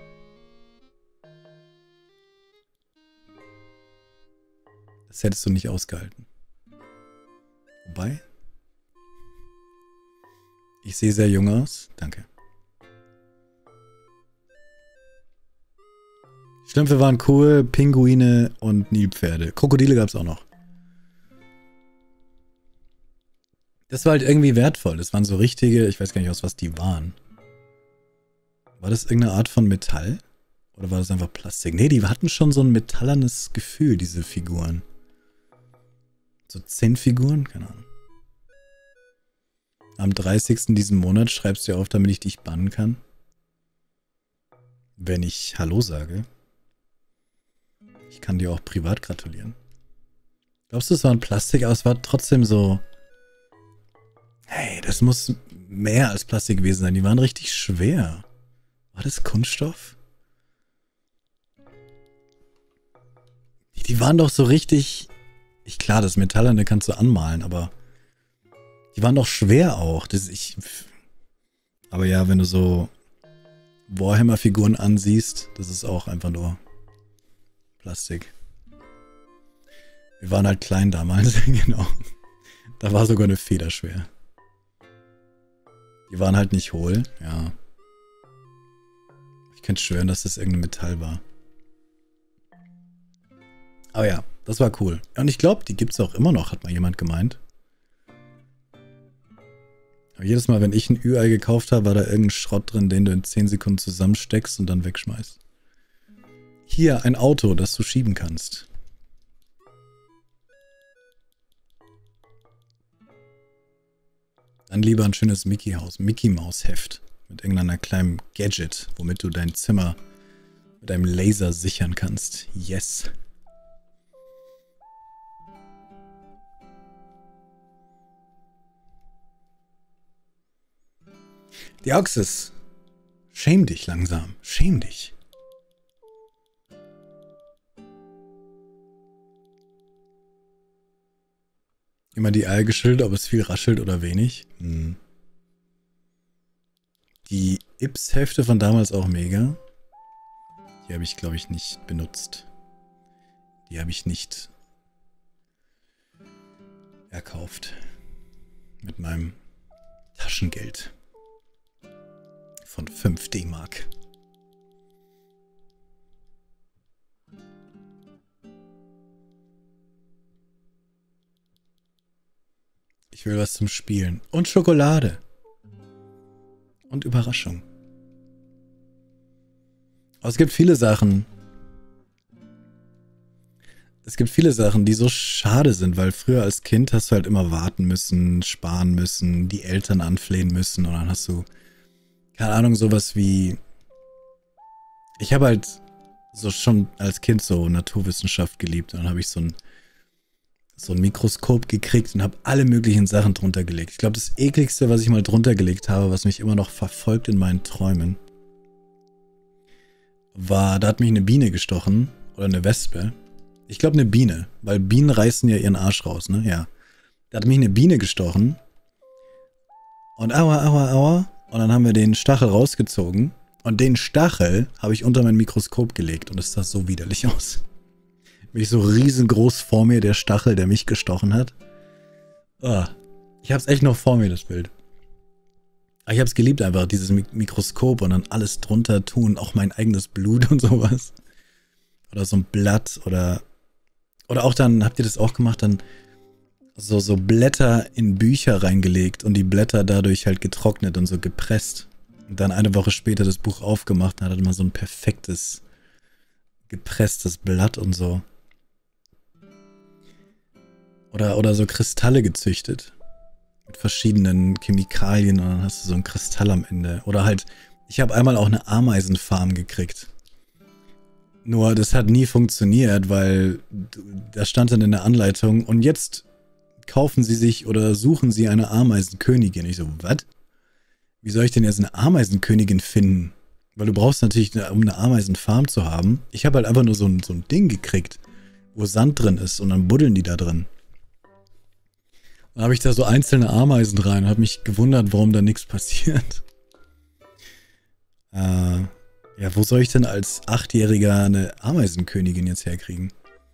Das hättest du nicht ausgehalten. Wobei? Ich sehe sehr jung aus. Danke. Schlümpfe waren cool, Pinguine und Nilpferde. Krokodile gab es auch noch. Das war halt irgendwie wertvoll. Das waren so richtige, ich weiß gar nicht, aus was die waren. War das irgendeine Art von Metall? Oder war das einfach Plastik? Nee, die hatten schon so ein metallernes Gefühl, diese Figuren. So zehn Figuren? Keine Ahnung. Am dreißigsten diesen Monat schreibst du auf, damit ich dich bannen kann. Wenn ich Hallo sage. Ich kann dir auch privat gratulieren. Glaubst du, es war ein Plastik, aber es war trotzdem so... Hey, das muss mehr als Plastik gewesen sein. Die waren richtig schwer. War das Kunststoff? Die waren doch so richtig... Ich, klar, das Metallerne kannst du anmalen, aber... Die waren doch schwer auch. Das, ich, aber ja, wenn du so Warhammer-Figuren ansiehst, das ist auch einfach nur Plastik. Wir waren halt klein damals, genau. Da war sogar eine Feder schwer. Die waren halt nicht hohl, ja. Ich könnte schwören, dass das irgendein Metall war. Aber ja, das war cool. Und ich glaube, die gibt es auch immer noch, hat mal jemand gemeint. Aber jedes Mal, wenn ich ein Ü-Ei gekauft habe, war da irgendein Schrott drin, den du in zehn Sekunden zusammensteckst und dann wegschmeißt. Hier, ein Auto, das du schieben kannst. Dann lieber ein schönes Mickey Haus, Mickey Maus Heft mit irgendeiner kleinen Gadget, womit du dein Zimmer mit einem Laser sichern kannst. Yes. Die Oxys. Schäm dich langsam. Schäm dich. Immer die Eier geschüttelt, ob es viel raschelt oder wenig. Hm. Die Ips-Hefte von damals auch mega. Die habe ich, glaube ich, nicht benutzt. Die habe ich nicht erkauft. Mit meinem Taschengeld. Von fünf D-Mark. Ich will was zum Spielen. Und Schokolade. Und Überraschung. Aber es gibt viele Sachen. Es gibt viele Sachen, die so schade sind, weil früher als Kind hast du halt immer warten müssen, sparen müssen, die Eltern anflehen müssen und dann hast du, keine Ahnung, sowas wie... Ich habe halt so schon als Kind so Naturwissenschaft geliebt und dann habe ich so ein so ein Mikroskop gekriegt und habe alle möglichen Sachen drunter gelegt. Ich glaube, das ekligste, was ich mal drunter gelegt habe, was mich immer noch verfolgt in meinen Träumen, war, da hat mich eine Biene gestochen oder eine Wespe. Ich glaube eine Biene, weil Bienen reißen ja ihren Arsch raus, ne? Ja. Da hat mich eine Biene gestochen und aua, aua, aua und dann haben wir den Stachel rausgezogen und den Stachel habe ich unter mein Mikroskop gelegt und es sah so widerlich aus. Mich so riesengroß vor mir, der Stachel, der mich gestochen hat. Oh, ich hab's echt noch vor mir, das Bild. Aber ich hab's geliebt einfach, dieses Mik Mikroskop und dann alles drunter tun, auch mein eigenes Blut und sowas. Oder so ein Blatt oder... Oder auch dann, habt ihr das auch gemacht, dann so, so Blätter in Bücher reingelegt und die Blätter dadurch halt getrocknet und so gepresst. Und dann eine Woche später das Buch aufgemacht und hatte man so ein perfektes, gepresstes Blatt und so. Oder, oder so Kristalle gezüchtet. Mit verschiedenen Chemikalien und dann hast du so einen Kristall am Ende. Oder halt, ich habe einmal auch eine Ameisenfarm gekriegt. Nur das hat nie funktioniert, weil da stand dann in der Anleitung und jetzt kaufen Sie sich oder suchen Sie eine Ameisenkönigin. Ich so, was? Wie soll ich denn jetzt eine Ameisenkönigin finden? Weil du brauchst natürlich, um eine Ameisenfarm zu haben. Ich habe halt einfach nur so ein, so ein Ding gekriegt, wo Sand drin ist und dann buddeln die da drin. Dann habe ich da so einzelne Ameisen rein und habe mich gewundert, warum da nichts passiert. Äh, ja, wo soll ich denn als Achtjähriger eine Ameisenkönigin jetzt herkriegen?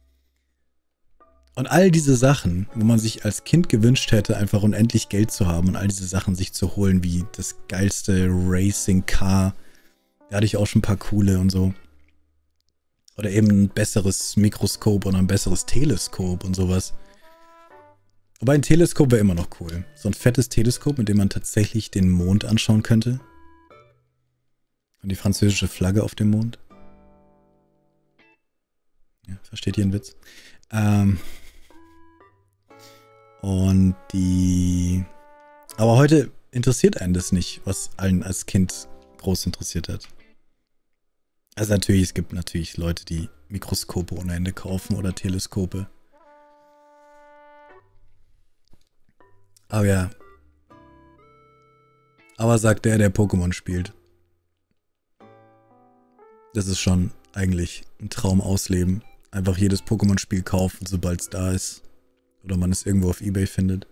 Und all diese Sachen, wo man sich als Kind gewünscht hätte, einfach unendlich Geld zu haben und all diese Sachen sich zu holen, wie das geilste Racing Car. Da hatte ich auch schon ein paar coole und so. Oder eben ein besseres Mikroskop oder ein besseres Teleskop und sowas. Wobei ein Teleskop wäre immer noch cool. So ein fettes Teleskop, mit dem man tatsächlich den Mond anschauen könnte. Und die französische Flagge auf dem Mond. Ja, versteht ihr den Witz? Ähm und die... Aber heute interessiert einen das nicht, was einen als Kind groß interessiert hat. Also natürlich, es gibt natürlich Leute, die Mikroskope ohne Ende kaufen oder Teleskope. Aber ja. Aber sagt der, der Pokémon spielt. Das ist schon eigentlich ein Traum ausleben. einfach jedes Pokémon-Spiel kaufen, sobald es da ist. Oder man es irgendwo auf eBay findet.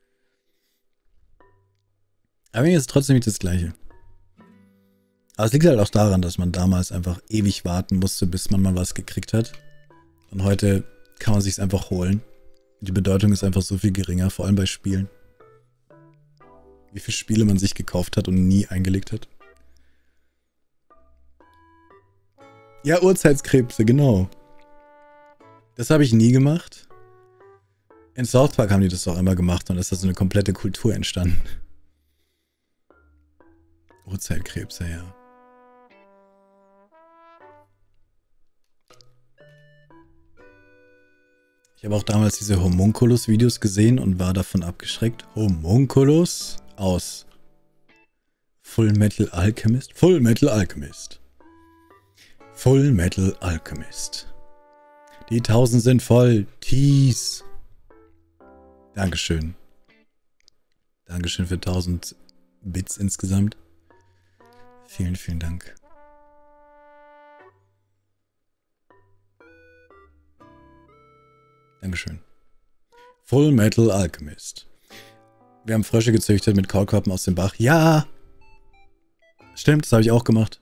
Aber mir ist trotzdem nicht das Gleiche. Aber es liegt halt auch daran, dass man damals einfach ewig warten musste, bis man mal was gekriegt hat. Und heute kann man sich's einfach holen. Die Bedeutung ist einfach so viel geringer, vor allem bei Spielen. Wie viele Spiele man sich gekauft hat und nie eingelegt hat. Ja, Urzeitskrebse, genau. Das habe ich nie gemacht. In South Park haben die das auch immer gemacht und es ist da so eine komplette Kultur entstanden. Urzeitkrebse, ja. Ich habe auch damals diese Homunculus-Videos gesehen und war davon abgeschreckt. Homunculus aus Full Metal Alchemist? Full Metal Alchemist. Full Metal Alchemist. Die tausend sind voll. Tease. Dankeschön. Dankeschön für tausend Bits insgesamt. Vielen, vielen Dank. Dankeschön. Full Metal Alchemist. Wir haben Frösche gezüchtet mit Kaulquappen aus dem Bach. Ja! Stimmt, das habe ich auch gemacht.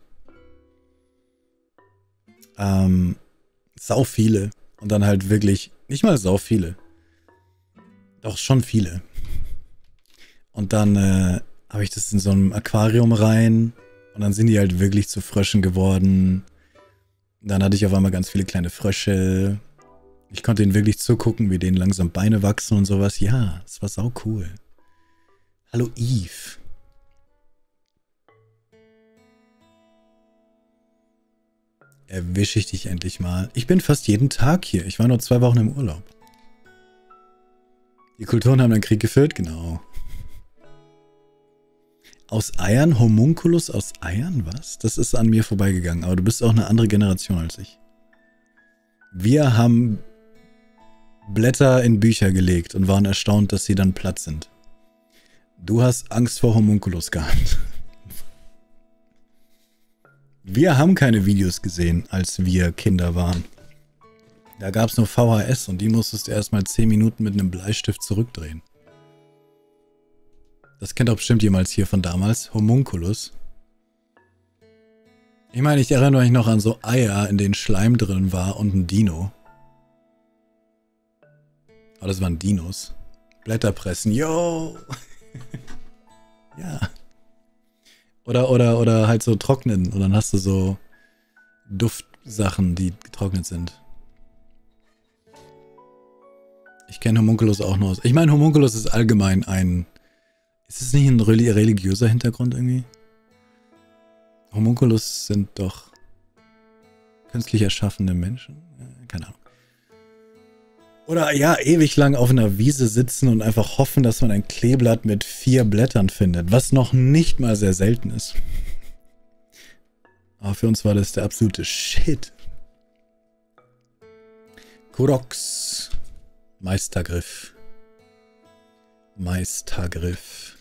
Ähm, sau viele. Und dann halt wirklich, nicht mal sau viele. Doch schon viele. Und dann äh, habe ich das in so einem Aquarium rein. Und dann sind die halt wirklich zu Fröschen geworden. Und dann hatte ich auf einmal ganz viele kleine Frösche. Ich konnte ihnen wirklich zugucken, wie denen langsam Beine wachsen und sowas. Ja, das war sau cool. Hallo Eve. Erwische ich dich endlich mal. Ich bin fast jeden Tag hier. Ich war nur zwei Wochen im Urlaub. Die Kulturen haben den Krieg geführt, genau. Aus Eiern? Homunculus aus Eiern? Was? Das ist an mir vorbeigegangen. Aber du bist auch eine andere Generation als ich. Wir haben Blätter in Bücher gelegt und waren erstaunt, dass sie dann platt sind. Du hast Angst vor Homunculus gehabt. Wir haben keine Videos gesehen, als wir Kinder waren. Da gab es nur V H S und die musstest du erstmal zehn Minuten mit einem Bleistift zurückdrehen. Das kennt doch bestimmt jemals hier von damals. Homunculus. Ich meine, ich erinnere mich noch an so Eier, in denen Schleim drin war und ein Dino. Aber das waren Dinos. Blätterpressen, yo! Ja. Oder, oder, oder halt so trocknen. Und dann hast du so Duftsachen, die getrocknet sind. Ich kenne Homunculus auch noch. Ich meine, Homunculus ist allgemein ein... Ist es nicht ein religiöser Hintergrund irgendwie? Homunculus sind doch künstlich erschaffene Menschen? Keine Ahnung. Oder ja, ewig lang auf einer Wiese sitzen und einfach hoffen, dass man ein Kleeblatt mit vier Blättern findet, was noch nicht mal sehr selten ist. Aber für uns war das der absolute Shit. Kurox. Meistergriff. Meistergriff.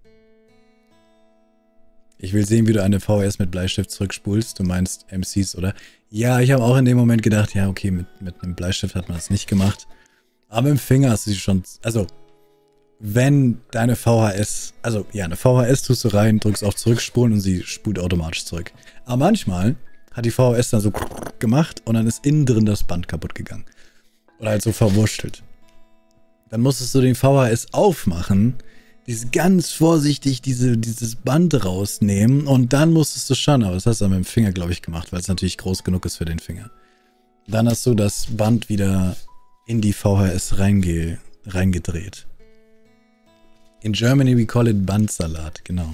Ich will sehen, wie du eine V H S mit Bleistift zurückspulst. Du meinst M Cs, oder? Ja, ich habe auch in dem Moment gedacht, ja, okay, mit, mit einem Bleistift hat man das nicht gemacht. Aber im Finger hast du sie schon... Also, wenn deine V H S... Also, ja, eine V H S tust du rein, drückst auf Zurückspulen und sie spult automatisch zurück. Aber manchmal hat die V H S dann so gemacht und dann ist innen drin das Band kaputt gegangen. Oder halt so verwurschtelt. Dann musstest du den V H S aufmachen, dieses ganz vorsichtig diese, dieses Band rausnehmen und dann musstest du schon, aber das hast du dann mit dem Finger, glaube ich, gemacht, weil es natürlich groß genug ist für den Finger. Dann hast du das Band wieder in die V H S reinge, reingedreht. In Germany we call it Bandsalat, genau.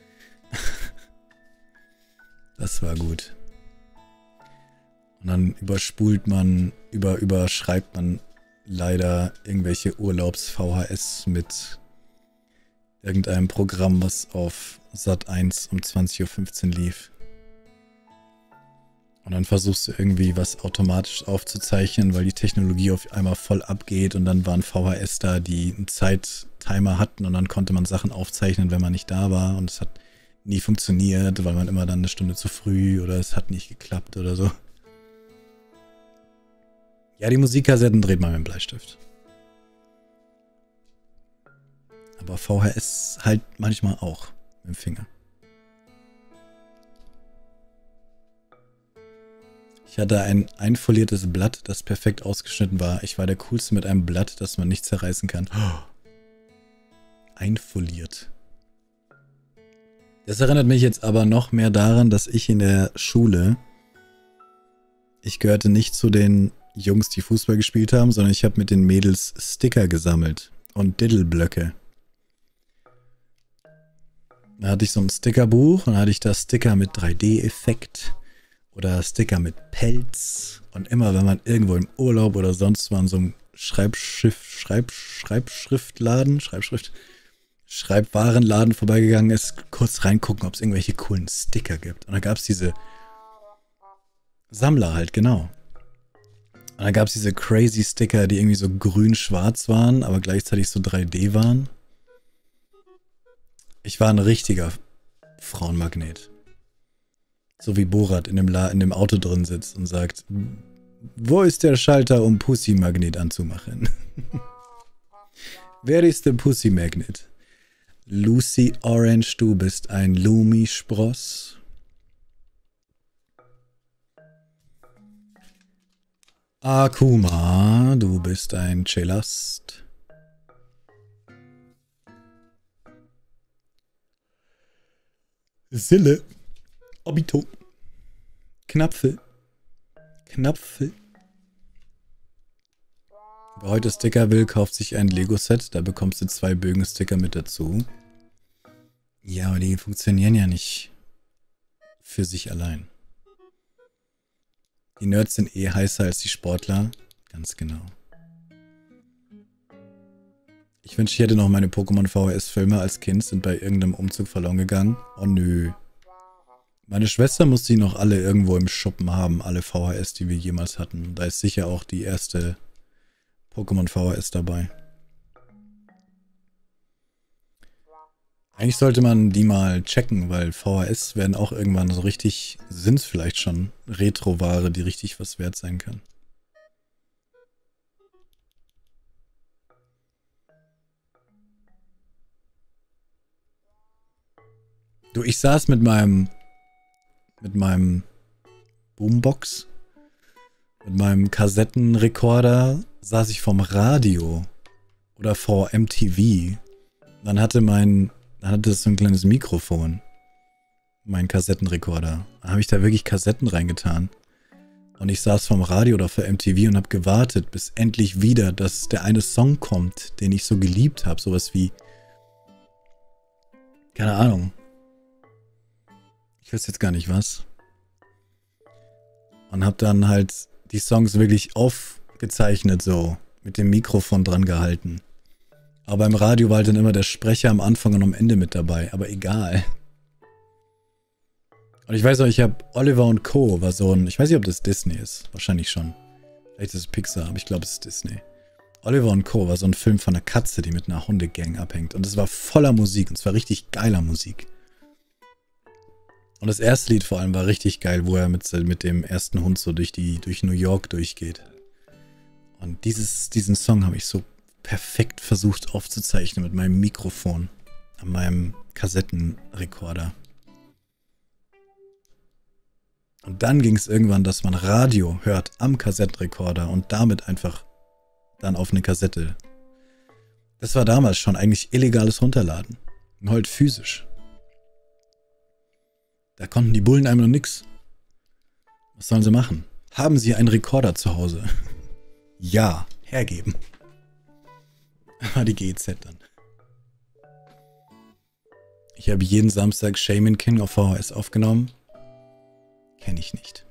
Das war gut. Und dann überspult man, über, überschreibt man leider irgendwelche Urlaubs-V H S mit irgendeinem Programm, was auf Sat eins um zwanzig Uhr fünfzehn lief. Und dann versuchst du irgendwie was automatisch aufzuzeichnen, weil die Technologie auf einmal voll abgeht und dann waren V H S da, die einen Zeittimer hatten und dann konnte man Sachen aufzeichnen, wenn man nicht da war und es hat nie funktioniert, weil man immer dann eine Stunde zu früh oder es hat nicht geklappt oder so. Ja, die Musikkassetten dreht man mit dem Bleistift. Aber V H S halt manchmal auch mit dem Finger. Ich hatte ein einfoliertes Blatt, das perfekt ausgeschnitten war. Ich war der Coolste mit einem Blatt, das man nicht zerreißen kann. Oh. Einfoliert. Das erinnert mich jetzt aber noch mehr daran, dass ich in der Schule, ich gehörte nicht zu den Jungs, die Fußball gespielt haben, sondern ich habe mit den Mädels Sticker gesammelt und Diddleblöcke. Da hatte ich so ein Stickerbuch und da hatte ich da Sticker mit drei D-Effekt oder Sticker mit Pelz. Und immer, wenn man irgendwo im Urlaub oder sonst wo an so einem Schreibschrift, Schreib, Schreibschriftladen, Schreibschrift, Schreibwarenladen vorbeigegangen ist, kurz reingucken, ob es irgendwelche coolen Sticker gibt. Und da gab es diese Sammler halt, genau. Und da gab es diese crazy Sticker, die irgendwie so grün-schwarz waren, aber gleichzeitig so drei D waren. Ich war ein richtiger Frauenmagnet. So wie Borat in dem, La in dem Auto drin sitzt und sagt, wo ist der Schalter, um Pussy-Magnet anzumachen? Wer ist der Pussy-Magnet? Lucy Orange, du bist ein Lumi-Spross. Akuma, du bist ein Chelast. Sille. Obito. Knapfel. Knapfel. Wer heute Sticker will, kauft sich ein Lego-Set. Da bekommst du zwei Bögen-Sticker mit dazu. Ja, aber die funktionieren ja nicht für sich allein. Die Nerds sind eh heißer als die Sportler. Ganz genau. Ich wünsche, ich hätte noch meine Pokémon V H S-Filme als Kind, sind bei irgendeinem Umzug verloren gegangen. Oh nö. Meine Schwester muss die noch alle irgendwo im Schuppen haben, alle V H S, die wir jemals hatten. Da ist sicher auch die erste Pokémon V H S dabei. Eigentlich sollte man die mal checken, weil V H S werden auch irgendwann so richtig, sind es vielleicht schon Retro-Ware, die richtig was wert sein kann. Du, ich saß mit meinem mit meinem Boombox, mit meinem Kassettenrekorder, saß ich vorm Radio oder vor M T V. Dann hatte mein, dann hatte es so ein kleines Mikrofon, mein Kassettenrekorder. Dann habe ich da wirklich Kassetten reingetan. Und ich saß vorm Radio oder vor M T V und habe gewartet, bis endlich wieder, dass der eine Song kommt, den ich so geliebt habe. Sowas wie, keine Ahnung. Ich weiß jetzt gar nicht was. Und hab dann halt die Songs wirklich aufgezeichnet, so mit dem Mikrofon dran gehalten. Aber im Radio war halt dann immer der Sprecher am Anfang und am Ende mit dabei. Aber egal. Und ich weiß auch, ich habe Oliver und Co. war so ein, ich weiß nicht, ob das Disney ist. Wahrscheinlich schon. Vielleicht ist es Pixar, aber ich glaube, es ist Disney. Oliver und Co. war so ein Film von einer Katze, die mit einer Hundegang abhängt. Und es war voller Musik. Und es war richtig geiler Musik. Und das erste Lied vor allem war richtig geil, wo er mit, mit dem ersten Hund so durch, die, durch New York durchgeht. Und dieses, diesen Song habe ich so perfekt versucht aufzuzeichnen mit meinem Mikrofon an meinem Kassettenrekorder. Und dann ging es irgendwann, dass man Radio hört am Kassettenrekorder und damit einfach dann auf eine Kassette. Das war damals schon eigentlich illegales Runterladen. Und heute physisch. Da konnten die Bullen einem noch nix. Was sollen sie machen? Haben sie einen Rekorder zu Hause? Ja, hergeben. War die G E Z dann. Ich habe jeden Samstag Shaman King auf V H S aufgenommen. Kenne ich nicht.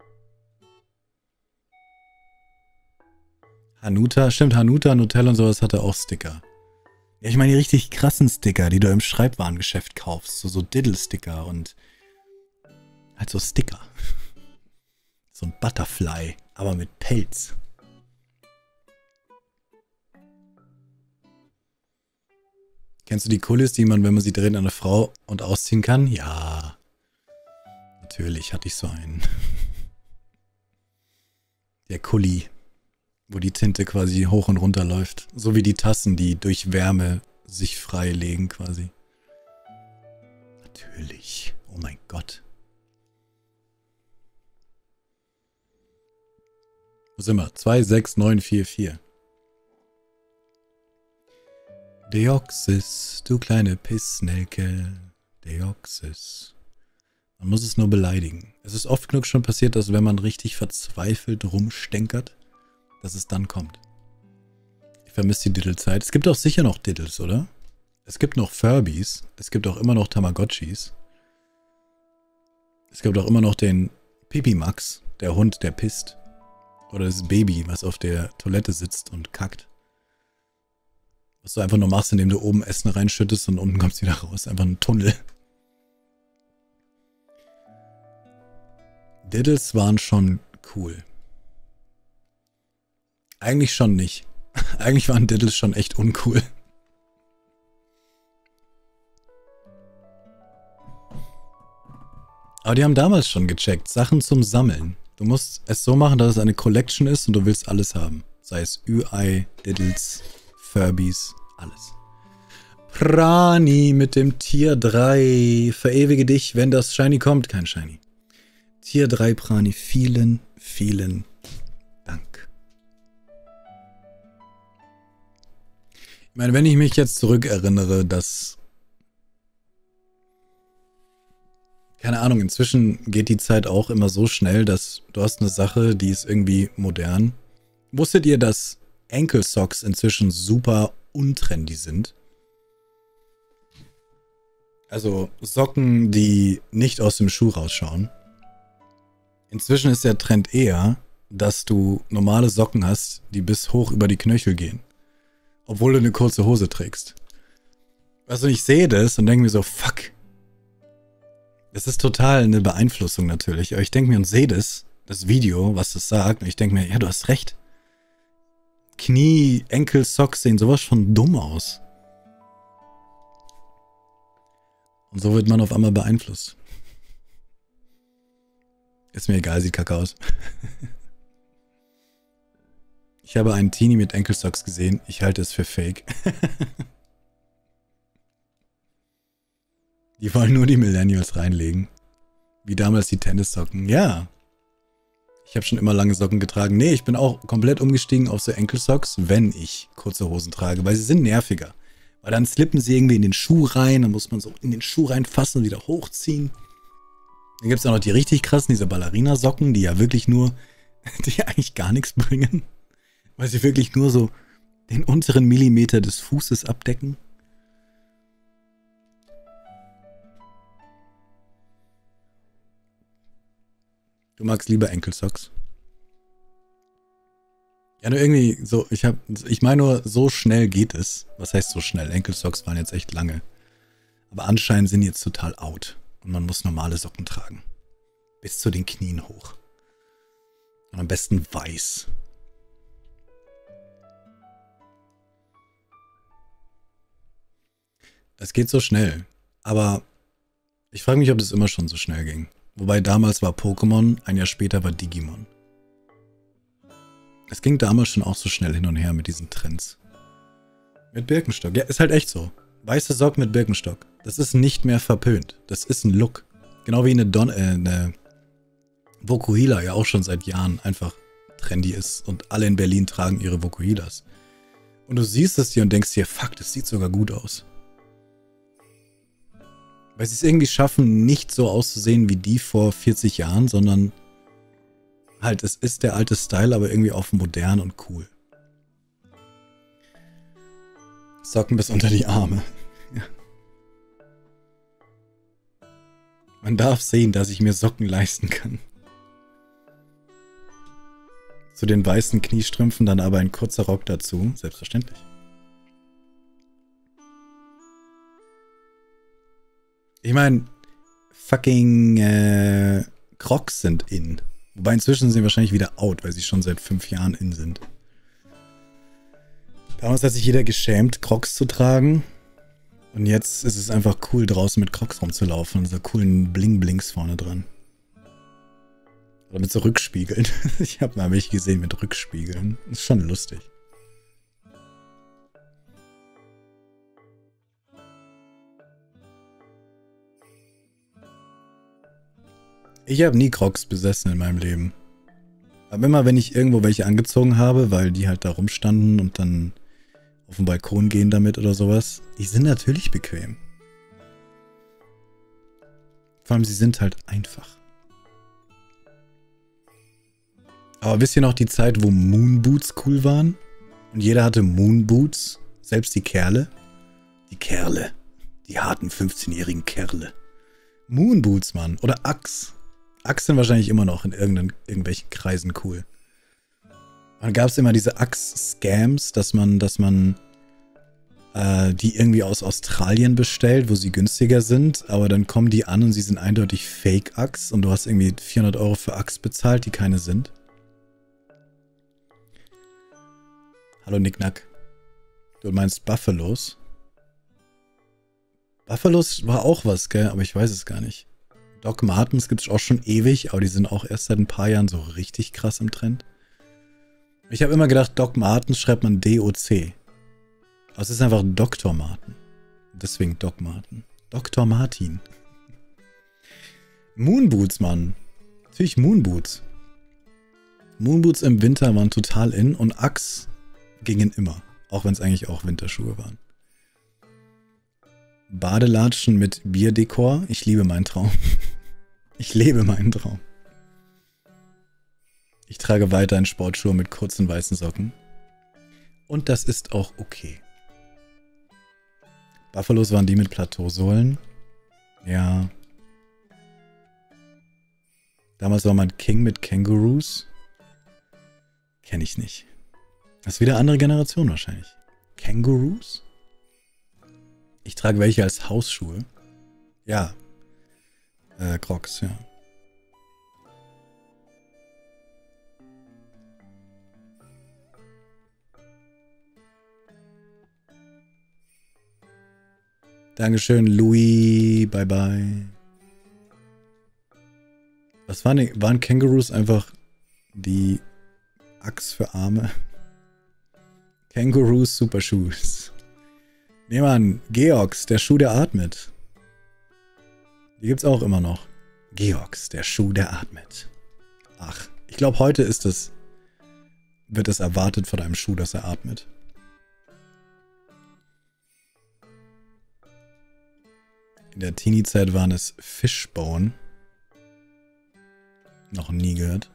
Hanuta, stimmt, Hanuta, Nutella und sowas hatte auch Sticker. Ja, ich meine die richtig krassen Sticker, die du im Schreibwarengeschäft kaufst. So, so Diddle-Sticker und halt so Sticker. So ein Butterfly, aber mit Pelz. Kennst du die Kulis, die man, wenn man sie dreht, an eine Frau und ausziehen kann? Ja. Natürlich hatte ich so einen. Der Kuli. Wo die Tinte quasi hoch und runter läuft. So wie die Tassen, die durch Wärme sich freilegen quasi. Natürlich. Oh mein Gott. Wo sind wir? zwei sechs neun vier vier. Deoxys, du kleine Pissnelke. Deoxys. Man muss es nur beleidigen. Es ist oft genug schon passiert, dass wenn man richtig verzweifelt rumstänkert, dass es dann kommt. Ich vermisse die Diddle-Zeit. Es gibt auch sicher noch Diddles, oder? Es gibt noch Furbies. Es gibt auch immer noch Tamagotchis. Es gibt auch immer noch den Pipi-Max, der Hund, der pisst. Oder das Baby, was auf der Toilette sitzt und kackt. Was du einfach nur machst, indem du oben Essen reinschüttest und unten kommst wieder raus. Einfach ein Tunnel. Diddles waren schon cool. Eigentlich schon nicht. Eigentlich waren Diddles schon echt uncool. Aber die haben damals schon gecheckt. Sachen zum Sammeln. Du musst es so machen, dass es eine Collection ist und du willst alles haben. Sei es Ü Ei, Diddles, Furbies, alles. Prani mit dem Tier drei. Verewige dich, wenn das Shiny kommt. Kein Shiny. Tier drei Prani. Vielen, vielen Dank. Ich meine, wenn ich mich jetzt zurückerinnere, dass... Keine Ahnung, inzwischen geht die Zeit auch immer so schnell, dass du hast eine Sache, die ist irgendwie modern. Wusstet ihr, dass Ankle Socks inzwischen super untrendy sind? Also Socken, die nicht aus dem Schuh rausschauen. Inzwischen ist der Trend eher, dass du normale Socken hast, die bis hoch über die Knöchel gehen. Obwohl du eine kurze Hose trägst. Also ich sehe das und denke mir so, fuck. Das ist total eine Beeinflussung natürlich. Aber ich denke mir und sehe das, das Video, was das sagt. Und ich denke mir, ja, du hast recht. Knie, Enkel, Socks sehen sowas von dumm aus. Und so wird man auf einmal beeinflusst. Ist mir egal, sieht kacke aus. Ich habe einen Teenie mit Ankle-Socks gesehen. Ich halte es für fake. Die wollen nur die Millennials reinlegen. Wie damals die Tennissocken. Ja. Ich habe schon immer lange Socken getragen. Nee, ich bin auch komplett umgestiegen auf so Ankle-Socks, wenn ich kurze Hosen trage. Weil sie sind nerviger. Weil dann slippen sie irgendwie in den Schuh rein. Dann muss man so in den Schuh reinfassen und wieder hochziehen. Dann gibt es auch noch die richtig krassen, diese Ballerina-Socken, die ja wirklich nur, die eigentlich gar nichts bringen. Weil sie wirklich nur so den unteren Millimeter des Fußes abdecken. Du magst lieber Ankle-Socks. Ja, nur irgendwie so, ich hab, ich meine nur, so schnell geht es. Was heißt so schnell? Ankle-Socks waren jetzt echt lange. Aber anscheinend sind die jetzt total out. Und man muss normale Socken tragen. Bis zu den Knien hoch. Und am besten weiß. Es geht so schnell. Aber ich frage mich, ob es immer schon so schnell ging. Wobei damals war Pokémon, ein Jahr später war Digimon. Es ging damals schon auch so schnell hin und her mit diesen Trends. Mit Birkenstock. Ja, ist halt echt so. Weiße Socken mit Birkenstock. Das ist nicht mehr verpönt. Das ist ein Look. Genau wie eine, Don äh, eine Vokuhila ja auch schon seit Jahren einfach trendy ist. Und alle in Berlin tragen ihre Vokuhilas. Und du siehst es dir und denkst dir, fuck, das sieht sogar gut aus. Weil sie es irgendwie schaffen, nicht so auszusehen wie die vor vierzig Jahren, sondern halt, es ist der alte Style, aber irgendwie auch modern und cool. Socken bis unter die Arme. Ja. Man darf sehen, dass ich mir Socken leisten kann. Zu den weißen Kniestrümpfen dann aber ein kurzer Rock dazu, selbstverständlich. Ich meine, fucking äh, Crocs sind in. Wobei inzwischen sind sie wahrscheinlich wieder out, weil sie schon seit fünf Jahren in sind. Damals hat sich jeder geschämt, Crocs zu tragen. Und jetzt ist es einfach cool, draußen mit Crocs rumzulaufen und so coolen Bling-Blings vorne dran. Oder mit so Rückspiegeln. Ich habe mal welche gesehen mit Rückspiegeln. Ist schon lustig. Ich habe nie Crocs besessen in meinem Leben. Aber immer, wenn ich irgendwo welche angezogen habe, weil die halt da rumstanden und dann auf den Balkon gehen damit oder sowas, die sind natürlich bequem. Vor allem, sie sind halt einfach. Aber wisst ihr noch die Zeit, wo Moonboots cool waren? Und jeder hatte Moonboots? Selbst die Kerle? Die Kerle. Die harten fünfzehnjährigen Kerle. Moonboots, Mann. Oder Axe. Axe sind wahrscheinlich immer noch in irgendein, irgendwelchen Kreisen cool. Dann gab es immer diese Axe-Scams, dass man, dass man äh, die irgendwie aus Australien bestellt, wo sie günstiger sind, aber dann kommen die an und sie sind eindeutig Fake-Axe und du hast irgendwie vierhundert Euro für Axe bezahlt, die keine sind. Hallo Nicknack. Du meinst Buffalos? Buffalos war auch was, gell? Aber ich weiß es gar nicht. Doc Martens gibt es auch schon ewig, aber die sind auch erst seit ein paar Jahren so richtig krass im Trend. Ich habe immer gedacht, Doc Martens schreibt man D O C. Aber es ist einfach Doktor Marten. Deswegen Doc Marten. Doktor Martin. Moonboots, Mann. Natürlich Moonboots. Moonboots im Winter waren total in und Axe gingen immer. Auch wenn es eigentlich auch Winterschuhe waren. Badelatschen mit Bierdekor. Ich liebe meinen Traum. Ich lebe meinen Traum. Ich trage weiterhin Sportschuhe mit kurzen weißen Socken. Und das ist auch okay. Buffalos waren die mit Plateausohlen. Ja. Damals war man King mit Kangaroos. Kenne ich nicht. Das ist wieder eine andere Generation wahrscheinlich. Kangaroos? Ich trage welche als Hausschuhe. Ja. Äh, Crocs, ja. Dankeschön, Louis. Bye, bye. Was waren, die, waren Kangaroos einfach die Axt für Arme? Kangaroos Super Shoes. Nee, Mann. Georgs, der Schuh, der atmet. Die gibt's auch immer noch. Georgs, der Schuh, der atmet. Ach, ich glaube, heute ist es, wird es erwartet von einem Schuh, dass er atmet. In der Teenie-Zeit waren es Fishbone. Noch nie gehört.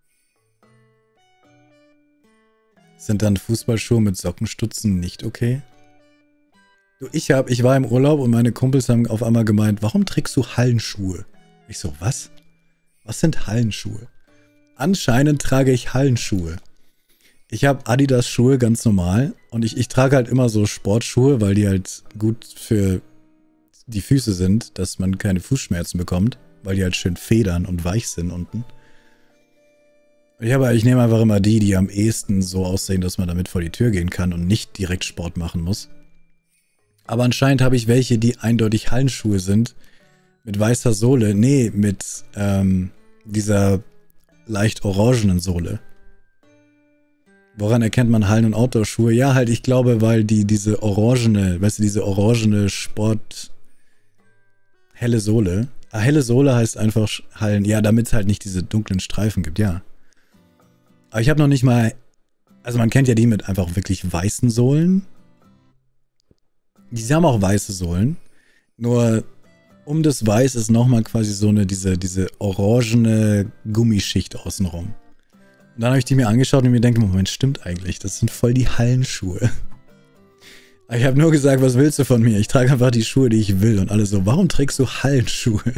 Sind dann Fußballschuhe mit Sockenstutzen nicht okay? Du, ich hab, ich war im Urlaub und meine Kumpels haben auf einmal gemeint, warum trägst du Hallenschuhe? Ich so, was? Was sind Hallenschuhe? Anscheinend trage ich Hallenschuhe. Ich habe Adidas Schuhe ganz normal und ich, ich trage halt immer so Sportschuhe, weil die halt gut für die Füße sind, dass man keine Fußschmerzen bekommt, weil die halt schön federn und weich sind unten. Ich, habe, ich nehme einfach immer die, die am ehesten so aussehen, dass man damit vor die Tür gehen kann und nicht direkt Sport machen muss. Aber anscheinend habe ich welche, die eindeutig Hallenschuhe sind, mit weißer Sohle. Nee, mit ähm, dieser leicht orangenen Sohle. Woran erkennt man Hallen- und Outdoor-Schuhe? Ja, halt, ich glaube, weil die diese orangene, weißt du, diese orangene Sport... helle Sohle. Ah, helle Sohle heißt einfach Hallen. Ja, damit es halt nicht diese dunklen Streifen gibt, ja. Aber ich habe noch nicht mal... Also man kennt ja die mit einfach wirklich weißen Sohlen. Die haben auch weiße Sohlen. Nur um das Weiß ist nochmal quasi so eine, diese, diese orangene Gummischicht außenrum. Und dann habe ich die mir angeschaut und mir denke, Moment, stimmt eigentlich. Das sind voll die Hallenschuhe. Ich habe nur gesagt, was willst du von mir? Ich trage einfach die Schuhe, die ich will. Und alle so, warum trägst du Hallenschuhe?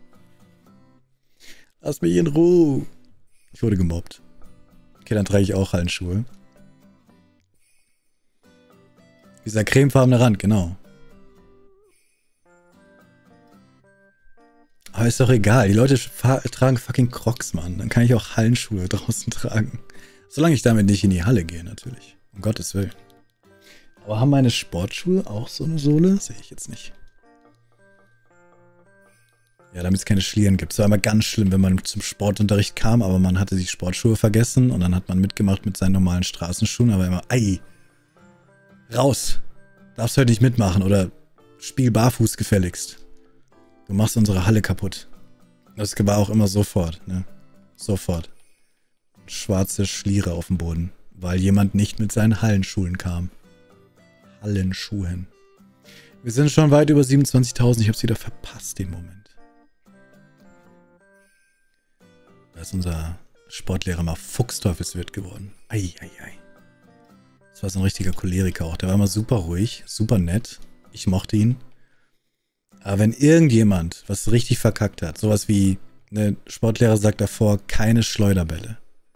Lass mich in Ruhe. Ich wurde gemobbt. Okay, dann trage ich auch Hallenschuhe. Dieser cremefarbene Rand, genau. Aber ist doch egal. Die Leute tragen fucking Crocs, Mann. Dann kann ich auch Hallenschuhe draußen tragen. Solange ich damit nicht in die Halle gehe, natürlich. Um Gottes Willen. Aber haben meine Sportschuhe auch so eine Sohle? Sehe ich jetzt nicht. Ja, damit es keine Schlieren gibt. Es war immer ganz schlimm, wenn man zum Sportunterricht kam, aber man hatte die Sportschuhe vergessen und dann hat man mitgemacht mit seinen normalen Straßenschuhen, aber immer, ei, raus, darfst heute nicht mitmachen oder spiel barfuß gefälligst. Du machst unsere Halle kaputt. Das war auch immer sofort, ne? Sofort. Schwarze Schliere auf dem Boden, weil jemand nicht mit seinen Hallenschuhen kam. Hallenschuhen. Wir sind schon weit über siebenundzwanzigtausend. Ich habe es wieder verpasst, den Moment. Da ist unser Sportlehrer mal fuchsteufelswild geworden. Ei, ei, ei. Das war so ein richtiger Choleriker auch. Der war immer super ruhig, super nett. Ich mochte ihn. Aber wenn irgendjemand was richtig verkackt hat, sowas wie, ne, Sportlehrer sagt davor, keine Schleuderbälle.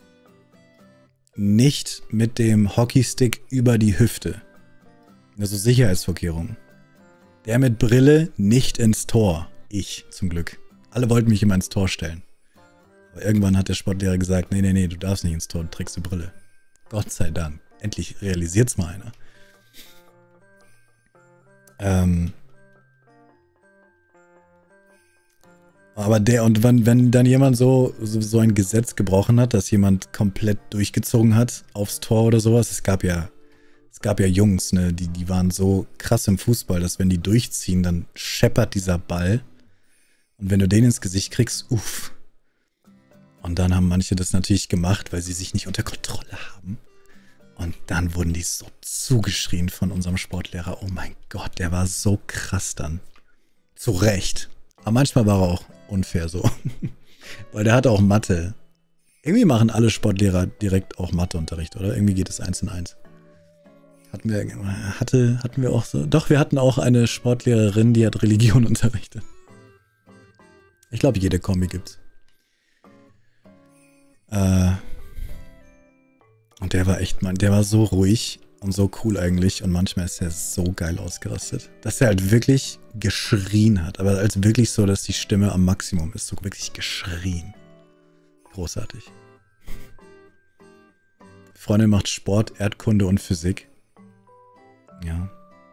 Nicht mit dem Hockeystick über die Hüfte. Also Sicherheitsvorkehrungen. Der mit Brille nicht ins Tor. Ich, zum Glück. Alle wollten mich immer ins Tor stellen. Aber irgendwann hat der Sportlehrer gesagt, nee, nee, nee, du darfst nicht ins Tor, du trägst eine Brille. Gott sei Dank. Endlich realisiert's mal einer. Ähm... Aber der, und wenn, wenn dann jemand so, so, so ein Gesetz gebrochen hat, dass jemand komplett durchgezogen hat aufs Tor oder sowas, es gab ja, es gab ja Jungs, ne, die, die waren so krass im Fußball, dass wenn die durchziehen, dann scheppert dieser Ball. Und wenn du den ins Gesicht kriegst, uff. Und dann haben manche das natürlich gemacht, weil sie sich nicht unter Kontrolle haben. Und dann wurden die so zugeschrien von unserem Sportlehrer. Oh mein Gott, der war so krass dann. Zu Recht. Aber manchmal war er auch unfair so. Weil der hatte auch Mathe. Irgendwie machen alle Sportlehrer direkt auch Matheunterricht, oder? Irgendwie geht es eins in eins. Hatten wir, hatte, hatten wir auch so. Doch, wir hatten auch eine Sportlehrerin, die hat Religion unterrichtet. Ich glaube, jede Kombi gibt's. Äh, und der war echt, man, der war so ruhig und so cool eigentlich. Und manchmal ist er so geil ausgerastet. Dass er halt wirklich geschrien hat. Aber als wirklich so, dass die Stimme am Maximum ist. So wirklich geschrien. Großartig. Freundin macht Sport, Erdkunde und Physik. Ja.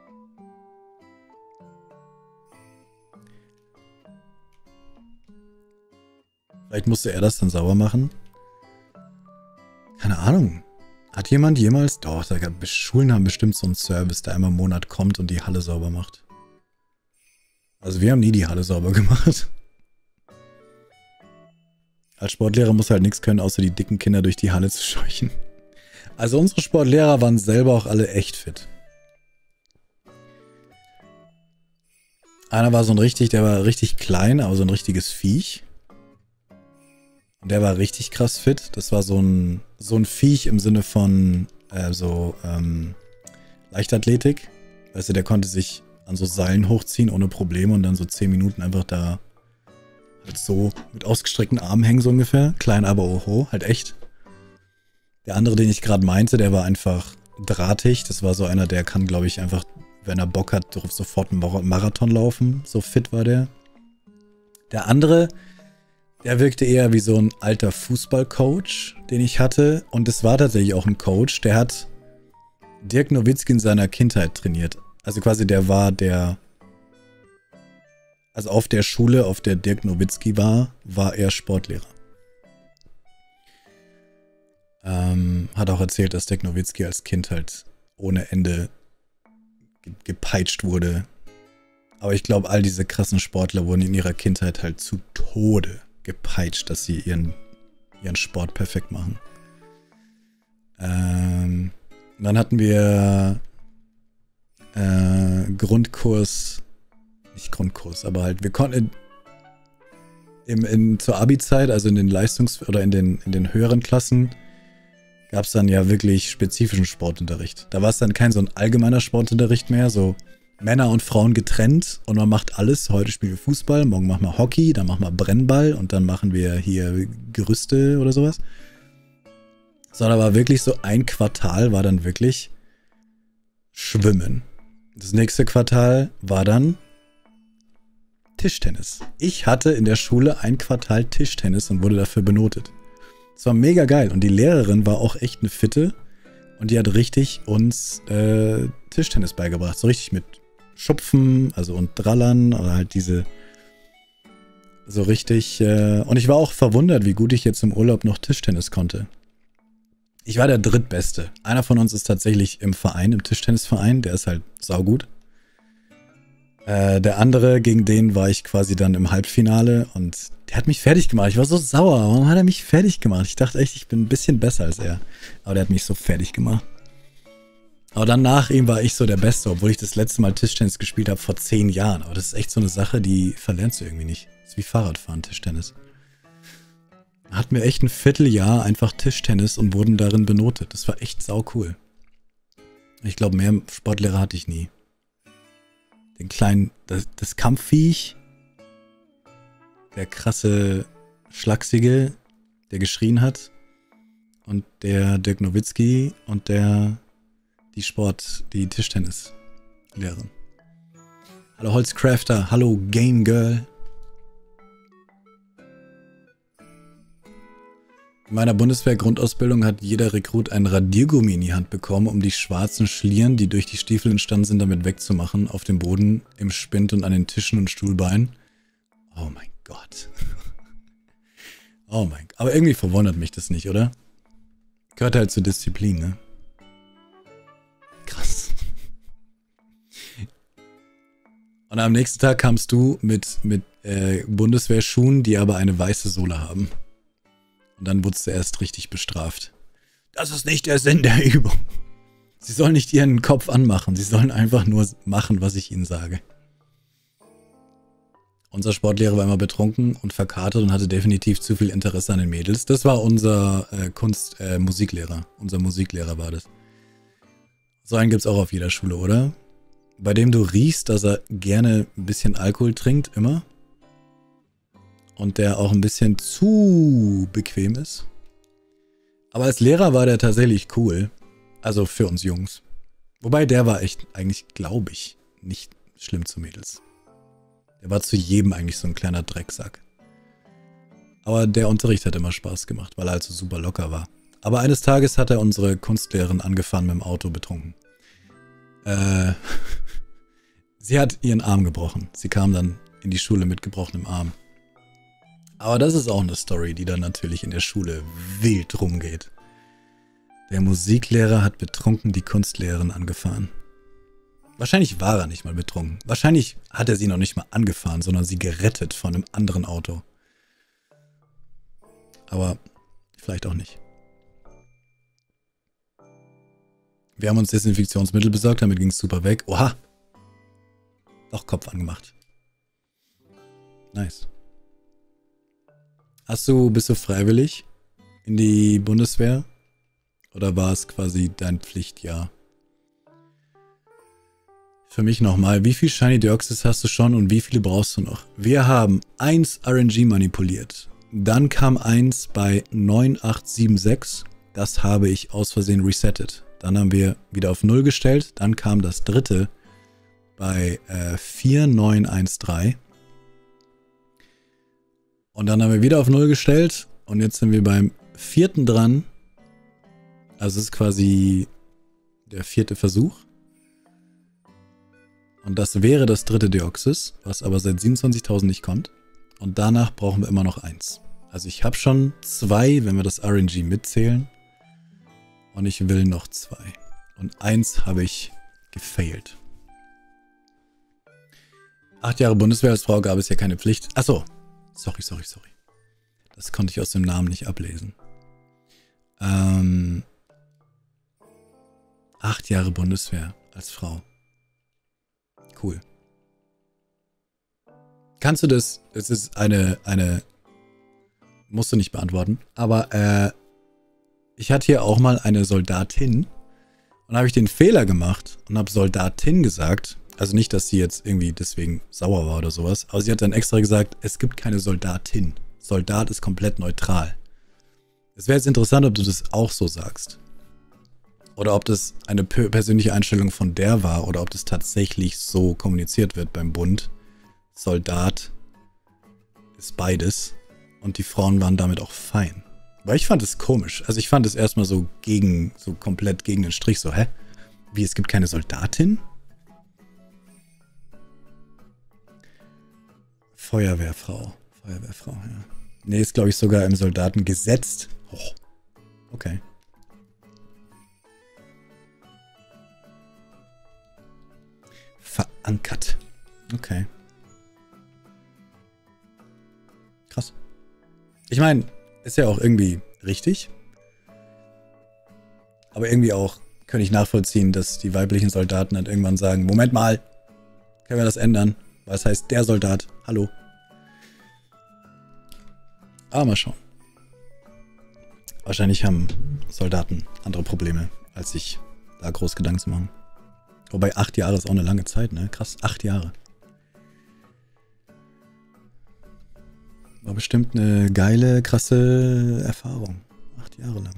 Vielleicht musste er das dann sauber machen. Keine Ahnung. Hat jemand jemals... Doch, da gab, Schulen haben bestimmt so einen Service, der einmal im Monat kommt und die Halle sauber macht. Also wir haben nie die Halle sauber gemacht. Als Sportlehrer muss halt nichts können, außer die dicken Kinder durch die Halle zu scheuchen. Also unsere Sportlehrer waren selber auch alle echt fit. Einer war so ein richtig, der war richtig klein, aber so ein richtiges Viech. Und der war richtig krass fit. Das war so ein, so ein Viech im Sinne von äh, so ähm, Leichtathletik. Weißt du, der konnte sich an so Seilen hochziehen ohne Probleme und dann so zehn Minuten einfach da halt so mit ausgestreckten Armen hängen so ungefähr. Klein, aber oho, halt echt. Der andere, den ich gerade meinte, der war einfach drahtig. Das war so einer, der kann, glaube ich, einfach, wenn er Bock hat, sofort einen Marathon laufen. So fit war der. Der andere... Der wirkte eher wie so ein alter Fußballcoach, den ich hatte. Und es war tatsächlich auch ein Coach, der hat Dirk Nowitzki in seiner Kindheit trainiert. Also quasi der war der... Also auf der Schule, auf der Dirk Nowitzki war, war er Sportlehrer. Ähm, hat auch erzählt, dass Dirk Nowitzki als Kind halt ohne Ende gepeitscht wurde. Aber ich glaube, all diese krassen Sportler wurden in ihrer Kindheit halt zu Tode gepeitscht, dass sie ihren, ihren Sport perfekt machen. Ähm, dann hatten wir äh, Grundkurs, nicht Grundkurs, aber halt, wir konnten im, in, zur Abi-Zeit, also in den Leistungs- oder in den, in den höheren Klassen, gab es dann ja wirklich spezifischen Sportunterricht. Da war es dann kein so ein allgemeiner Sportunterricht mehr, so Männer und Frauen getrennt und man macht alles. Heute spielen wir Fußball, morgen machen wir Hockey, dann machen wir Brennball und dann machen wir hier Gerüste oder sowas. Sondern war wirklich so ein Quartal war dann wirklich Schwimmen. Das nächste Quartal war dann Tischtennis. Ich hatte in der Schule ein Quartal Tischtennis und wurde dafür benotet. Das war mega geil und die Lehrerin war auch echt eine Fitte und die hat richtig uns äh, Tischtennis beigebracht. So richtig mit Schupfen, also und Drallern, oder halt diese So richtig. Äh, und ich war auch verwundert, wie gut ich jetzt im Urlaub noch Tischtennis konnte. Ich war der Drittbeste. Einer von uns ist tatsächlich im Verein, im Tischtennisverein. Der ist halt saugut. Äh, der andere, gegen den war ich quasi dann im Halbfinale. Und der hat mich fertig gemacht. Ich war so sauer. Warum hat er mich fertig gemacht? Ich dachte echt, ich bin ein bisschen besser als er. Aber der hat mich so fertig gemacht. Aber dann nach ihm war ich so der Beste, obwohl ich das letzte Mal Tischtennis gespielt habe vor zehn Jahren. Aber das ist echt so eine Sache, die verlernst du irgendwie nicht. Das ist wie Fahrradfahren, Tischtennis. Hatten wir echt ein Vierteljahr einfach Tischtennis und wurden darin benotet. Das war echt sau cool. Ich glaube, mehr Sportlehrer hatte ich nie. Den kleinen, das, das Kampfviech, der krasse Schlachsige, der geschrien hat, und der Dirk Nowitzki und der, die Sport, die Tischtennislehrerin. Hallo Holzcrafter, hallo Game Girl. In meiner Bundeswehr-Grundausbildung hat jeder Rekrut ein Radiergummi in die Hand bekommen, um die schwarzen Schlieren, die durch die Stiefel entstanden sind, damit wegzumachen, auf dem Boden, im Spind und an den Tischen und Stuhlbeinen. Oh mein Gott. Oh mein Gott. Aber irgendwie verwundert mich das nicht, oder? Gehört halt zur Disziplin, ne? Krass. Und am nächsten Tag kamst du mit, mit äh, Bundeswehrschuhen, die aber eine weiße Sohle haben. Und dann wurdest du erst richtig bestraft. Das ist nicht der Sinn der Übung. Sie sollen nicht ihren Kopf anmachen. Sie sollen einfach nur machen, was ich ihnen sage. Unser Sportlehrer war immer betrunken und verkatert und hatte definitiv zu viel Interesse an den Mädels. Das war unser äh, Kunst, äh, Musiklehrer. Unser Musiklehrer war das. So einen gibt's auch auf jeder Schule, oder? Bei dem du riechst, dass er gerne ein bisschen Alkohol trinkt, immer. Und der auch ein bisschen zu bequem ist. Aber als Lehrer war der tatsächlich cool. Also für uns Jungs. Wobei der war echt eigentlich, glaube ich, nicht schlimm zu Mädels. Der war zu jedem eigentlich so ein kleiner Drecksack. Aber der Unterricht hat immer Spaß gemacht, weil er halt so super locker war. Aber eines Tages hat er unsere Kunstlehrerin angefahren mit dem Auto betrunken. Äh, sie hat ihren Arm gebrochen. Sie kam dann in die Schule mit gebrochenem Arm. Aber das ist auch eine Story, die dann natürlich in der Schule wild rumgeht. Der Musiklehrer hat betrunken die Kunstlehrerin angefahren. Wahrscheinlich war er nicht mal betrunken. Wahrscheinlich hat er sie noch nicht mal angefahren, sondern sie gerettet von einem anderen Auto. Aber vielleicht auch nicht. Wir haben uns Desinfektionsmittel besorgt, damit ging es super weg. Oha! Doch Kopf angemacht. Nice. Hast du, bist du freiwillig in die Bundeswehr? Oder war es quasi dein Pflichtjahr? Für mich nochmal, wie viel Shiny Deoxys hast du schon und wie viele brauchst du noch? Wir haben eins R N G manipuliert. Dann kam eins bei neun acht sieben sechs. Das habe ich aus Versehen resettet. Dann haben wir wieder auf null gestellt. Dann kam das dritte bei äh, vier neun eins drei. Und dann haben wir wieder auf null gestellt. Und jetzt sind wir beim vierten dran. Also es ist quasi der vierte Versuch. Und das wäre das dritte Deoxys, was aber seit siebenundzwanzigtausend nicht kommt. Und danach brauchen wir immer noch eins. Also ich habe schon zwei, wenn wir das R N G mitzählen. Und ich will noch zwei. Und eins habe ich gefailt. Acht Jahre Bundeswehr als Frau gab es ja keine Pflicht. Achso. Sorry, sorry, sorry. Das konnte ich aus dem Namen nicht ablesen. Ähm, acht Jahre Bundeswehr als Frau. Cool. Kannst du das, es ist eine, eine, musst du nicht beantworten, aber äh, ich hatte hier auch mal eine Soldatin und habe ich den Fehler gemacht und habe Soldatin gesagt. Also nicht, dass sie jetzt irgendwie deswegen sauer war oder sowas, aber sie hat dann extra gesagt, es gibt keine Soldatin. Soldat ist komplett neutral. Es wäre jetzt interessant, ob du das auch so sagst. Oder ob das eine persönliche Einstellung von der war oder ob das tatsächlich so kommuniziert wird beim Bund. Soldat ist beides und die Frauen waren damit auch fein. Weil ich fand es komisch. Also ich fand es erstmal so gegen, so komplett gegen den Strich. So, hä? Wie, es gibt keine Soldatin? Feuerwehrfrau. Feuerwehrfrau, ja. Nee, ist glaube ich sogar im Soldaten gesetzt. Oh, okay. Verankert. Okay. Krass. Ich meine, ist ja auch irgendwie richtig. Aber irgendwie auch kann ich nachvollziehen, dass die weiblichen Soldaten dann irgendwann sagen, Moment mal, können wir das ändern? Was heißt der Soldat? Hallo. Aber mal schauen. Wahrscheinlich haben Soldaten andere Probleme, als sich da groß Gedanken zu machen. Wobei acht Jahre ist auch eine lange Zeit, ne? Krass, acht Jahre. War bestimmt eine geile, krasse Erfahrung. Acht Jahre lang.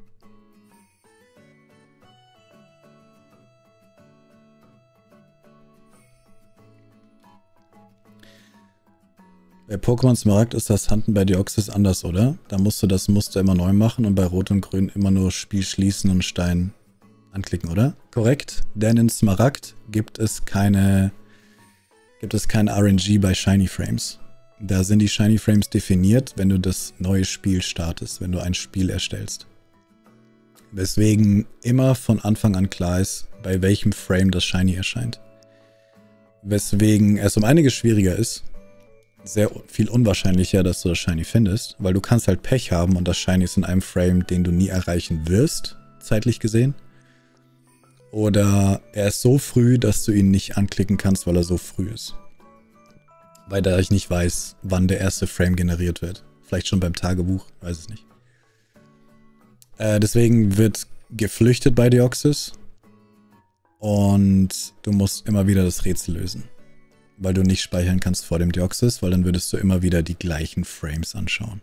Bei Pokémon Smaragd ist das Hunten bei Deoxys anders, oder? Da musst du das Muster immer neu machen und bei Rot und Grün immer nur Spiel schließen und Stein anklicken, oder? Korrekt, denn in Smaragd gibt es keine gibt es kein R N G bei Shiny Frames. Da sind die Shiny Frames definiert, wenn du das neue Spiel startest, wenn du ein Spiel erstellst. Weswegen immer von Anfang an klar ist, bei welchem Frame das Shiny erscheint. Weswegen es um einiges schwieriger ist, sehr viel unwahrscheinlicher, dass du das Shiny findest, weil du kannst halt Pech haben und das Shiny ist in einem Frame, den du nie erreichen wirst, zeitlich gesehen. Oder er ist so früh, dass du ihn nicht anklicken kannst, weil er so früh ist. Weil da ich nicht weiß, wann der erste Frame generiert wird. Vielleicht schon beim Tagebuch, weiß es nicht. Äh, deswegen wird geflüchtet bei Deoxys und du musst immer wieder das Rätsel lösen. Weil du nicht speichern kannst vor dem Deoxys, weil dann würdest du immer wieder die gleichen Frames anschauen.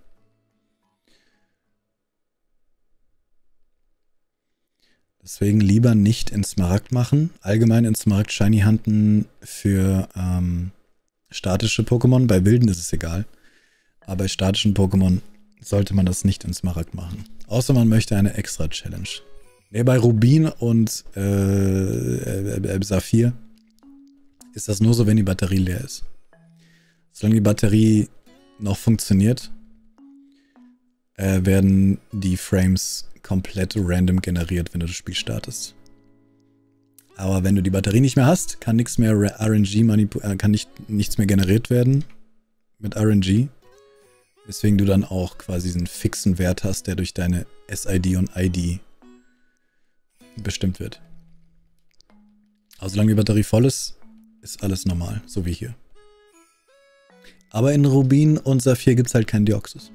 Deswegen lieber nicht in Smaragd machen. Allgemein in Smaragd Shiny hunten für ähm, statische Pokémon. Bei wilden ist es egal. Aber bei statischen Pokémon sollte man das nicht in Smaragd machen. Außer man möchte eine extra Challenge. Nee, bei Rubin und äh, äh, äh, Saphir ist das nur so, wenn die Batterie leer ist. Solange die Batterie noch funktioniert, äh, werden die Frames komplett random generiert, wenn du das Spiel startest. Aber wenn du die Batterie nicht mehr hast, kann nichts mehr R N G manipulieren, kann nicht, nichts mehr generiert werden mit R N G. Weswegen du dann auch quasi diesen fixen Wert hast, der durch deine S I D und I D bestimmt wird. Aber solange die Batterie voll ist, ist alles normal, so wie hier. Aber in Rubin und Saphir gibt es halt keinen Deoxys.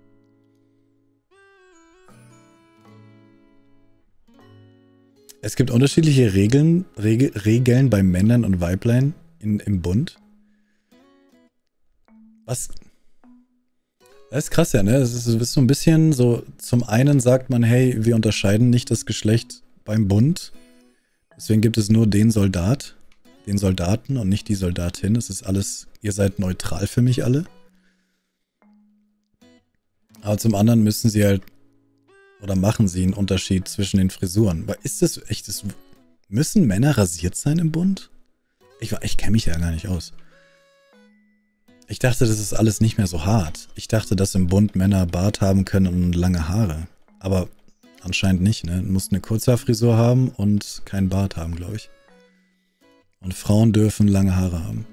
Es gibt unterschiedliche Regeln, Reg Regeln bei Männern und Weiblein in, im Bund. Was? Das ist krass, ja, ne? Das ist, das ist so ein bisschen so, zum einen sagt man, hey, wir unterscheiden nicht das Geschlecht beim Bund. Deswegen gibt es nur den Soldat, den Soldaten und nicht die Soldatin. Es ist alles, ihr seid neutral für mich alle. Aber zum anderen müssen sie halt, oder machen sie einen Unterschied zwischen den Frisuren. Aber ist das echt, das, müssen Männer rasiert sein im Bund? Ich, ich kenne mich ja gar nicht aus. Ich dachte, das ist alles nicht mehr so hart. Ich dachte, dass im Bund Männer Bart haben können und lange Haare. Aber anscheinend nicht, ne? Du musst eine Kurzhaarfrisur haben und keinen Bart haben, glaube ich. Und Frauen dürfen lange Haare haben.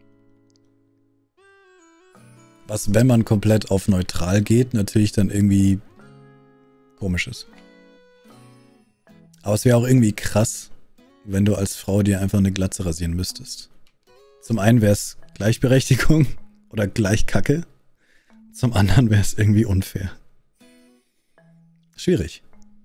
Was, wenn man komplett auf neutral geht, natürlich dann irgendwie komisch ist. Aber es wäre auch irgendwie krass, wenn du als Frau dir einfach eine Glatze rasieren müsstest. Zum einen wäre es Gleichberechtigung oder gleich Kacke. Zum anderen wäre es irgendwie unfair. Schwierig.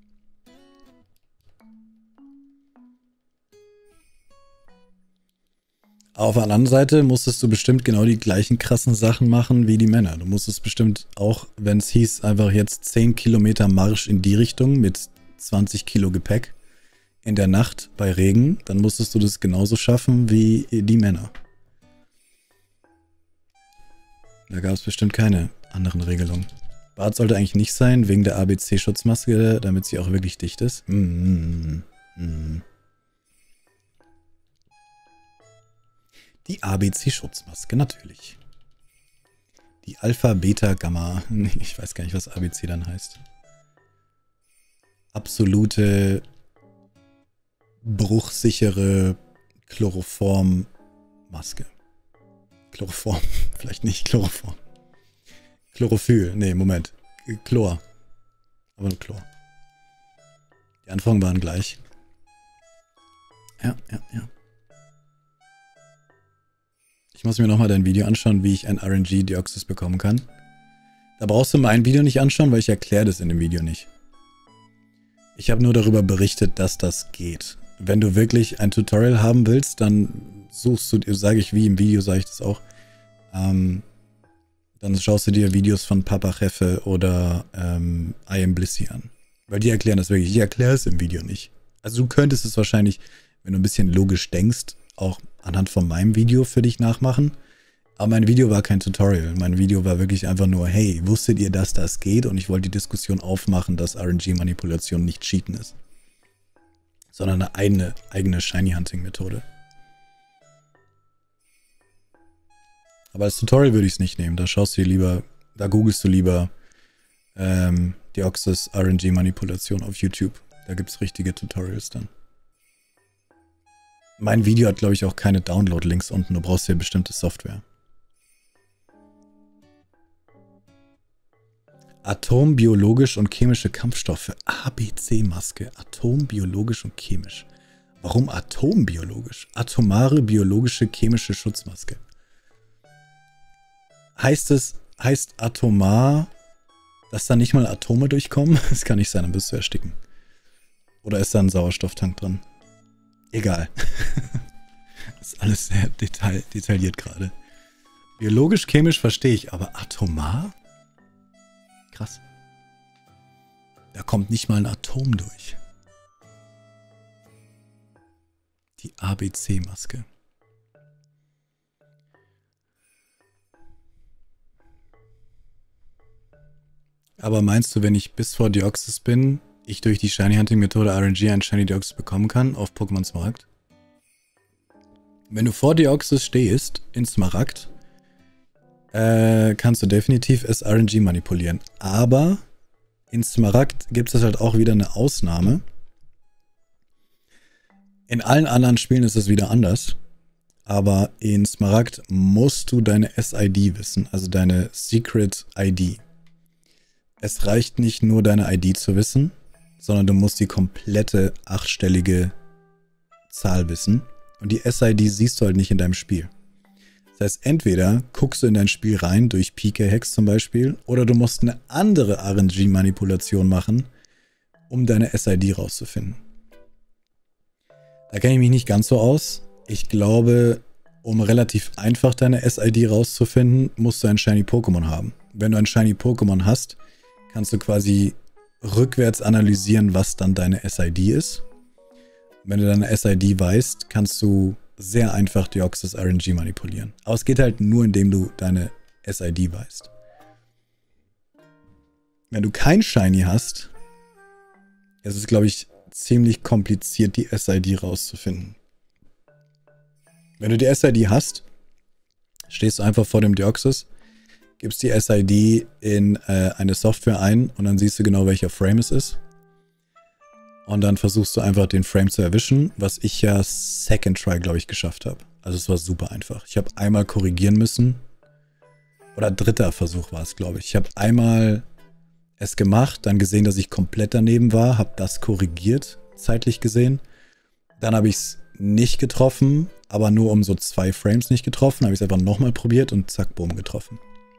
Auf der anderen Seite musstest du bestimmt genau die gleichen krassen Sachen machen wie die Männer. Du musstest bestimmt auch, wenn es hieß, einfach jetzt zehn Kilometer Marsch in die Richtung mit zwanzig Kilo Gepäck in der Nacht bei Regen, dann musstest du das genauso schaffen wie die Männer. Da gab es bestimmt keine anderen Regelungen. Bart sollte eigentlich nicht sein, wegen der A B C-Schutzmaske, damit sie auch wirklich dicht ist. Mm, mm, mm. Die A B C-Schutzmaske, natürlich. Die Alpha, Beta, Gamma. Ich weiß gar nicht, was A B C dann heißt. Absolute bruchsichere Chloroform-Maske. Chloroform, vielleicht nicht Chloroform. Chlorophyll, nee, Moment. Chlor. Aber nur Chlor. Die Anforderungen waren gleich. Ja, ja, ja. Ich muss mir nochmal dein Video anschauen, wie ich ein R N G-Deoxys bekommen kann. Da brauchst du mein Video nicht anschauen, weil ich erkläre das in dem Video nicht. Ich habe nur darüber berichtet, dass das geht. Wenn du wirklich ein Tutorial haben willst, dann suchst du, sage ich wie im Video, sage ich das auch, ähm, dann schaust du dir Videos von Papa Cheffe oder ähm, I Am Blissy an. Weil die erklären das wirklich. Ich erkläre es im Video nicht. Also du könntest es wahrscheinlich, wenn du ein bisschen logisch denkst, auch anhand von meinem Video für dich nachmachen. Aber mein Video war kein Tutorial. Mein Video war wirklich einfach nur, hey, wusstet ihr, dass das geht? Und ich wollte die Diskussion aufmachen, dass R N G-Manipulation nicht Cheaten ist. Sondern eine eigene, eigene Shiny-Hunting-Methode. Aber als Tutorial würde ich es nicht nehmen. Da schaust du dir lieber, da googelst du lieber ähm, Deoxys R N G-Manipulation auf YouTube. Da gibt es richtige Tutorials dann. Mein Video hat, glaube ich, auch keine Download-Links unten. Du brauchst hier bestimmte Software. Atombiologisch und chemische Kampfstoffe. A B C-Maske. Atombiologisch und chemisch. Warum atombiologisch? Atomare biologische chemische Schutzmaske. Heißt es, heißt atomar, dass da nicht mal Atome durchkommen? Das kann nicht sein, dann wirst du ersticken. Oder ist da ein Sauerstofftank drin? Egal. Das ist alles sehr detail, detailliert gerade. Biologisch, chemisch verstehe ich, aber atomar? Krass. Da kommt nicht mal ein Atom durch. Die A B C-Maske. Aber meinst du, wenn ich bis vor Deoxys bin, ich durch die Shiny-Hunting-Methode R N G ein Shiny-Deoxys bekommen kann auf Pokémon Smaragd? Wenn du vor Deoxys stehst, in Smaragd, äh, kannst du definitiv es R N G manipulieren. Aber in Smaragd gibt es halt auch wieder eine Ausnahme. In allen anderen Spielen ist es wieder anders. Aber in Smaragd musst du deine S I D wissen, also deine Secret I D. Es reicht nicht nur deine I D zu wissen, sondern du musst die komplette achtstellige Zahl wissen. Und die S I D siehst du halt nicht in deinem Spiel. Das heißt, entweder guckst du in dein Spiel rein, durch P K-Hacks zum Beispiel, oder du musst eine andere R N G-Manipulation machen, um deine S I D rauszufinden. Da kenne ich mich nicht ganz so aus. Ich glaube, um relativ einfach deine S I D rauszufinden, musst du ein Shiny Pokémon haben. Wenn du ein Shiny Pokémon hast, kannst du quasi rückwärts analysieren, was dann deine S I D ist. Wenn du deine S I D weißt, kannst du sehr einfach Deoxys R N G manipulieren. Aber es geht halt nur, indem du deine S I D weißt. Wenn du kein Shiny hast, ist es, glaube ich, ziemlich kompliziert, die S I D rauszufinden. Wenn du die S I D hast, stehst du einfach vor dem Deoxys, gibst die S I D in äh, eine Software ein und dann siehst du genau, welcher Frame es ist. Und dann versuchst du einfach den Frame zu erwischen, was ich ja Second Try, glaube ich, geschafft habe. Also es war super einfach. Ich habe einmal korrigieren müssen. Oder dritter Versuch war es, glaube ich. Ich habe einmal es gemacht, dann gesehen, dass ich komplett daneben war, habe das korrigiert, zeitlich gesehen. Dann habe ich es nicht getroffen, aber nur um so zwei Frames nicht getroffen. Habe ich es einfach nochmal probiert und zack, boom, getroffen.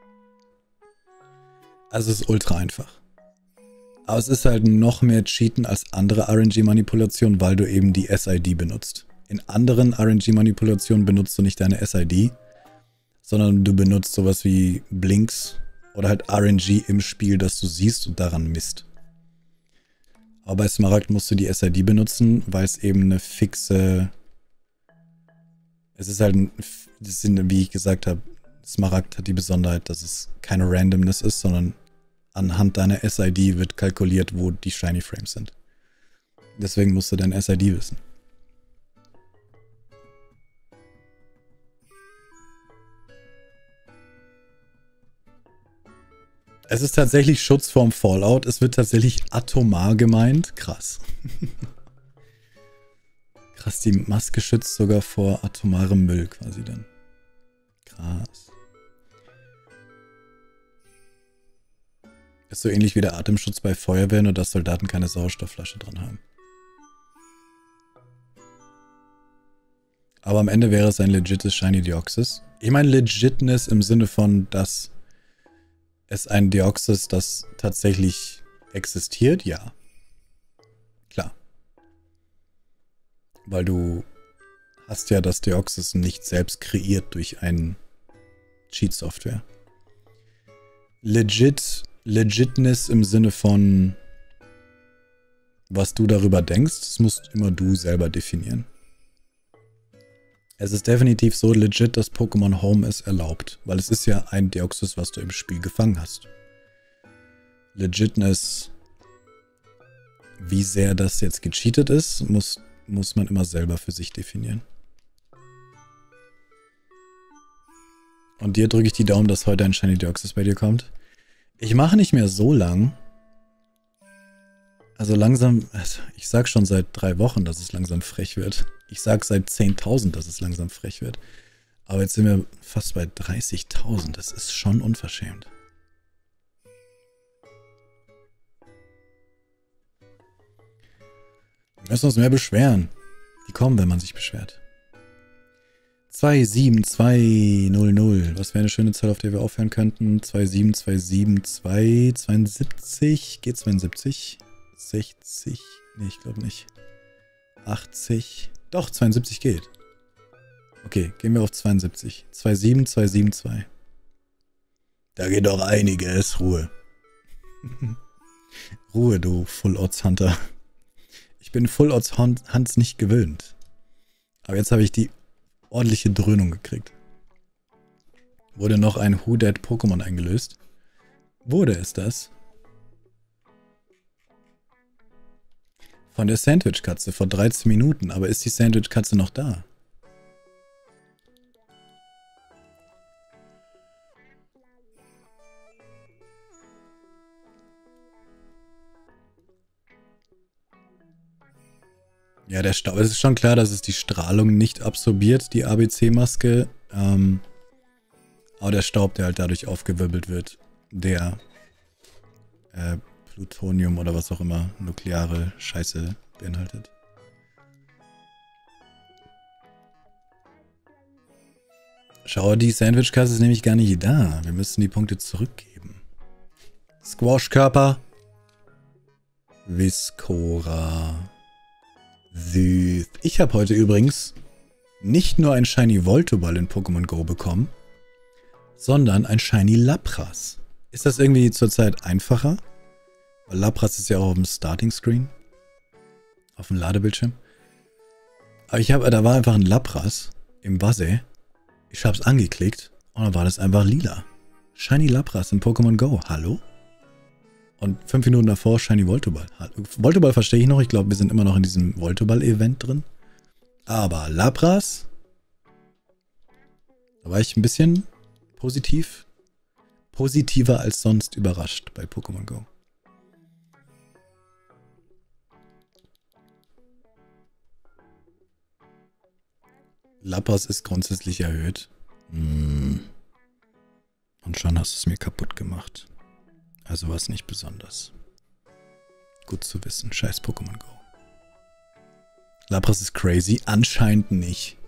Also es ist ultra einfach. Aber es ist halt noch mehr Cheaten als andere R N G-Manipulationen, weil du eben die S I D benutzt. In anderen R N G-Manipulationen benutzt du nicht deine S I D, sondern du benutzt sowas wie Blinks oder halt R N G im Spiel, das du siehst und daran misst. Aber bei Smaragd musst du die S I D benutzen, weil es eben eine fixe... Es ist halt, ein, das sind, wie ich gesagt habe, Smaragd hat die Besonderheit, dass es keine Randomness ist, sondern anhand deiner S I D wird kalkuliert, wo die Shiny Frames sind. Deswegen musst du deine S I D wissen. Es ist tatsächlich Schutz vorm Fallout. Es wird tatsächlich atomar gemeint. Krass. Krass, die Maske schützt sogar vor atomarem Müll quasi dann. Krass. Ist so ähnlich wie der Atemschutz bei Feuerwehren, nur dass Soldaten keine Sauerstoffflasche dran haben. Aber am Ende wäre es ein legites Shiny Deoxys. Ich meine Legitness im Sinne von, dass es ein Deoxys, das tatsächlich existiert, ja. Klar. Weil du hast ja das Deoxys nicht selbst kreiert durch ein Cheat-Software. Legit, Legitness im Sinne von, was du darüber denkst, das musst immer du selber definieren. Es ist definitiv so legit, dass Pokémon Home es erlaubt, weil es ist ja ein Deoxys, was du im Spiel gefangen hast. Legitness, wie sehr das jetzt gecheatet ist, muss, muss man immer selber für sich definieren. Und dir drücke ich die Daumen, dass heute ein Shiny Deoxys bei dir kommt. Ich mache nicht mehr so lang. Also langsam, ich sag schon seit drei Wochen, dass es langsam frech wird. Ich sag seit zehntausend, dass es langsam frech wird. Aber jetzt sind wir fast bei dreißigtausend. Das ist schon unverschämt. Wir müssen uns mehr beschweren. Die kommen, wenn man sich beschwert. zwei sieben zwei null null. Was wäre eine schöne Zahl, auf der wir aufhören könnten? zwei sieben zwei sieben zwei zweiundsiebzig. Geht zweiundsiebzig? sechzig? Nee, ich glaube nicht. achtzig. Doch, zweiundsiebzig geht. Okay, gehen wir auf zweiundsiebzig. zwei sieben zwei sieben zwei. Da geht doch einiges. Ruhe. Ruhe, du Full-Odds-Hunter. Ich bin Full-Odds-Hunts nicht gewöhnt. Aber jetzt habe ich die ordentliche Dröhnung gekriegt. Wurde noch ein Who Dat Pokémon eingelöst? Wurde es das? Von der Sandwich-Katze vor dreizehn Minuten. Aber ist die Sandwich-Katze noch da? Ja, der Staub. Es ist schon klar, dass es die Strahlung nicht absorbiert, die A B C-Maske. Ähm, aber der Staub, der halt dadurch aufgewirbelt wird, der äh, Plutonium oder was auch immer nukleare Scheiße beinhaltet. Schau, die Sandwich-Kasse ist nämlich gar nicht da. Wir müssen die Punkte zurückgeben. Squash-Körper. Viscora. Süß. Ich habe heute übrigens nicht nur ein Shiny Voltoball in Pokémon Go bekommen, sondern ein Shiny Lapras. Ist das irgendwie zurzeit einfacher? Weil Lapras ist ja auch auf dem Starting Screen. Auf dem Ladebildschirm. Aber ich habe, da war einfach ein Lapras im Wasser. Ich habe es angeklickt und dann war das einfach lila. Shiny Lapras in Pokémon Go. Hallo? Und fünf Minuten davor Shiny Voltoball. Voltoball verstehe ich noch. Ich glaube, wir sind immer noch in diesem Voltoball-Event drin. Aber Lapras, da war ich ein bisschen positiv, positiver als sonst überrascht bei Pokémon Go. Lapras ist grundsätzlich erhöht. Hm. Und schon hast du es mir kaputt gemacht. Also war es nicht besonders. Gut zu wissen. Scheiß Pokémon Go. Lapras ist crazy. Anscheinend nicht.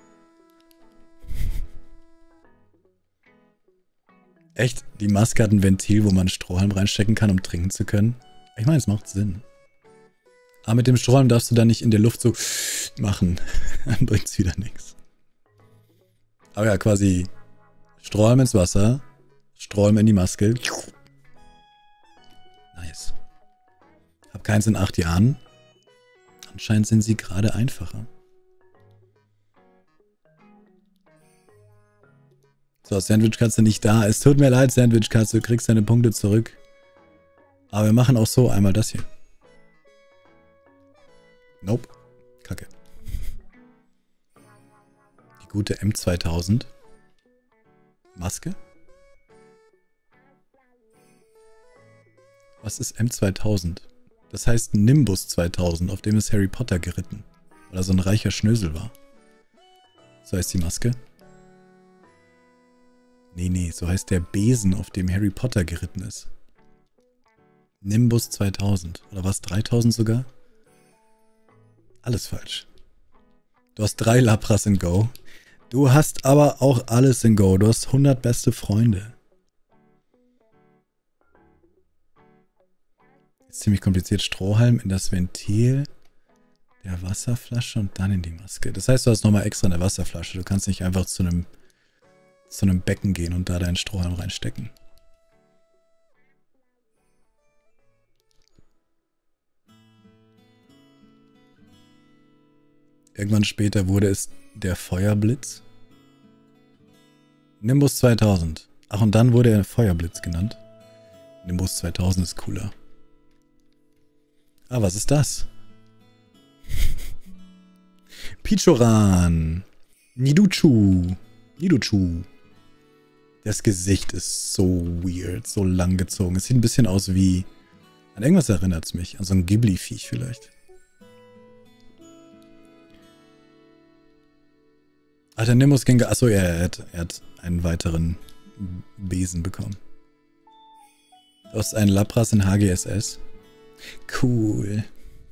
Echt? Die Maske hat ein Ventil, wo man einen Strohhalm reinstecken kann, um trinken zu können? Ich meine, es macht Sinn. Aber mit dem Strohhalm darfst du dann nicht in der Luft so machen. Dann bringt es wieder nichts. Aber ja, quasi Strohhalm ins Wasser, Strohhalm in die Maske. Nice. Hab keins in acht Jahren. Anscheinend sind sie gerade einfacher. So, Sandwich-Katze nicht da. Es tut mir leid, Sandwich-Katze. Du kriegst deine Punkte zurück. Aber wir machen auch so einmal das hier. Nope. Kacke. Die gute M zweitausend. Maske. Was ist M zweitausend? Das heißt Nimbus zweitausend, auf dem ist Harry Potter geritten. Weil er so ein reicher Schnösel war. So heißt die Maske. Nee, nee, so heißt der Besen, auf dem Harry Potter geritten ist. Nimbus zweitausend. Oder was, dreitausend sogar? Alles falsch. Du hast drei Lapras in Go. Du hast aber auch alles in Go. Du hast hundert beste Freunde. Ist ziemlich kompliziert. Strohhalm in das Ventil der Wasserflasche und dann in die Maske. Das heißt, du hast nochmal extra eine Wasserflasche. Du kannst nicht einfach zu einem zu einem Becken gehen und da deinen Strohhalm reinstecken. Irgendwann später wurde es der Feuerblitz. Nimbus zweitausend. Ach, und dann wurde er Feuerblitz genannt. Nimbus zweitausend ist cooler. Ah, was ist das? Pichoran. Niduchu. Niduchu. Das Gesicht ist so weird, so lang gezogen. Es sieht ein bisschen aus wie... An irgendwas erinnert es mich. An so ein Ghibli-Viech vielleicht. Ach, der Nimbus ging... Achso, ja, er hat, er hat einen weiteren Besen bekommen. Du hast einen Lapras in H G S S. Cool.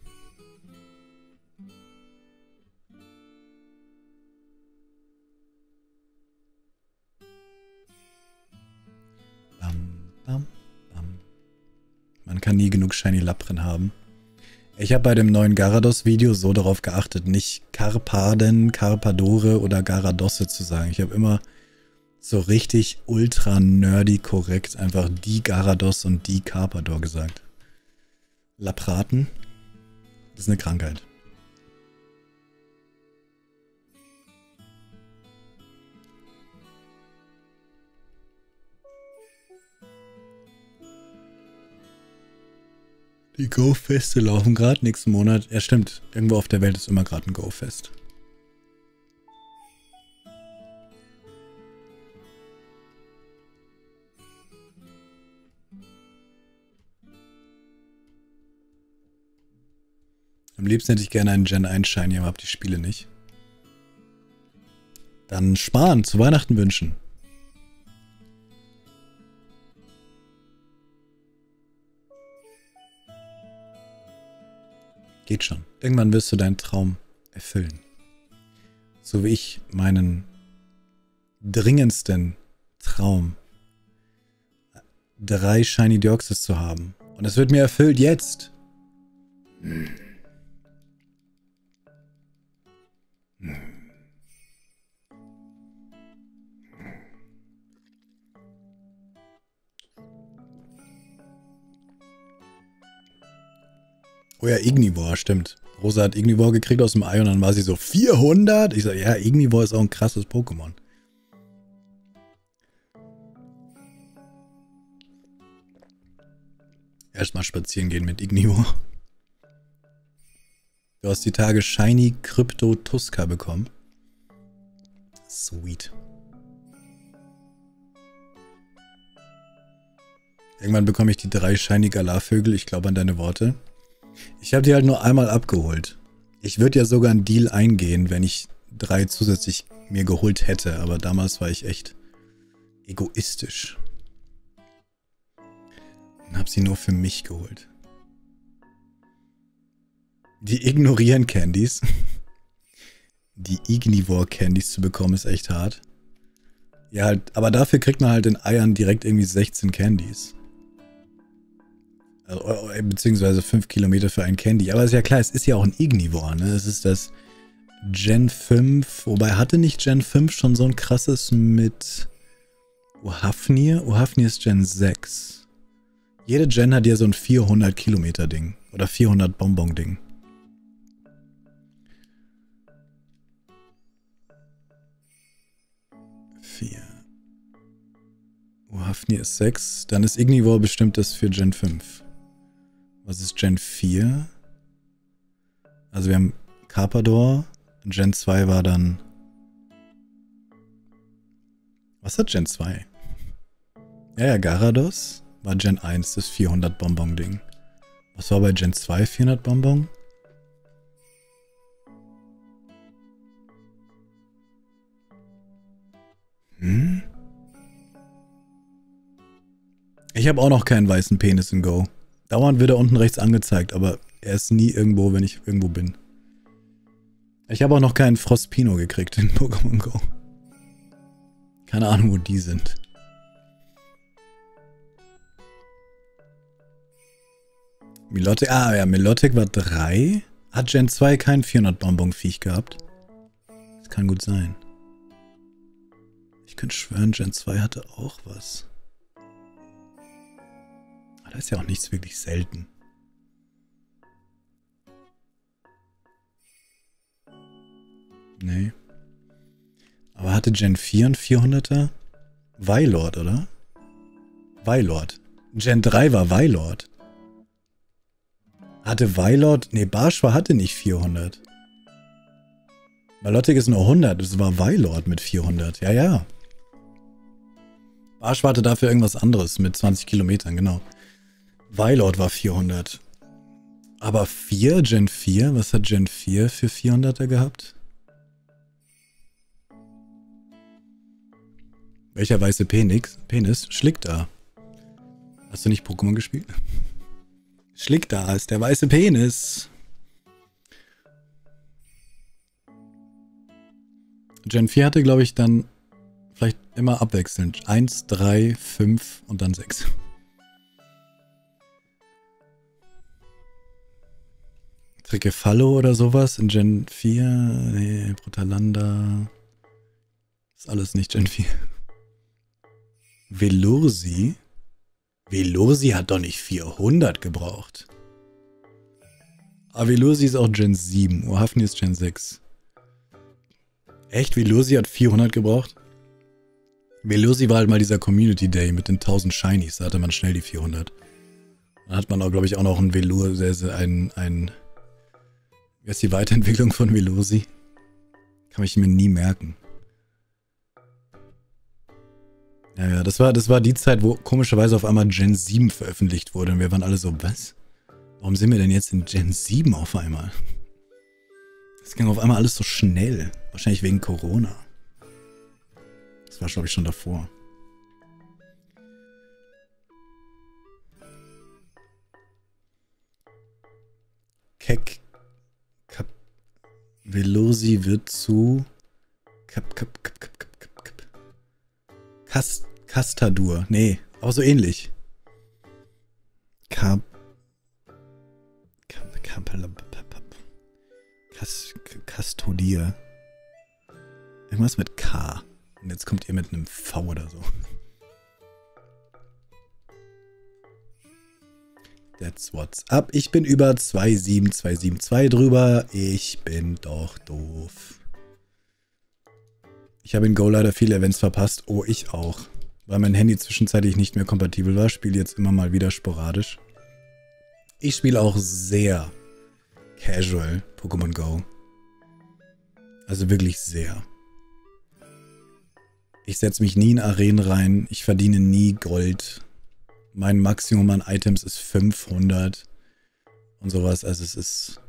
Bam, bam, bam. Man kann nie genug Shiny Lapren haben. Ich habe bei dem neuen Garados-Video so darauf geachtet, nicht Karpaden, Karpadore oder Garadosse zu sagen. Ich habe immer so richtig ultra nerdy korrekt einfach die Garados und die Carpador gesagt. Lapraten, das ist eine Krankheit. Die Go-Feste laufen gerade nächsten Monat. Ja, stimmt. Irgendwo auf der Welt ist immer gerade ein Go-Fest. Am liebsten hätte ich gerne einen Gen eins Shiny, aber hab die Spiele nicht. Dann sparen, zu Weihnachten wünschen. Geht schon. Irgendwann wirst du deinen Traum erfüllen. So wie ich meinen dringendsten Traum, drei Shiny Deoxys zu haben. Und es wird mir erfüllt jetzt. Hm. Hm. Oh ja, Ignivore, stimmt. Rosa hat Ignivore gekriegt aus dem Ei und dann war sie so vierhundert. Ich sag, ja, Ignivore ist auch ein krasses Pokémon. Erstmal spazieren gehen mit Ignivore. Du hast die Tage Shiny Crypto Tuska bekommen. Sweet. Irgendwann bekomme ich die drei Shiny Galar-Vögel. Ich glaube an deine Worte. Ich habe die halt nur einmal abgeholt. Ich würde ja sogar einen Deal eingehen, wenn ich drei zusätzlich mir geholt hätte. Aber damals war ich echt egoistisch. Und habe sie nur für mich geholt. Die ignorieren Candies. Die Ignivore Candies zu bekommen ist echt hart. Ja, halt, aber dafür kriegt man halt in Eiern direkt irgendwie sechzehn Candies. Also, beziehungsweise fünf Kilometer für ein Candy. Aber ist ja klar, es ist ja auch ein Ignivore, ne? Es ist das Gen fünf. Wobei, hatte nicht Gen fünf schon so ein krasses mit Ohafnir? Ohafnir ist Gen sechs. Jede Gen hat ja so ein vierhundert Kilometer Ding. Oder vierhundert Bonbon Ding. vier. Ohafnir ist sechs. Dann ist Ignivore bestimmt das für Gen fünf. Was ist Gen vier? Also wir haben Carpador. Gen zwei war dann... Was hat Gen zwei? Ja, ja, Garados. war Gen eins, das vierhundert Bonbon-Ding. Was war bei Gen zwei vierhundert Bonbon? Hm? Ich habe auch noch keinen weißen Penis in Go. Dauernd wird er unten rechts angezeigt, aber er ist nie irgendwo, wenn ich irgendwo bin. Ich habe auch noch keinen Frostpino gekriegt in Pokémon Go. Keine Ahnung, wo die sind. Milotic, ah ja, Milotic war drei. Hat Gen zwei kein vierhundert Bonbon-Viech gehabt? Das kann gut sein. Ich könnte schwören, Gen zwei hatte auch was. Aber da ist ja auch nichts wirklich selten. Nee. Aber hatte Gen vier ein vierhunderter? Weilord, oder? Weilord. Gen drei war Weilord. Hatte Weilord... Nee, Barschwa hatte nicht vierhundert. Milotic ist nur hundert. Das war Weilord mit vierhundert. Ja, ja. Barschwa hatte dafür irgendwas anderes mit zwanzig Kilometern, genau. Weilord war vierhundert. Aber vier? Gen vier? Was hat Gen vier für vierhunderter gehabt? Welcher weiße Penis? Penis? Schlickda. Hast du nicht Pokémon gespielt? Schlickda ist der weiße Penis. Gen vier hatte, glaube ich, dann vielleicht immer abwechselnd. eins, drei, fünf und dann sechs. Trickefallo oder sowas in Gen vier. Nee, Brutalanda. Ist alles nicht Gen vier. Velursi? Velursi hat doch nicht vierhundert gebraucht. Aber Velursi ist auch Gen sieben. Urhafni ist Gen sechs. Echt? Velursi hat vierhundert gebraucht? Velursi war halt mal dieser Community Day mit den tausend Shinies. Da hatte man schnell die vierhundert. Dann hat man auch, glaube ich, auch noch ein Velur, ein, ein... Wie ist die Weiterentwicklung von Velursi? Kann ich mir nie merken. Ja, ja, das war, das war die Zeit, wo komischerweise auf einmal Gen sieben veröffentlicht wurde. Und wir waren alle so, was? Warum sind wir denn jetzt in Gen sieben auf einmal? Das ging auf einmal alles so schnell. Wahrscheinlich wegen Corona. Das war, glaube ich, schon davor. Keck. Kap. Velursi wird zu. Kap, kap, kap, kap, kap, kap, kap. Kast. Castadur. Nee, aber so ähnlich. Kap. Kap. Kap. Kas, Kastodier. Irgendwas mit K. Und jetzt kommt ihr mit einem V oder so. That's what's up. Ich bin über zwei sieben zwei sieben zwei drüber. Ich bin doch doof. Ich habe in Go leider viele Events verpasst. Oh, ich auch. Weil mein Handy zwischenzeitlich nicht mehr kompatibel war. Spiele jetzt immer mal wieder sporadisch. Ich spiele auch sehr casual Pokémon Go. Also wirklich sehr. Ich setze mich nie in Arenen rein. Ich verdiene nie Gold. Mein Maximum an Items ist fünfhundert. Und sowas. Also es ist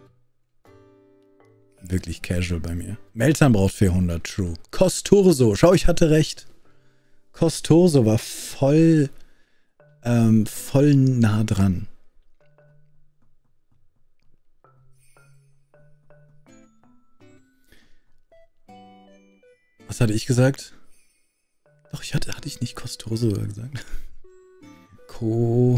wirklich casual bei mir. Meltan braucht vierhundert, true. Costurso, schau, ich hatte recht. Costurso war voll, ähm, voll nah dran. Was hatte ich gesagt? Doch, ich hatte, hatte ich nicht Costurso gesagt. Co.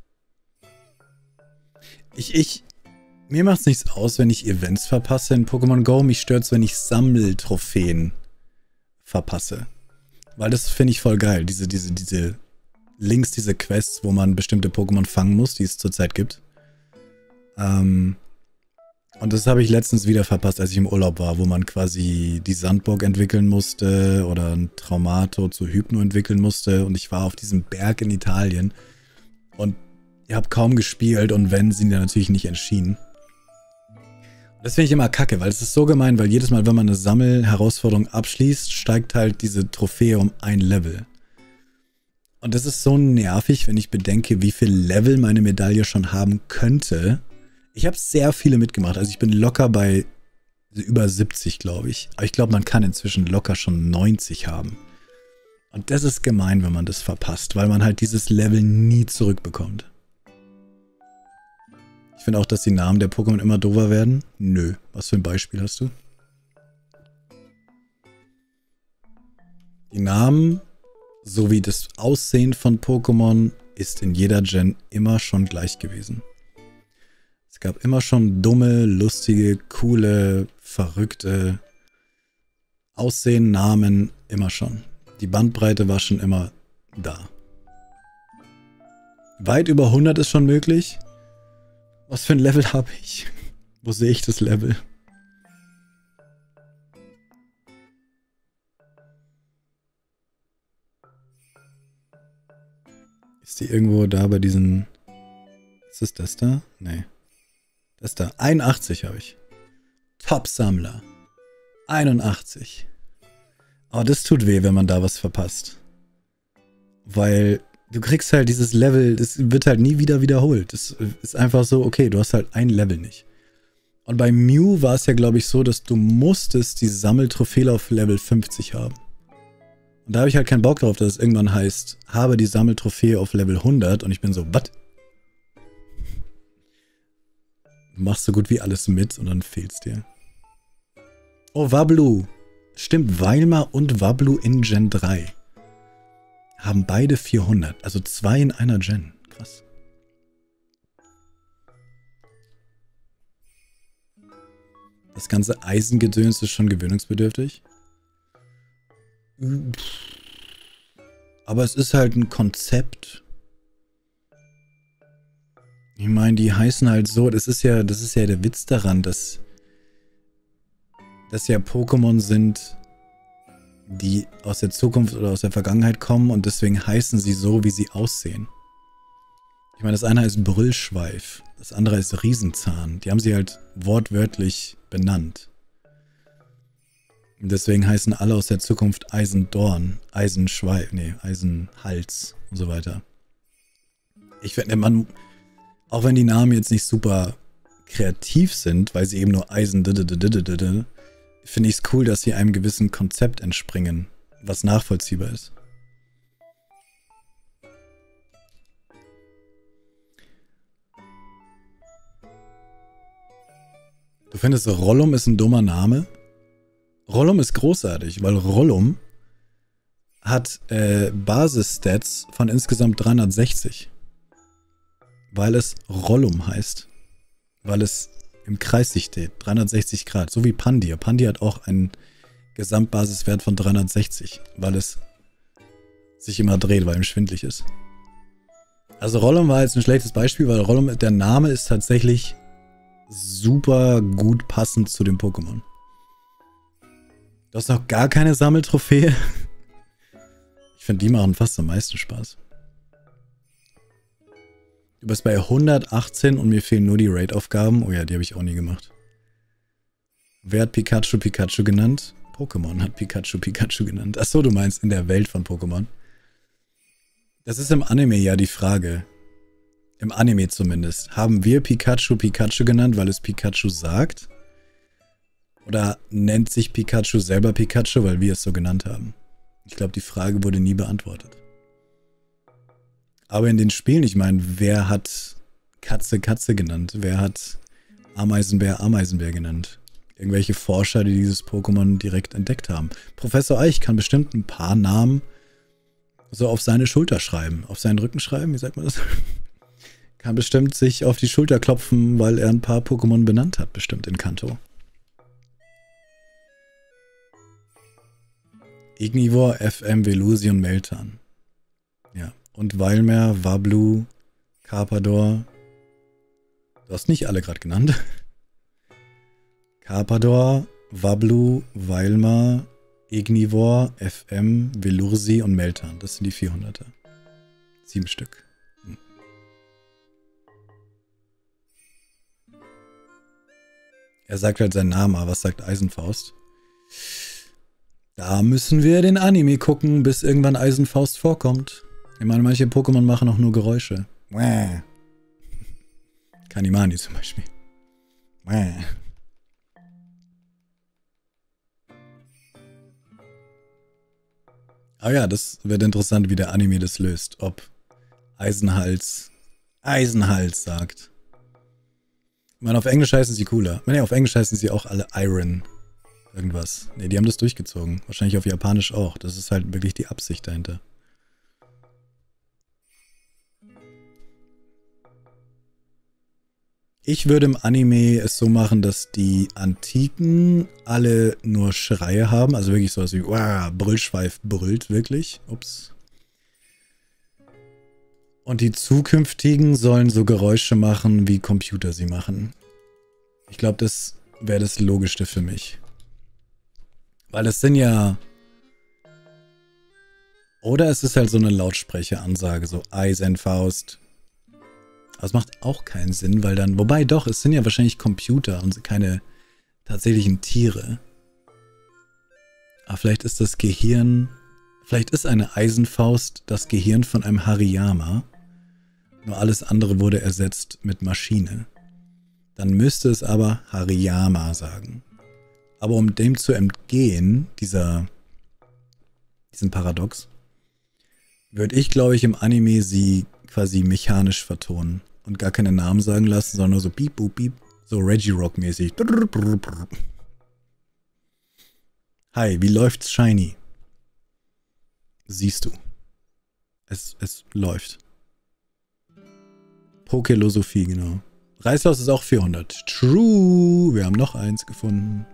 Ich, ich, mir macht's nichts aus, wenn ich Events verpasse in Pokémon Go. Mich stört's, wenn ich Sammeltrophäen verpasse. Weil das finde ich voll geil. Diese, diese, diese Links, diese Quests, wo man bestimmte Pokémon fangen muss, die es zurzeit gibt. Ähm, und das habe ich letztens wieder verpasst, als ich im Urlaub war, wo man quasi die Sandburg entwickeln musste oder ein Traumato zu Hypno entwickeln musste. Und ich war auf diesem Berg in Italien und ich habe kaum gespielt und wenn, sind die natürlich nicht erschienen. Das finde ich immer kacke, weil es ist so gemein, weil jedes Mal, wenn man eine Sammelherausforderung abschließt, steigt halt diese Trophäe um ein Level. Und das ist so nervig, wenn ich bedenke, wie viel Level meine Medaille schon haben könnte. Ich habe sehr viele mitgemacht. Also ich bin locker bei über siebzig, glaube ich. Aber ich glaube, man kann inzwischen locker schon neunzig haben. Und das ist gemein, wenn man das verpasst, weil man halt dieses Level nie zurückbekommt. Ich finde auch, dass die Namen der Pokémon immer doofer werden. Nö. Was für ein Beispiel hast du? Die Namen sowie das Aussehen von Pokémon ist in jeder Gen immer schon gleich gewesen. Es gab immer schon dumme, lustige, coole, verrückte Aussehen, Namen, immer schon. Die Bandbreite war schon immer da. Weit über hundert ist schon möglich. Was für ein Level habe ich? Wo sehe ich das Level? Ist die irgendwo da bei diesen... Ist es das da? Nee. Das da. einundachtzig habe ich. Top-Sammler. einundachtzig. Aber das tut weh, wenn man da was verpasst. Weil du kriegst halt dieses Level, das wird halt nie wieder wiederholt. Das ist einfach so, okay, du hast halt ein Level nicht. Und bei Mew war es ja, glaube ich, so, dass du musstest die Sammeltrophäe auf Level fünfzig haben. Und da habe ich halt keinen Bock drauf, dass es irgendwann heißt, habe die Sammeltrophäe auf Level hundert und ich bin so, was? Du machst so gut wie alles mit und dann fehlt's dir. Oh, Wablu. Stimmt, Weilmar und Wablu in Gen drei haben beide vierhundert. Also zwei in einer Gen. Krass. Das ganze Eisengedöns ist schon gewöhnungsbedürftig. Aber es ist halt ein Konzept. Ich meine, die heißen halt so, das ist ja, das ist ja der Witz daran, dass das ja Pokémon sind, die aus der Zukunft oder aus der Vergangenheit kommen und deswegen heißen sie so, wie sie aussehen. Ich meine, das eine heißt Brüllschweif, das andere ist Riesenzahn. Die haben sie halt wortwörtlich benannt. Und deswegen heißen alle aus der Zukunft Eisendorn, Eisenschweif, nee, Eisenhals und so weiter. Ich finde, man, auch wenn die Namen jetzt nicht super kreativ sind, weil sie eben nur Eisen, finde ich es cool, dass sie einem gewissen Konzept entspringen, was nachvollziehbar ist. Du findest, Rollum ist ein dummer Name? Rollum ist großartig, weil Rollum hat äh, Basisstats von insgesamt dreihundertsechzig. Weil es Rollum heißt. Weil es im Kreis sich steht. dreihundertsechzig Grad. So wie Pandir. Pandir hat auch einen Gesamtbasiswert von dreihundertsechzig. Weil es sich immer dreht, weil ihm schwindlig ist. Also Rollum war jetzt ein schlechtes Beispiel, weil Rollum, der Name ist tatsächlich super gut passend zu dem Pokémon. Du hast noch gar keine Sammeltrophäe. Ich finde, die machen fast am meisten Spaß. Du bist bei hundertachtzehn und mir fehlen nur die Raid-Aufgaben. Oh ja, die habe ich auch nie gemacht. Wer hat Pikachu Pikachu genannt? Pokémon hat Pikachu Pikachu genannt. Achso, du meinst in der Welt von Pokémon. Das ist im Anime ja die Frage. Im Anime zumindest. Haben wir Pikachu Pikachu genannt, weil es Pikachu sagt? Oder nennt sich Pikachu selber Pikachu, weil wir es so genannt haben? Ich glaube, die Frage wurde nie beantwortet. Aber in den Spielen, ich meine, wer hat Katze Katze genannt? Wer hat Ameisenbär Ameisenbär genannt? Irgendwelche Forscher, die dieses Pokémon direkt entdeckt haben. Professor Eich kann bestimmt ein paar Namen so auf seine Schulter schreiben. Auf seinen Rücken schreiben, wie sagt man das? Kann bestimmt sich auf die Schulter klopfen, weil er ein paar Pokémon benannt hat, bestimmt in Kanto. Ignivor, F M, Velusi und Meltan. Ja. Und Weilmer, Wablu, Carpador. Du hast nicht alle gerade genannt. Carpador, Wablu, Weilmer, Ignivor, F M, Velusi und Meltan. Das sind die vierhunderter. Sieben Stück. Hm. Er sagt halt seinen Namen, aber was sagt Eisenfaust? Da müssen wir den Anime gucken, bis irgendwann Eisenfaust vorkommt. Ich meine, manche Pokémon machen auch nur Geräusche. Kanimani zum Beispiel. Aber ja, das wird interessant, wie der Anime das löst. Ob Eisenhals Eisenhals sagt. Ich meine, auf Englisch heißen sie cooler. Ich meine, auf Englisch heißen sie auch alle Iron irgendwas. Ne, die haben das durchgezogen. Wahrscheinlich auf Japanisch auch. Das ist halt wirklich die Absicht dahinter. Ich würde im Anime es so machen, dass die Antiken alle nur Schreie haben. Also wirklich sowas wie, wow, Brüllschweif brüllt wirklich. Ups. Und die zukünftigen sollen so Geräusche machen, wie Computer sie machen. Ich glaube, das wäre das Logischste für mich. Weil es sind ja... Oder es ist halt so eine Lautsprecheransage, so Eisenfaust. Aber es macht auch keinen Sinn, weil dann... Wobei doch, es sind ja wahrscheinlich Computer und keine tatsächlichen Tiere. Aber vielleicht ist das Gehirn... Vielleicht ist eine Eisenfaust das Gehirn von einem Hariyama. Nur alles andere wurde ersetzt mit Maschine. Dann müsste es aber Hariyama sagen. Aber um dem zu entgehen, dieser, diesem Paradox, würde ich, glaube ich, im Anime sie quasi mechanisch vertonen und gar keine Namen sagen lassen, sondern nur so piep, boop, piep, so Reggie-Rock-mäßig. Hi, wie läuft's, Shiny? Siehst du. Es, es läuft. Pokelosophie, genau. Reißhaus ist auch vierhundert. True. Wir haben noch eins gefunden.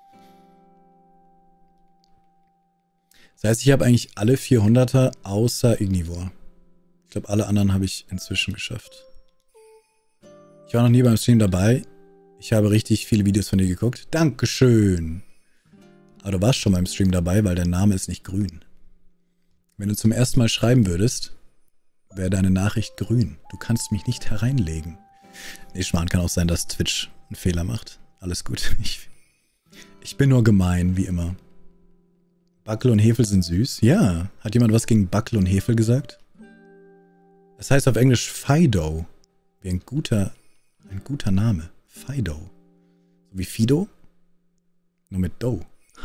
Das heißt, ich habe eigentlich alle vierhunderter außer Ignivor. Ich glaube, alle anderen habe ich inzwischen geschafft. Ich war noch nie beim Stream dabei. Ich habe richtig viele Videos von dir geguckt. Dankeschön. Aber du warst schon beim Stream dabei, weil dein Name ist nicht grün. Wenn du zum ersten Mal schreiben würdest, wäre deine Nachricht grün. Du kannst mich nicht hereinlegen. Nee, Schmarrn, kann auch sein, dass Twitch einen Fehler macht. Alles gut. Ich, ich bin nur gemein, wie immer. Backel und Hefe sind süß. Ja. Hat jemand was gegen Backel und Hefe gesagt? Das heißt auf Englisch Fido. Wie ein guter, ein guter Name. Fido. So wie Fido? Nur mit Dough.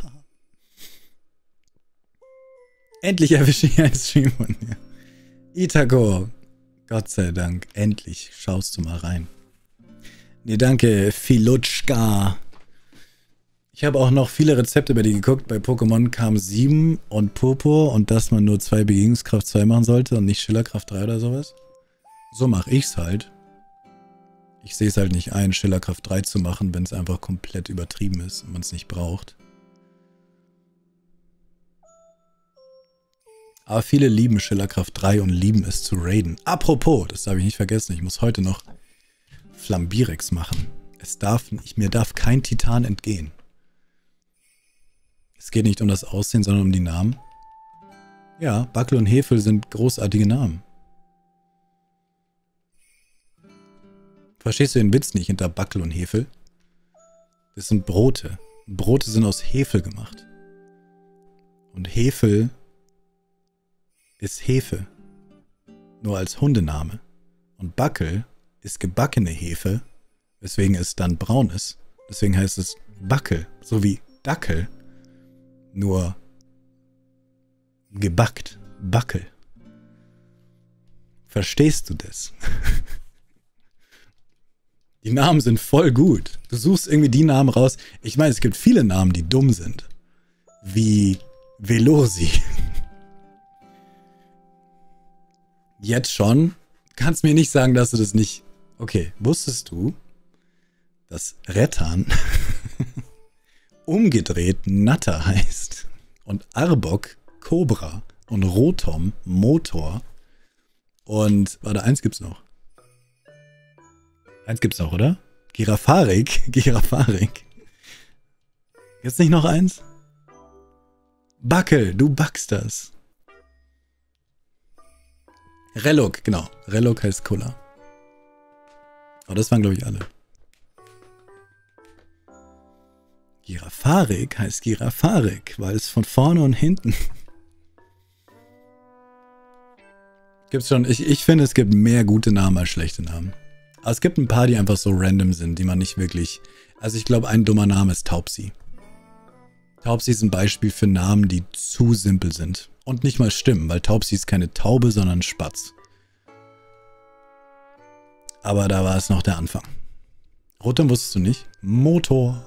Endlich erwische ich einen Stream von mir. Itako. Gott sei Dank. Endlich schaust du mal rein. Nee, danke. Filutschka. Ich habe auch noch viele Rezepte bei dir geguckt. Bei Pokémon kam sieben und Purpur und dass man nur zwei Begegnungskraft zwei machen sollte und nicht Schillerkraft drei oder sowas. So mache ich's halt. Ich sehe es halt nicht ein, Schillerkraft drei zu machen, wenn es einfach komplett übertrieben ist und man es nicht braucht. Aber viele lieben Schillerkraft drei und lieben es zu raiden. Apropos, das darf ich nicht vergessen, ich muss heute noch Flambirex machen. Es darf, ich, mir darf kein Titan entgehen. Es geht nicht um das Aussehen, sondern um die Namen. Ja, Backel und Hefel sind großartige Namen. Verstehst du den Witz nicht hinter Backel und Hefel? Das sind Brote. Brote sind aus Hefe gemacht. Und Hefel ist Hefe. Nur als Hundename. Und Backel ist gebackene Hefe, weswegen es dann braun ist. Deswegen heißt es Backel, so wie Dackel. Nur gebackt. Backel. Verstehst du das? Die Namen sind voll gut. Du suchst irgendwie die Namen raus. Ich meine, es gibt viele Namen, die dumm sind. Wie Velosi. Jetzt schon? Kannst mir nicht sagen, dass du das nicht... Okay, wusstest du, dass Rettan umgedreht Natter heißt und Arbok Cobra und Rotom Motor und... Warte, eins gibt's noch. Eins gibt's noch, oder? Girafarik. Girafarik. Gibt's nicht noch eins? Backel, du backst das. Relok, genau. Relok heißt Cola. Aber das waren, glaube ich, alle. Girafarik heißt Girafarik, weil es von vorne und hinten... Gibt's schon. Ich, ich finde, es gibt mehr gute Namen als schlechte Namen. Aber es gibt ein paar, die einfach so random sind, die man nicht wirklich... Also ich glaube, ein dummer Name ist Taubsi. Taubsi ist ein Beispiel für Namen, die zu simpel sind. Und nicht mal stimmen, weil Taubsi ist keine Taube, sondern ein Spatz. Aber da war es noch der Anfang. Rotom wusstest du nicht? Motor.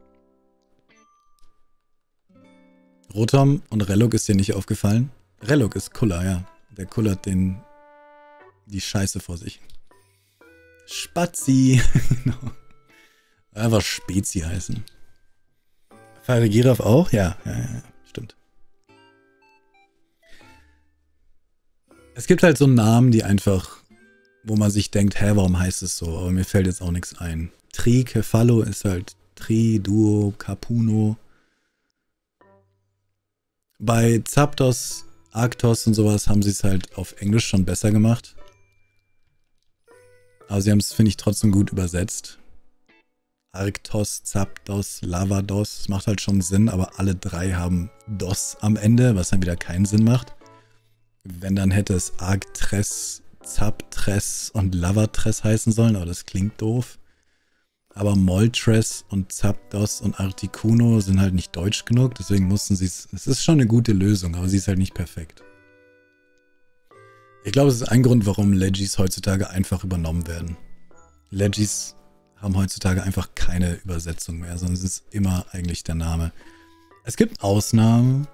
Rotom und Reluk ist dir nicht aufgefallen? Reluk ist Kuller, ja. Der kullert den die Scheiße vor sich. Spazi. Einfach Spezi heißen. Fire Giraffe auch? Ja, ja, ja, stimmt. Es gibt halt so Namen, die einfach, wo man sich denkt, hä, warum heißt es so? Aber mir fällt jetzt auch nichts ein. Trikefalo ist halt Tri, Duo, Capuno. Bei Zapdos, Arctos und sowas haben sie es halt auf Englisch schon besser gemacht. Aber sie haben es, finde ich, trotzdem gut übersetzt. Arctos, Zapdos, Lavados, das macht halt schon Sinn, aber alle drei haben Dos am Ende, was dann wieder keinen Sinn macht. Wenn, dann hätte es Arctres, Zaptres und Lavatres heißen sollen, aber das klingt doof. Aber Moltres und Zapdos und Articuno sind halt nicht deutsch genug, deswegen mussten sie es... Es ist schon eine gute Lösung, aber sie ist halt nicht perfekt. Ich glaube, es ist ein Grund, warum Legis heutzutage einfach übernommen werden. Legis haben heutzutage einfach keine Übersetzung mehr, sondern es ist immer eigentlich der Name. Es gibt Ausnahmen.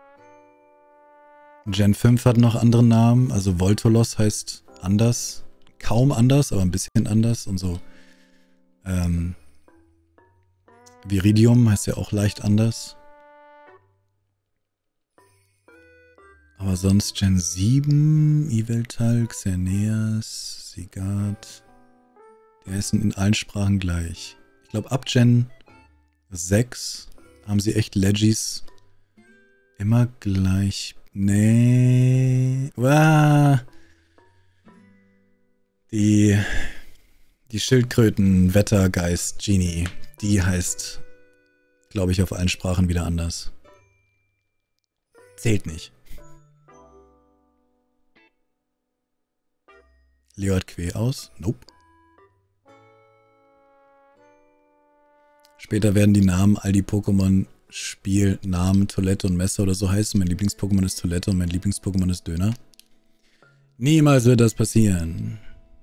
Gen fünf hat noch andere Namen, also Voltolos heißt anders. Kaum anders, aber ein bisschen anders und so. Ähm, Viridium heißt ja auch leicht anders. Aber sonst Gen sieben, Yveltal, Xerneas, Sigard, die heißen in allen Sprachen gleich. Ich glaube, ab Gen sechs haben sie echt Legis immer gleich. Nee. Uah. Die, die Schildkröten, Wettergeist, Genie, die heißt, glaube ich, auf allen Sprachen wieder anders. Zählt nicht. Leo hat Quä aus. Nope. Später werden die Namen all die Pokémon Spielnamen Toilette und Messer oder so heißen. Mein Lieblings-Pokémon ist Toilette und mein Lieblings-Pokémon ist Döner. Niemals wird das passieren.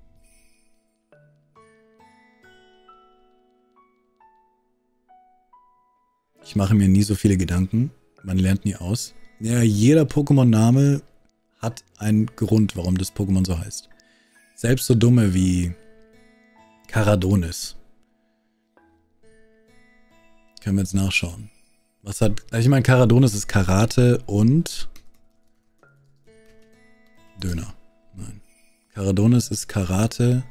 Ich mache mir nie so viele Gedanken. Man lernt nie aus. Ja, jeder Pokémon-Name hat einen Grund, warum das Pokémon so heißt. Selbst so dumme wie Caradonis. Können wir jetzt nachschauen. Was hat... Ich meine, Caradonis ist Karate und... Döner. Nein. Caradonis ist Karate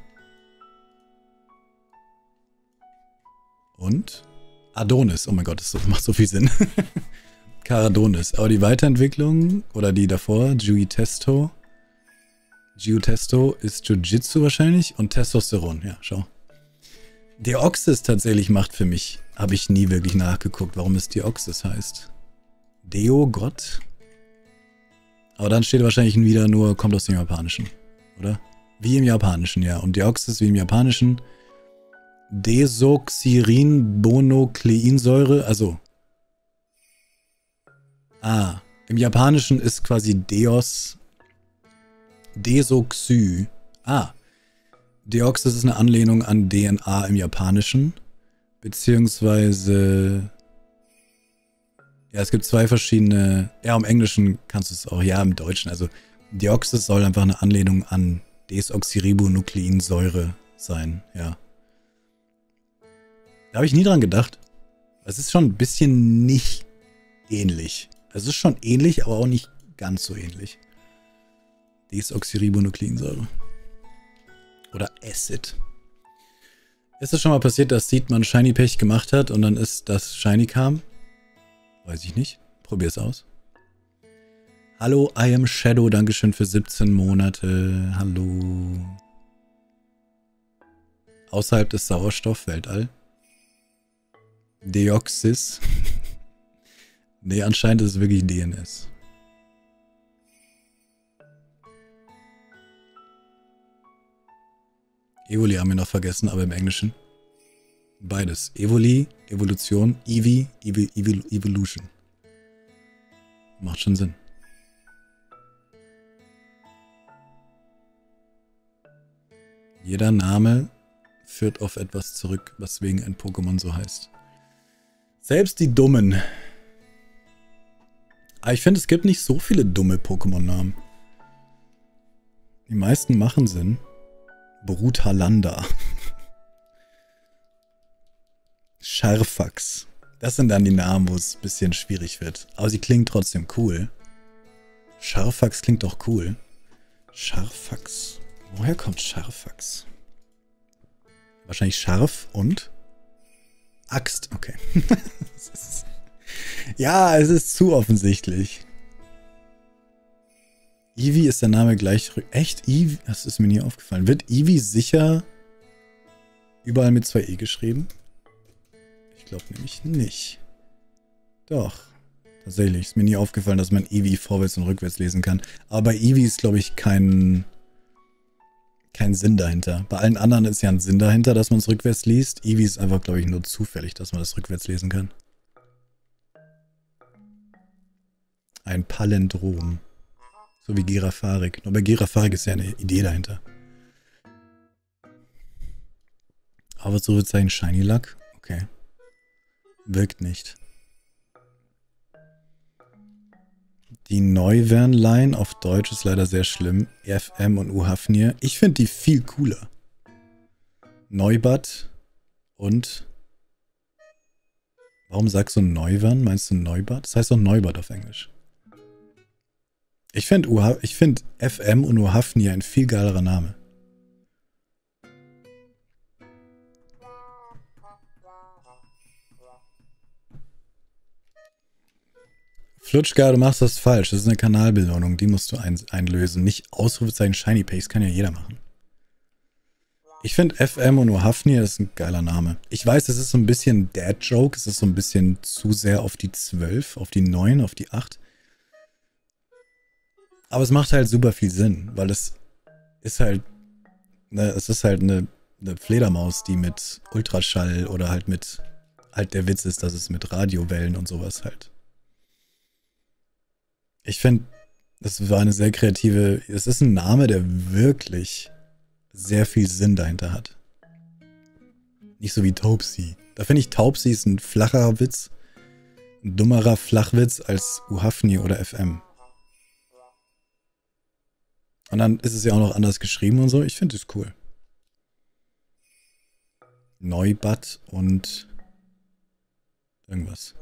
und... Adonis. Oh mein Gott, das macht so viel Sinn. Caradonis. Aber die Weiterentwicklung, oder die davor, Jiu-Testo. Jiu-Testo ist Jiu-Jitsu wahrscheinlich und Testosteron. Ja, schau. Deoxys tatsächlich macht für mich, habe ich nie wirklich nachgeguckt, warum es Deoxys heißt. Deo, Gott? Aber dann steht wahrscheinlich wieder nur, kommt aus dem Japanischen, oder? Wie im Japanischen, ja. Und Deoxys wie im Japanischen. Desoxyrinbonukleinsäure, also. Ah, im Japanischen ist quasi Deos Desoxy. Ah. Deoxys ist eine Anlehnung an D N A im Japanischen. Beziehungsweise... Ja, es gibt zwei verschiedene... Ja, im Englischen kannst du es auch. Ja, im Deutschen. Also Deoxys soll einfach eine Anlehnung an Desoxyribonukleinsäure sein. Ja. Da habe ich nie dran gedacht. Es ist schon ein bisschen nicht ähnlich. Es ist schon ähnlich, aber auch nicht ganz so ähnlich. Desoxyribonukleinsäure. Oder Acid. Ist es schon mal passiert, dass Seedman Shiny Pech gemacht hat und dann ist das Shiny kam? Weiß ich nicht. Probier's aus. Hallo, I am Shadow. Dankeschön für siebzehn Monate. Hallo. Außerhalb des Sauerstoffweltall. Deoxys. Nee, anscheinend ist es wirklich D N S. Evoli haben wir noch vergessen, aber im Englischen. Beides. Evoli, Evolution, Eevee, Evi, Evi, Evolution. Macht schon Sinn. Jeder Name führt auf etwas zurück, weswegen ein Pokémon so heißt. Selbst die Dummen. Aber ich finde, es gibt nicht so viele dumme Pokémon-Namen. Die meisten machen Sinn. Brutalanda. Scharfax. Das sind dann die Namen, wo es ein bisschen schwierig wird. Aber sie klingen trotzdem cool. Scharfax klingt doch cool. Scharfax. Woher kommt Scharfax? Wahrscheinlich scharf und Axt. Okay. Ja, es ist zu offensichtlich. Eevee ist der Name gleich... Echt? Eevee? Das ist mir nie aufgefallen. Wird Eevee sicher überall mit zwei E geschrieben? Ich glaube nämlich nicht. Doch. Tatsächlich. Ist mir nie aufgefallen, dass man Eevee vorwärts und rückwärts lesen kann. Aber bei Eevee ist, glaube ich, kein, kein Sinn dahinter. Bei allen anderen ist ja ein Sinn dahinter, dass man es rückwärts liest. Eevee ist einfach, glaube ich, nur zufällig, dass man das rückwärts lesen kann. Ein Palindrom. So wie Girafarik. Nur bei Girafarik ist ja eine Idee dahinter. Aber so wird sein Shiny Luck. Okay. Wirkt nicht. Die Neuwern-Line auf Deutsch ist leider sehr schlimm. F M und U-Hafnir. Ich finde die viel cooler. Neubad und... Warum sagst du Neuwern? Meinst du Neubad? Das heißt doch Neubad auf Englisch. Ich finde ich find F M und U-Hafnir ein viel geilerer Name. Flutschgar, du machst das falsch. Das ist eine Kanalbelohnung. Die musst du ein einlösen. Nicht Ausrufezeichen Shiny Pace. Kann ja jeder machen. Ich finde F M und U-Hafnir ist ein geiler Name. Ich weiß, es ist so ein bisschen Dad-Joke. Es ist so ein bisschen zu sehr auf die zwölf, auf die neun, auf die acht. Aber es macht halt super viel Sinn, weil es ist halt, ne, es ist halt eine, eine Fledermaus, die mit Ultraschall oder halt mit, halt der Witz ist, dass es mit Radiowellen und sowas halt. Ich finde, das war eine sehr kreative, es ist ein Name, der wirklich sehr viel Sinn dahinter hat. Nicht so wie Taubsi. Da finde ich, Taubsi ist ein flacherer Witz, ein dummerer Flachwitz als U-Hafnir oder F M. Und dann ist es ja auch noch anders geschrieben und so. Ich finde es cool. Neubad und irgendwas.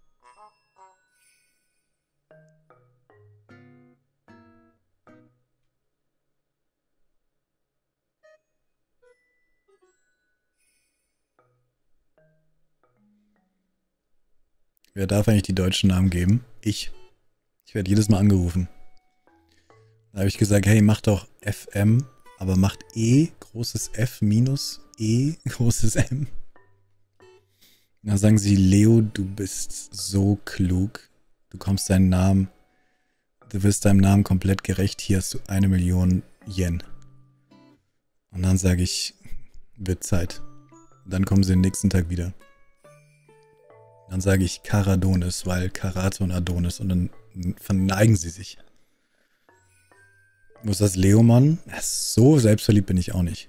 Wer darf eigentlich die deutschen Namen geben? Ich. Ich werde jedes Mal angerufen. Da habe ich gesagt, hey, mach doch F M, aber macht E, großes F minus E, großes M. Und dann sagen sie, Leo, du bist so klug. Du kommst deinen Namen, du wirst deinem Namen komplett gerecht. Hier hast du eine Million Yen. Und dann sage ich, wird Zeit. Und dann kommen sie den nächsten Tag wieder. Dann sage ich Karadonis, weil Karate und Adonis. Und dann verneigen sie sich. Wo ist das Leomann? Ja, so selbstverliebt bin ich auch nicht.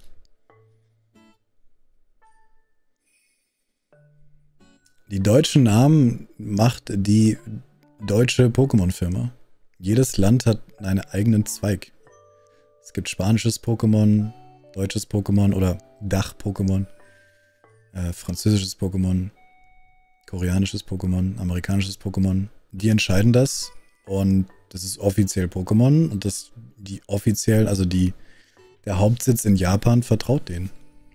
Die deutschen Namen macht die deutsche Pokémon-Firma. Jedes Land hat einen eigenen Zweig. Es gibt spanisches Pokémon, deutsches Pokémon oder Dach-Pokémon, äh, französisches Pokémon, koreanisches Pokémon, amerikanisches Pokémon. Die entscheiden das und das ist offiziell Pokémon und das die offiziell, also die der Hauptsitz in Japan vertraut denen.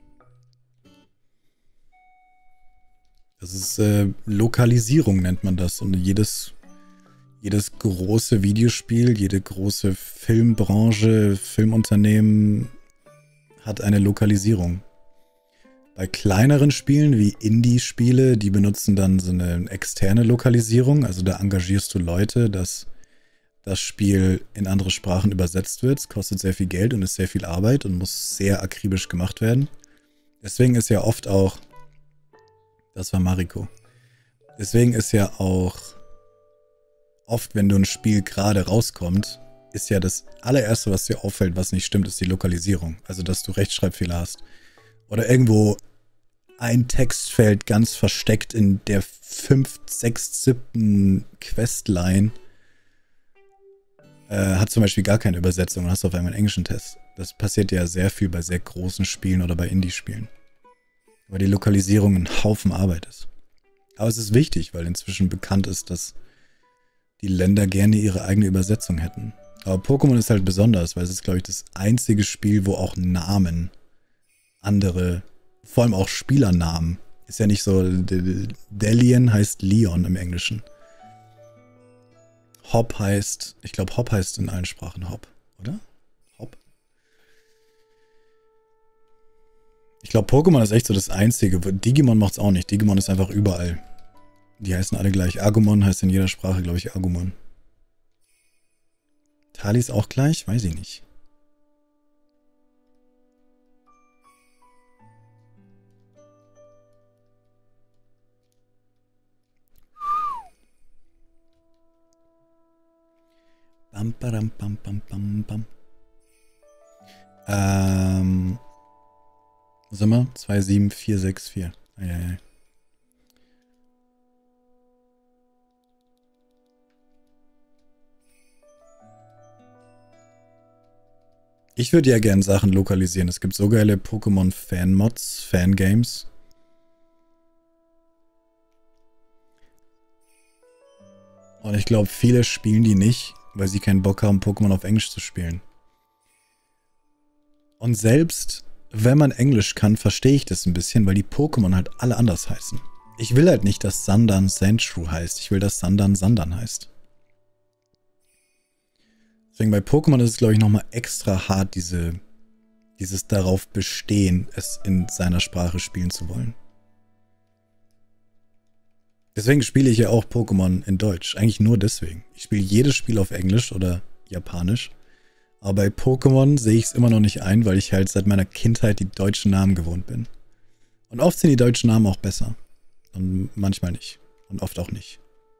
Das ist äh, Lokalisierung nennt man das und jedes jedes große Videospiel, jede große Filmbranche, Filmunternehmen hat eine Lokalisierung. Bei kleineren Spielen wie Indie-Spiele, die benutzen dann so eine externe Lokalisierung, also da engagierst du Leute, dass das Spiel in andere Sprachen übersetzt wird. Es kostet sehr viel Geld und ist sehr viel Arbeit und muss sehr akribisch gemacht werden. Deswegen ist ja oft auch, das war Mariko, deswegen ist ja auch oft, wenn du ein Spiel gerade rauskommt, ist ja das allererste, was dir auffällt, was nicht stimmt, ist die Lokalisierung. Also, dass du Rechtschreibfehler hast. Oder irgendwo ein Textfeld ganz versteckt in der fünften, sechsten, siebten Questline äh, hat zum Beispiel gar keine Übersetzung und hast auf einmal einen englischen Test. Das passiert ja sehr viel bei sehr großen Spielen oder bei Indie-Spielen. Weil die Lokalisierung ein Haufen Arbeit ist. Aber es ist wichtig, weil inzwischen bekannt ist, dass die Länder gerne ihre eigene Übersetzung hätten. Aber Pokémon ist halt besonders, weil es ist, glaube ich, das einzige Spiel, wo auch Namen andere, vor allem auch Spielernamen, ist ja nicht so, Delian heißt Leon im Englischen. Hop heißt, ich glaube Hop heißt in allen Sprachen Hop, oder? Hop? Ich glaube Pokémon ist echt so das einzige, Digimon macht es auch nicht, Digimon ist einfach überall. Die heißen alle gleich. Agumon heißt in jeder Sprache, glaube ich, Agumon. Tali ist auch gleich? Weiß ich nicht. Bam, badam, bam, bam, bam, bam. Ähm. Wo sind wir? zwei sieben vier sechs vier. Eieiei. Ich würde ja gern Sachen lokalisieren. Es gibt so geile Pokémon-Fan-Mods, Fangames. Und ich glaube, viele spielen die nicht, weil sie keinen Bock haben, Pokémon auf Englisch zu spielen. Und selbst wenn man Englisch kann, verstehe ich das ein bisschen, weil die Pokémon halt alle anders heißen. Ich will halt nicht, dass Sandan Sandshrew heißt. Ich will, dass Sandan Sandan heißt. Deswegen bei Pokémon ist es, glaube ich, nochmal extra hart, diese, dieses darauf bestehen, es in seiner Sprache spielen zu wollen. Deswegen spiele ich ja auch Pokémon in Deutsch. Eigentlich nur deswegen. Ich spiele jedes Spiel auf Englisch oder Japanisch. Aber bei Pokémon sehe ich es immer noch nicht ein, weil ich halt seit meiner Kindheit die deutschen Namen gewohnt bin. Und oft sind die deutschen Namen auch besser. Und manchmal nicht. Und oft auch nicht.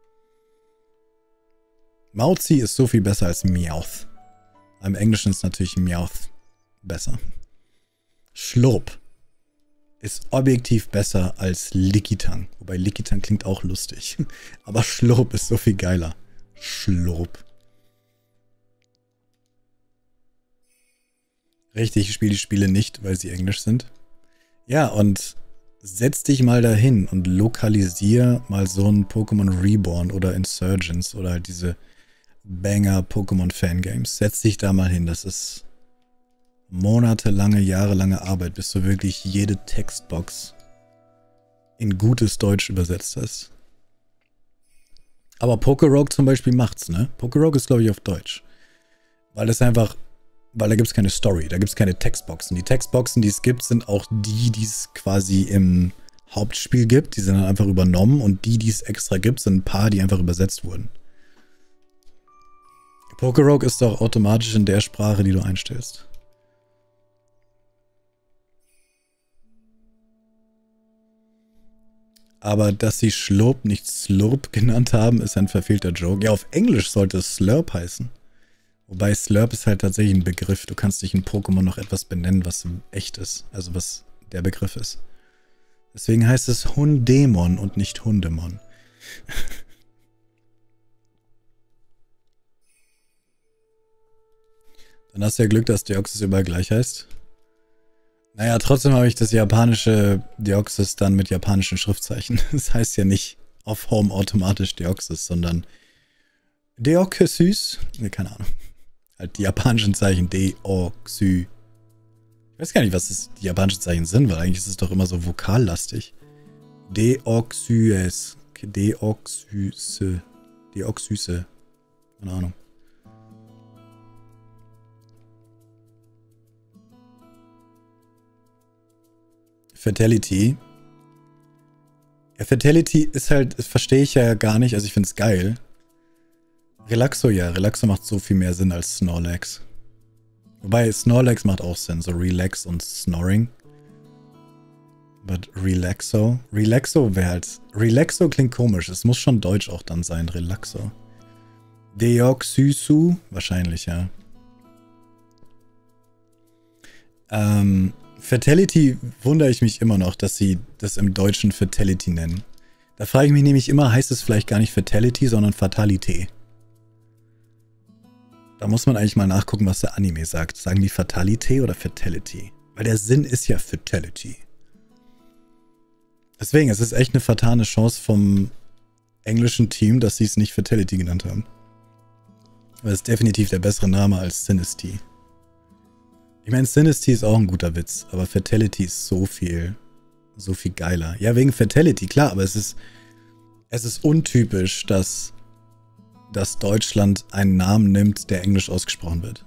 Mauzi ist so viel besser als Meowth. Im Englischen ist natürlich Meowth besser. Schlurp ist objektiv besser als Lickitung. Wobei Lickitung klingt auch lustig. Aber Schlurp ist so viel geiler. Schlurp. Richtig, ich spiele die Spiele nicht, weil sie englisch sind. Ja, und setz dich mal dahin und lokalisier mal so ein Pokémon Reborn oder Insurgents oder halt diese Banger-Pokémon-Fangames. Setz dich da mal hin. Das ist monatelange, jahrelange Arbeit, bis du wirklich jede Textbox in gutes Deutsch übersetzt hast. Aber Pokerogue zum Beispiel macht's, ne? Pokerogue ist, glaube ich, auf Deutsch. Weil es einfach, weil da gibt es keine Story, da gibt es keine Textboxen. Die Textboxen, die es gibt, sind auch die, die es quasi im Hauptspiel gibt. Die sind dann einfach übernommen und die, die es extra gibt, sind ein paar, die einfach übersetzt wurden. Pokerogue ist doch automatisch in der Sprache, die du einstellst. Aber dass sie Schlurp nicht Slurp genannt haben, ist ein verfehlter Joke. Ja, auf Englisch sollte es Slurp heißen. Wobei Slurp ist halt tatsächlich ein Begriff. Du kannst dich in Pokémon noch etwas benennen, was echt ist. Also was der Begriff ist. Deswegen heißt es Hundemon und nicht Hundemon. Dann hast du ja Glück, dass Deoxys überall gleich heißt. Naja, trotzdem habe ich das japanische Deoxys dann mit japanischen Schriftzeichen. Das heißt ja nicht auf Home automatisch Deoxys, sondern Deoxys. Ne, keine Ahnung. Halt die japanischen Zeichen Deoxy. Ich weiß gar nicht, was das, die japanischen Zeichen sind, weil eigentlich ist es doch immer so vokallastig. Deoxys. Deoxyse. Deoxyse. Keine Ahnung. Fatality. Ja, Fatality ist halt, das verstehe ich ja gar nicht, also ich finde es geil. Relaxo, ja. Relaxo macht so viel mehr Sinn als Snorlax. Wobei Snorlax macht auch Sinn, so Relax und Snoring. But Relaxo? Relaxo wäre halt... Relaxo klingt komisch. Es muss schon deutsch auch dann sein, Relaxo. Deoxysu? Wahrscheinlich, ja. Ähm, Fatality wundere ich mich immer noch, dass sie das im Deutschen Fatality nennen. Da frage ich mich nämlich immer, heißt es vielleicht gar nicht Fatality, sondern Fatality? Da muss man eigentlich mal nachgucken, was der Anime sagt. Sagen die Fatality oder Fatality? Weil der Sinn ist ja Fatality. Deswegen, es ist echt eine fatale Chance vom englischen Team, dass sie es nicht Fatality genannt haben. Aber es ist definitiv der bessere Name als Sinisty. Ich meine, Sinisty ist auch ein guter Witz, aber Fatality ist so viel, so viel geiler. Ja, wegen Fatality, klar, aber es ist, es ist untypisch, dass dass Deutschland einen Namen nimmt, der englisch ausgesprochen wird.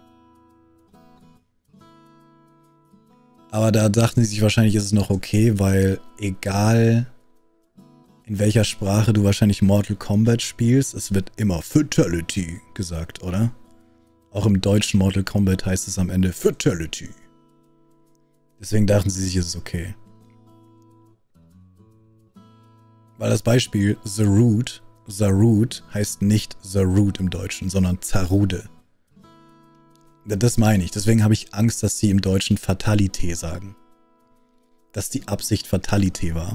Aber da dachten sie sich wahrscheinlich, ist es noch okay, weil egal in welcher Sprache du wahrscheinlich Mortal Kombat spielst, es wird immer Fatality gesagt, oder? Auch im deutschen Mortal Kombat heißt es am Ende Fatality. Deswegen dachten sie sich, ist es okay. Weil das Beispiel The Root Zarud heißt nicht Zarud im Deutschen, sondern Zarude. Das meine ich. Deswegen habe ich Angst, dass sie im Deutschen Fatalité sagen. Dass die Absicht Fatalité war.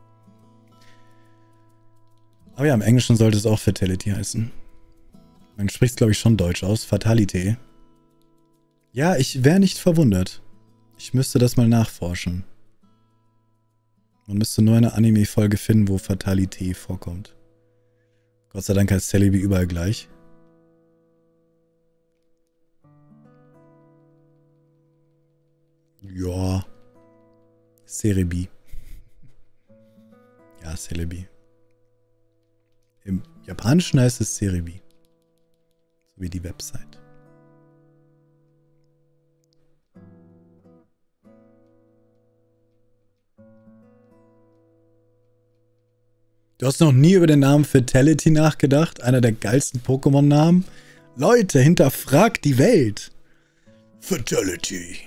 Aber ja, im Englischen sollte es auch Fatality heißen. Man spricht es, glaube ich, schon Deutsch aus. Fatalité. Ja, ich wäre nicht verwundert. Ich müsste das mal nachforschen. Man müsste nur eine Anime-Folge finden, wo Fatalité vorkommt. Gott sei Dank heißt Celebi überall gleich. Ja. Cerebi. Ja, Celebi. Im Japanischen heißt es Cerebi. So wie die Website. Du hast noch nie über den Namen Fatality nachgedacht? Einer der geilsten Pokémon-Namen? Leute, hinterfragt die Welt. Fatality.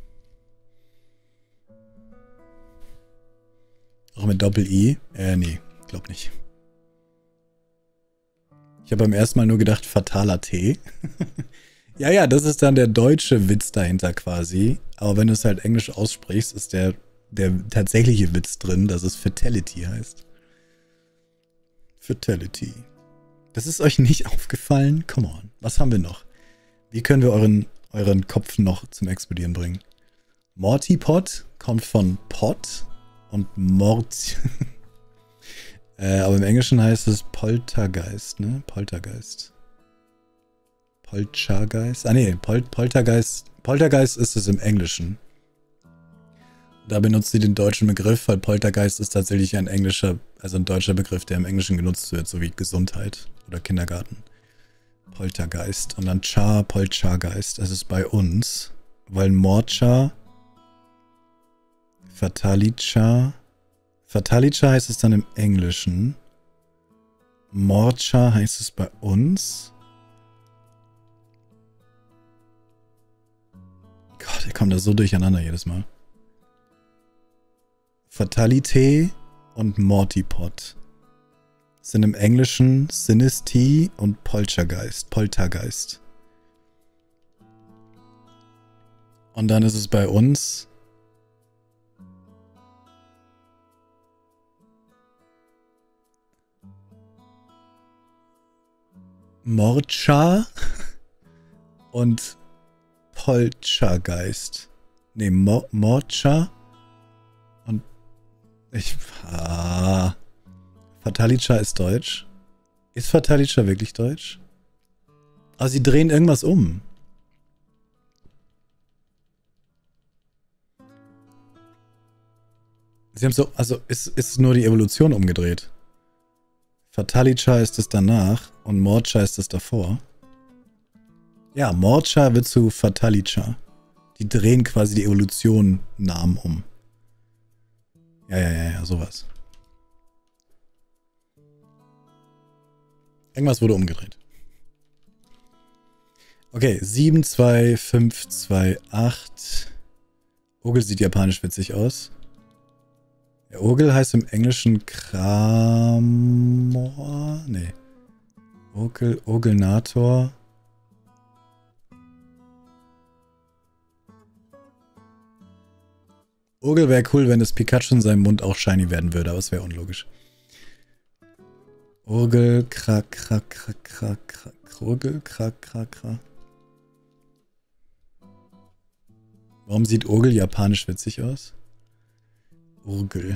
Auch mit Doppel-I? Äh, nee, glaub nicht. Ich habe beim ersten Mal nur gedacht, fataler Tee. Ja, ja, das ist dann der deutsche Witz dahinter quasi. Aber wenn du es halt englisch aussprichst, ist der, der tatsächliche Witz drin, dass es Fatality heißt. Fatality. Das ist euch nicht aufgefallen? Come on. Was haben wir noch? Wie können wir euren, euren Kopf noch zum Explodieren bringen? Mortipod kommt von Pot und Mort. äh, aber im Englischen heißt es Poltergeist, ne? Poltergeist. Poltergeist? Ah, nee, Pol Poltergeist. Poltergeist ist es im Englischen. Da benutzt sie den deutschen Begriff, weil Poltergeist ist tatsächlich ein englischer, also ein deutscher Begriff, der im Englischen genutzt wird, so wie Gesundheit oder Kindergarten. Poltergeist. Und dann Char, Poltergeist. Das ist bei uns, weil Morcha, Fatalicha, Fatalicha heißt es dann im Englischen. Morcha heißt es bei uns. Gott, ich komme da so durcheinander jedes Mal. Fatalité und Mortipod sind im Englischen Sinisty und Poltergeist. Poltergeist. Und dann ist es bei uns Morcha und Poltergeist. Ne, Mo Morcha und ich... Ah, Fatalicha ist deutsch. Ist Fatalicha wirklich deutsch? Aber sie drehen irgendwas um. Sie haben so... Also ist, ist nur die Evolution umgedreht. Fatalicha ist es danach und Morcha ist es davor. Ja, Morcha wird zu Fatalicha. Die drehen quasi die Evolution Namen um. Ja, ja, ja, ja, sowas. Irgendwas wurde umgedreht. Okay, sieben zwei fünf zwei acht. Ogel sieht japanisch witzig aus. Der Ogel heißt im Englischen Kramor. Nee. Ogel, Ogelnator. Ogel wäre cool, wenn das Pikachu in seinem Mund auch shiny werden würde, aber es wäre unlogisch. Ogel, krak, krak, krak, krak, krak, Ogel, krak, krak, krak. Warum sieht Ogel japanisch witzig aus? Ogel.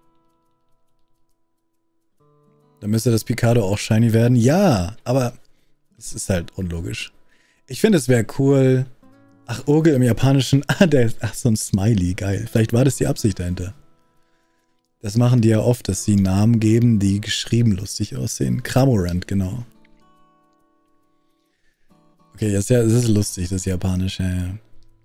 Dann müsste das Picado auch shiny werden. Ja, aber es ist halt unlogisch. Ich finde, es wäre cool. Ach, Ogel im Japanischen. Ah, der ist. Ach, so ein Smiley. Geil. Vielleicht war das die Absicht dahinter. Das machen die ja oft, dass sie Namen geben, die geschrieben lustig aussehen. Cramorant, genau. Okay, das ist, ja, das ist lustig, das Japanische. Ja, ja.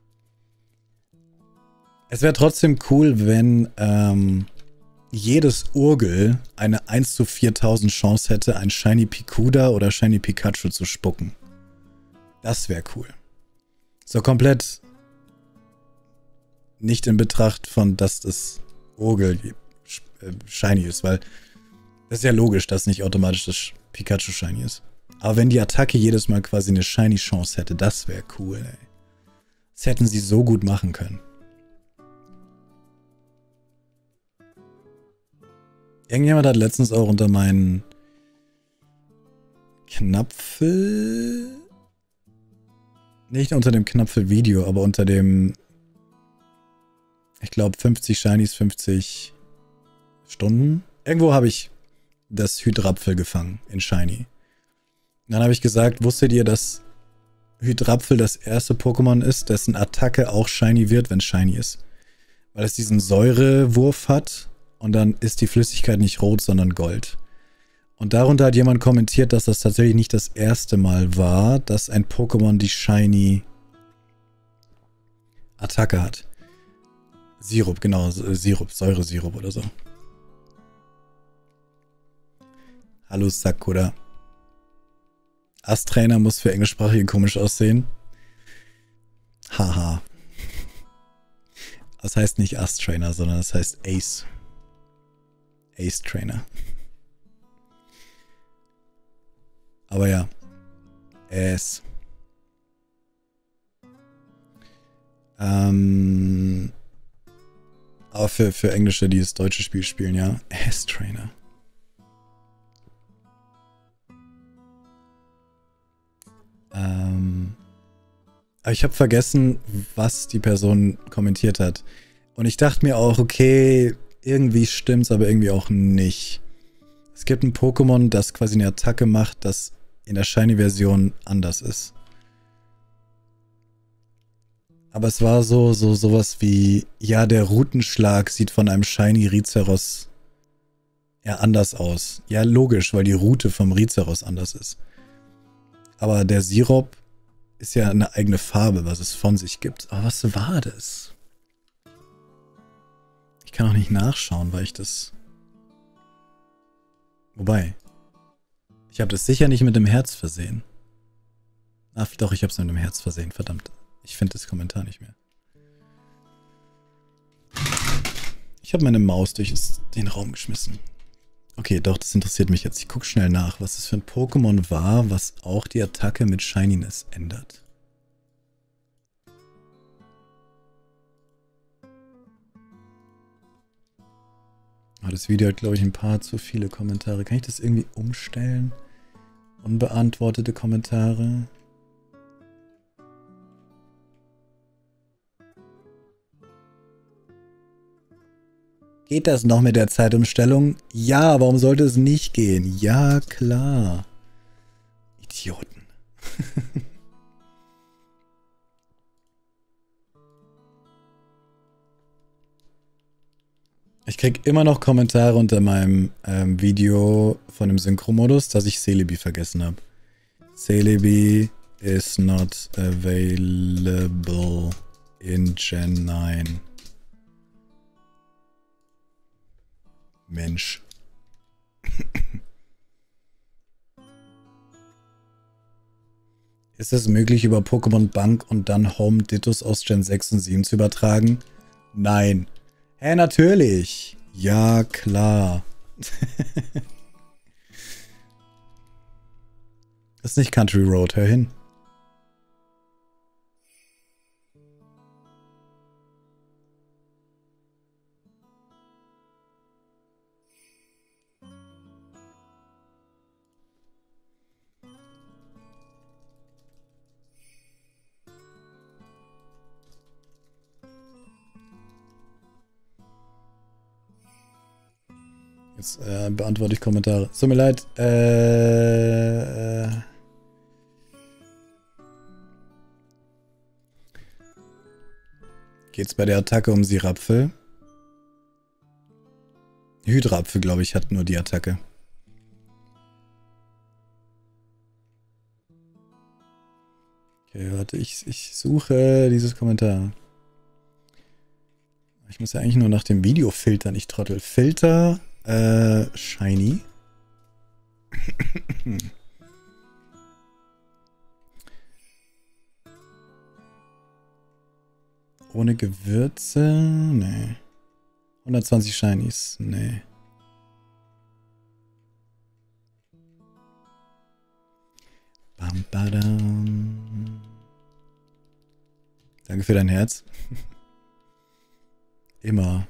Es wäre trotzdem cool, wenn ähm, jedes Urgel eine eins zu viertausend Chance hätte, ein Shiny Pikuda oder Shiny Pikachu zu spucken. Das wäre cool. So komplett nicht in Betracht von, dass das Urgel äh, Shiny ist, weil das ist ja logisch, dass nicht automatisch das Pikachu Shiny ist. Aber wenn die Attacke jedes Mal quasi eine Shiny Chance hätte, das wäre cool, ey. Das hätten sie so gut machen können. Irgendjemand hat letztens auch unter meinen Knapfel... Nicht unter dem Knapfel-Video, aber unter dem... Ich glaube fünfzig Shinies, fünfzig Stunden. Irgendwo habe ich das Hydrapfel gefangen in Shiny. Und dann habe ich gesagt, wusstet ihr, dass Hydrapfel das erste Pokémon ist, dessen Attacke auch Shiny wird, wenn Shiny ist? Weil es diesen Säurewurf hat. Und dann ist die Flüssigkeit nicht rot, sondern Gold. Und darunter hat jemand kommentiert, dass das tatsächlich nicht das erste Mal war, dass ein Pokémon die Shiny Attacke hat. Sirup, genau, Sirup, Säuresirup oder so. Hallo Sakura. Ast-Trainer muss für Englischsprachige komisch aussehen. Haha. Das heißt nicht Ast-Trainer, sondern das heißt Ace. Ace-Trainer. Aber ja. Ace. Ähm. Aber für, für Englische, die das deutsche Spiel spielen, ja. Ace-Trainer. Ähm. Aber ich habe vergessen, was die Person kommentiert hat. Und ich dachte mir auch, okay, irgendwie stimmt's, aber irgendwie auch nicht. Es gibt ein Pokémon, das quasi eine Attacke macht, das in der Shiny-Version anders ist. Aber es war so, so, sowas wie, ja, der Rutenschlag sieht von einem Shiny Rizeros ja anders aus. Ja, logisch, weil die Rute vom Rizeros anders ist. Aber der Sirup ist ja eine eigene Farbe, was es von sich gibt. Aber was war das? Ich kann auch nicht nachschauen, weil ich das... Wobei, ich habe das sicher nicht mit dem Herz versehen. Ach doch, ich habe es mit dem Herz versehen, verdammt. Ich finde das Kommentar nicht mehr. Ich habe meine Maus durch den Raum geschmissen. Okay, doch, das interessiert mich jetzt. Ich gucke schnell nach, was es für ein Pokémon war, was auch die Attacke mit Shininess ändert. Ah, das Video hat, glaube ich, ein paar zu viele Kommentare. Kann ich das irgendwie umstellen? Unbeantwortete Kommentare. Geht das noch mit der Zeitumstellung? Ja, warum sollte es nicht gehen? Ja, klar. Idioten. Ich krieg immer noch Kommentare unter meinem ähm, Video von dem Synchromodus, dass ich Celebi vergessen habe. Celebi is not available in Gen neun. Mensch. Ist es möglich, über Pokémon Bank und dann Home Dittos aus Gen sechs und sieben zu übertragen? Nein. Hä, natürlich. Ja, klar. Das ist nicht Country Road, hör hin. Jetzt äh, beantworte ich Kommentare. Es tut mir leid. Äh, äh, geht's bei der Attacke um Sirapfel? Hydrapfel, glaube ich, hat nur die Attacke. Okay, warte, ich, ich suche dieses Kommentar. Ich muss ja eigentlich nur nach dem Video filtern, ich Trottel. Filter... Äh, Shiny. Ohne Gewürze? Nee. hundertzwanzig Shinies? Nee. Bam, badam. Danke für dein Herz. Immer.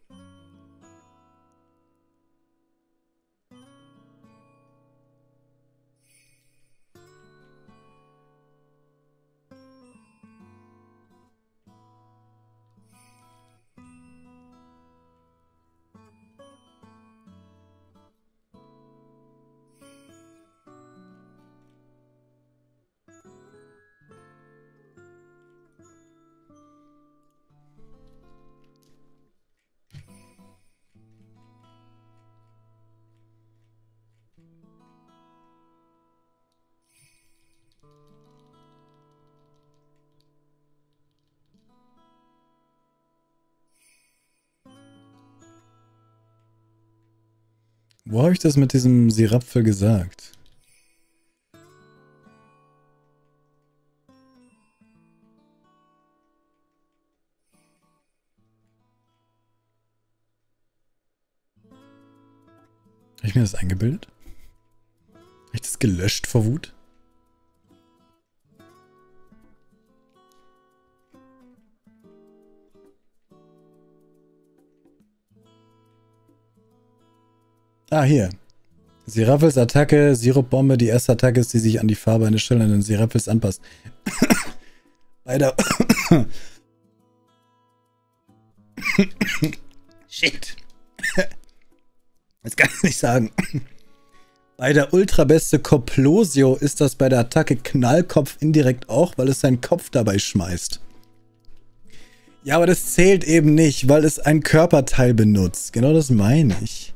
Wo habe ich das mit diesem Sirapfel gesagt? Habe ich mir das eingebildet? Habe ich das gelöscht vor Wut? Ah, hier. Sirapfels Attacke, Sirupbombe. Die erste Attacke ist, die sich an die Farbe eines schillernden Sirapfels anpasst. Bei der... Shit. Das kann ich nicht sagen. Bei der Ultrabeste Coplosio ist das bei der Attacke Knallkopf indirekt auch, weil es seinen Kopf dabei schmeißt. Ja, aber das zählt eben nicht, weil es ein Körperteil benutzt. Genau das meine ich.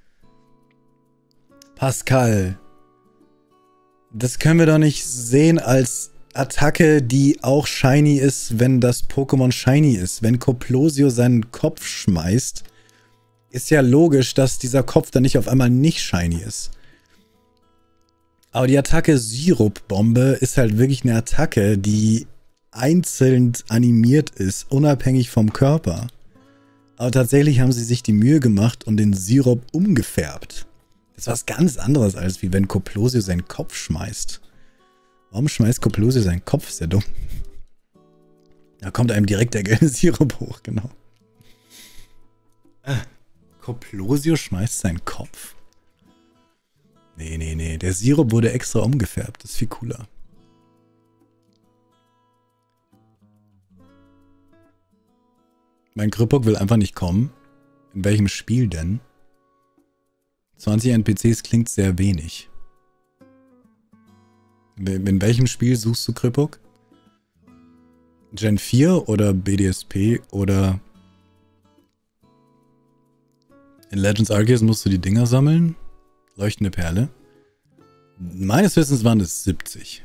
Pascal. Das können wir doch nicht sehen als Attacke, die auch shiny ist, wenn das Pokémon shiny ist. Wenn Coplosio seinen Kopf schmeißt, ist ja logisch, dass dieser Kopf dann nicht auf einmal nicht shiny ist. Aber die Attacke Sirupbombe ist halt wirklich eine Attacke, die einzeln animiert ist, unabhängig vom Körper. Aber tatsächlich haben sie sich die Mühe gemacht und den Sirup umgefärbt. Das ist was ganz anderes, als wie wenn Coplosio seinen Kopf schmeißt. Warum schmeißt Coplosio seinen Kopf? Ist ja dumm. Da kommt einem direkt der gelbe Sirup hoch, genau. Ah, Coplosio schmeißt seinen Kopf? Nee, nee, nee. Der Sirup wurde extra umgefärbt. Das ist viel cooler. Mein Kripok will einfach nicht kommen. In welchem Spiel denn? zwanzig N P Cs klingt sehr wenig. In welchem Spiel suchst du Kripok? Gen vier oder B D S P oder... In Legends Arceus musst du die Dinger sammeln? Leuchtende Perle? Meines Wissens waren es siebzig.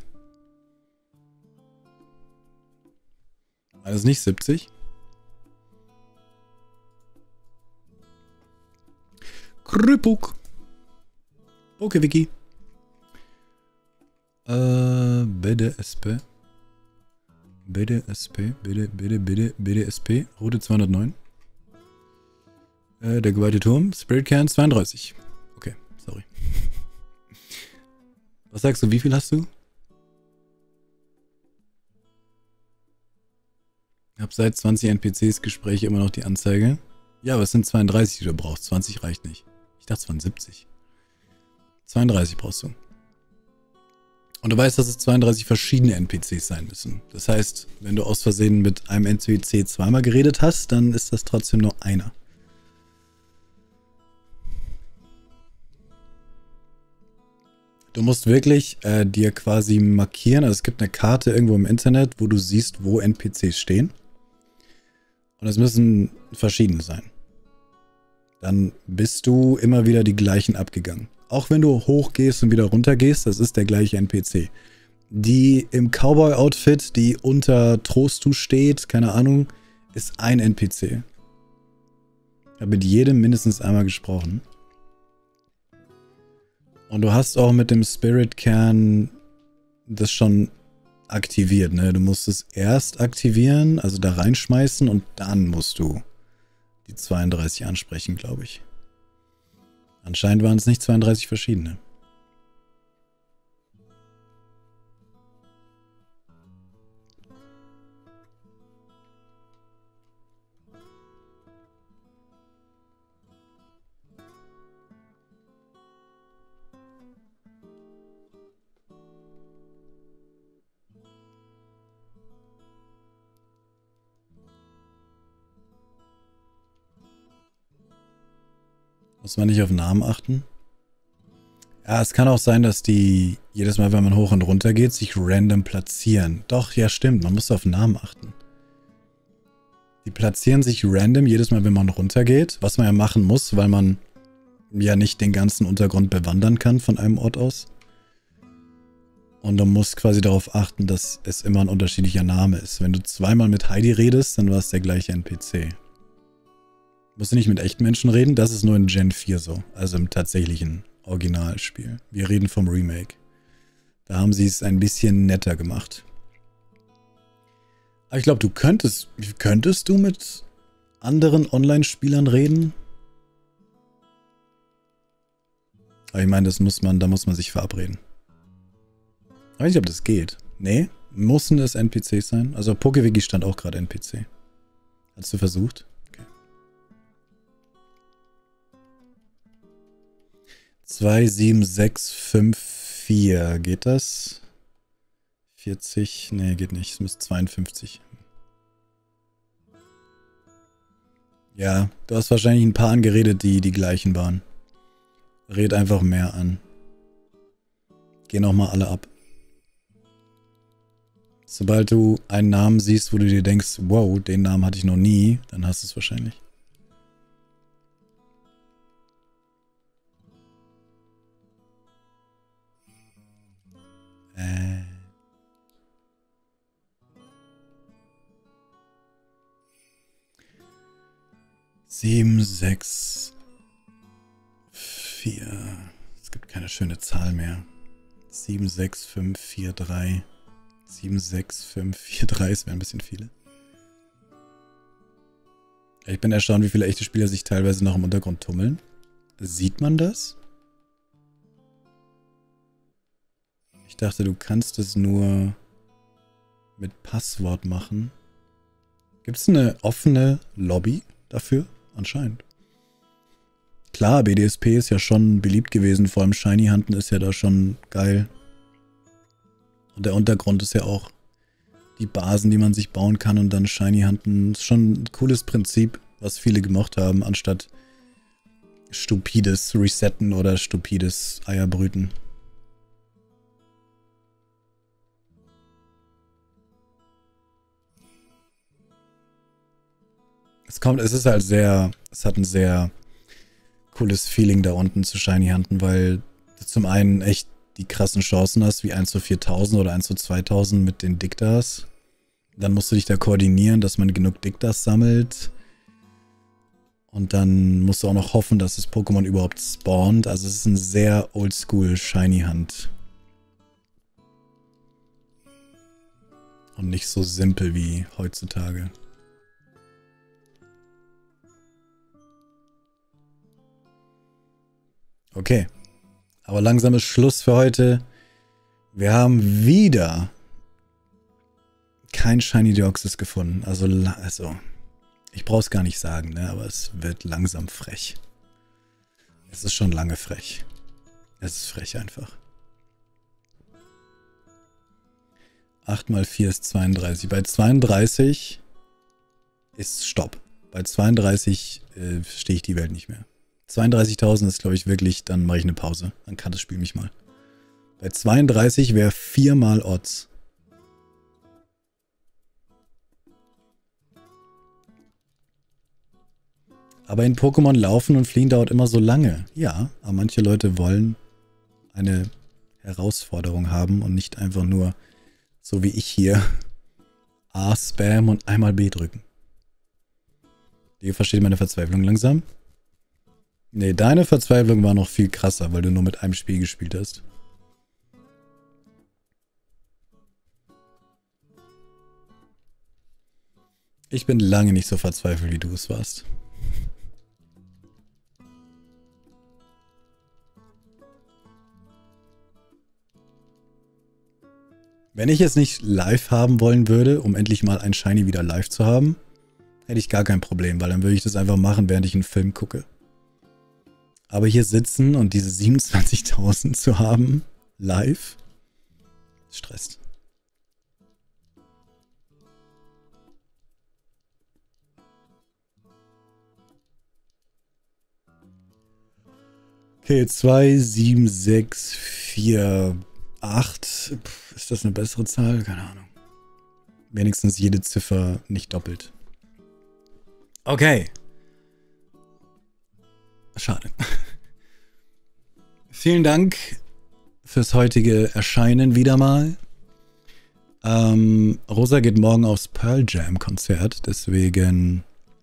War das nicht siebzig? Kripuk. Okay, Vicky. Äh, bitte S P. Bitte S P, bitte, bitte, bitte, bitte S P. Route zweihundertneun. Äh, der geweihte Turm, Spirit Cairn zweiunddreißig. Okay, sorry. Was sagst du, wie viel hast du? Ich habe seit zwanzig N P Cs Gespräche immer noch die Anzeige. Ja, aber es sind zweiunddreißig, die du brauchst. zwanzig reicht nicht. Ich dachte, es waren siebzig. zweiunddreißig brauchst du. Und du weißt, dass es zweiunddreißig verschiedene N P Cs sein müssen. Das heißt, wenn du aus Versehen mit einem N P C zweimal geredet hast, dann ist das trotzdem nur einer. Du musst wirklich äh, dir quasi markieren, also es gibt eine Karte irgendwo im Internet, wo du siehst, wo N P Cs stehen. Und es müssen verschiedene sein. Dann bist du immer wieder die gleichen abgegangen. Auch wenn du hochgehst und wieder runtergehst, das ist der gleiche N P C. Die im Cowboy-Outfit, die unter Trostu steht, keine Ahnung, ist ein N P C. Ich habe mit jedem mindestens einmal gesprochen. Und du hast auch mit dem Spirit-Kern das schon aktiviert, ne? Du musst es erst aktivieren, also da reinschmeißen und dann musst du die zweiunddreißig ansprechen, glaube ich. Anscheinend waren es nicht zweiunddreißig verschiedene. Muss man nicht auf Namen achten? Ja, es kann auch sein, dass die jedes Mal, wenn man hoch und runter geht, sich random platzieren. Doch, ja stimmt, man muss auf Namen achten. Die platzieren sich random jedes Mal, wenn man runter geht, was man ja machen muss, weil man ja nicht den ganzen Untergrund bewandern kann von einem Ort aus. Und du musst quasi darauf achten, dass es immer ein unterschiedlicher Name ist. Wenn du zweimal mit Heidi redest, dann war es der gleiche N P C. Musst du nicht mit echten Menschen reden? Das ist nur in Gen vier so. Also im tatsächlichen Originalspiel. Wir reden vom Remake. Da haben sie es ein bisschen netter gemacht. Aber ich glaube, du könntest... Könntest du mit anderen Online-Spielern reden? Aber ich meine, das muss man... Da muss man sich verabreden. Aber ich glaube, das geht. Nee? Müssen es N P Cs sein? Also PokeWiki stand auch gerade N P C. Hast du versucht? zwei sieben sechs fünf vier, geht das? vierzig, nee, geht nicht, es müsste zweiundfünfzig. Ja, du hast wahrscheinlich ein paar angeredet, die die gleichen waren. Red einfach mehr an. Geh nochmal alle ab. Sobald du einen Namen siehst, wo du dir denkst, wow, den Namen hatte ich noch nie, dann hast du es wahrscheinlich. Äh. sieben, sechs, vier. Es gibt keine schöne Zahl mehr. sieben, sechs, fünf, vier, drei. sieben, sechs, fünf, vier, drei. Es wären ein bisschen viele. Ich bin erstaunt, wie viele echte Spieler sich teilweise noch im Untergrund tummeln. Sieht man das? Ich dachte, du kannst es nur mit Passwort machen. Gibt es eine offene Lobby dafür? Anscheinend. Klar, B D S P ist ja schon beliebt gewesen, vor allem Shiny Hunten ist ja da schon geil. Und der Untergrund ist ja auch die Basen, die man sich bauen kann und dann Shiny Hunten. Ist schon ein cooles Prinzip, was viele gemocht haben, anstatt stupides Resetten oder stupides Eierbrüten. Es kommt, es ist halt sehr, es hat ein sehr cooles Feeling da unten zu Shiny Hunten, weil du zum einen echt die krassen Chancen hast, wie eins zu viertausend oder eins zu zweitausend mit den Dictas. Dann musst du dich da koordinieren, dass man genug Dictas sammelt. Und dann musst du auch noch hoffen, dass das Pokémon überhaupt spawnt. Also es ist ein sehr oldschool Shiny Hunt. Und nicht so simpel wie heutzutage. Okay. Aber langsam ist Schluss für heute. Wir haben wieder kein Shiny Deoxys gefunden. Also, also ich brauche es gar nicht sagen, ne? Aber es wird langsam frech. Es ist schon lange frech. Es ist frech einfach. acht mal vier ist zweiunddreißig. Bei zweiunddreißig ist Stopp. Bei zweiunddreißig äh, stehe ich die Welt nicht mehr. zweiunddreißigtausend ist, glaube ich, wirklich, dann mache ich eine Pause. Dann kann das Spiel mich mal. Bei zweiunddreißig wäre viermal Odds. Aber in Pokémon laufen und fliehen dauert immer so lange. Ja, aber manche Leute wollen eine Herausforderung haben und nicht einfach nur, so wie ich hier, A spam und einmal B drücken. Ihr versteht meine Verzweiflung langsam? Nee, deine Verzweiflung war noch viel krasser, weil du nur mit einem Spiel gespielt hast. Ich bin lange nicht so verzweifelt, wie du es warst. Wenn ich es nicht live haben wollen würde, um endlich mal ein Shiny wieder live zu haben, hätte ich gar kein Problem, weil dann würde ich das einfach machen, während ich einen Film gucke. Aber hier sitzen und diese siebenundzwanzigtausend zu haben, live, stresst. Okay, zwei, sieben, sechs, vier, acht. Ist das eine bessere Zahl? Keine Ahnung. Wenigstens jede Ziffer nicht doppelt. Okay. Schade. Vielen Dank fürs heutige Erscheinen wieder mal. Ähm, Rosa geht morgen aufs Pearl Jam Konzert, deswegen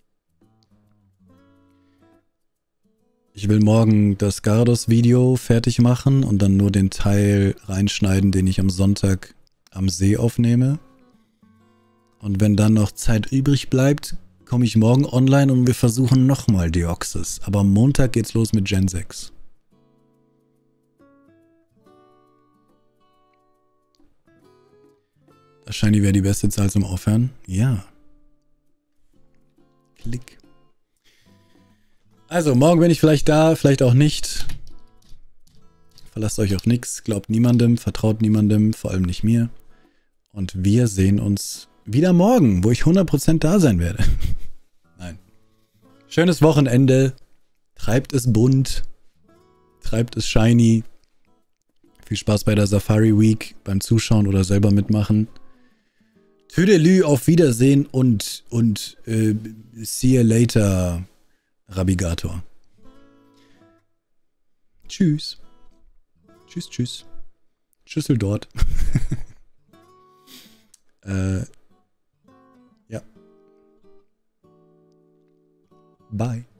ich will morgen das Gyarados-Video fertig machen und dann nur den Teil reinschneiden, den ich am Sonntag am See aufnehme. Und wenn dann noch Zeit übrig bleibt, komme ich morgen online und wir versuchen nochmal Deoxys. Aber am Montag geht's los mit Gen sechs. Das Shiny wäre die beste Zahl zum Aufhören. Ja. Klick. Also, morgen bin ich vielleicht da, vielleicht auch nicht. Verlasst euch auf nichts, glaubt niemandem, vertraut niemandem, vor allem nicht mir. Und wir sehen uns wieder morgen, wo ich hundert Prozent da sein werde. Nein. Schönes Wochenende. Treibt es bunt. Treibt es shiny. Viel Spaß bei der Safari Week, beim Zuschauen oder selber mitmachen. Tüdelü, auf Wiedersehen und, und äh, see you later, Rabigator. Tschüss. Tschüss, tschüss. Schüssel dort. äh, ja. Bye.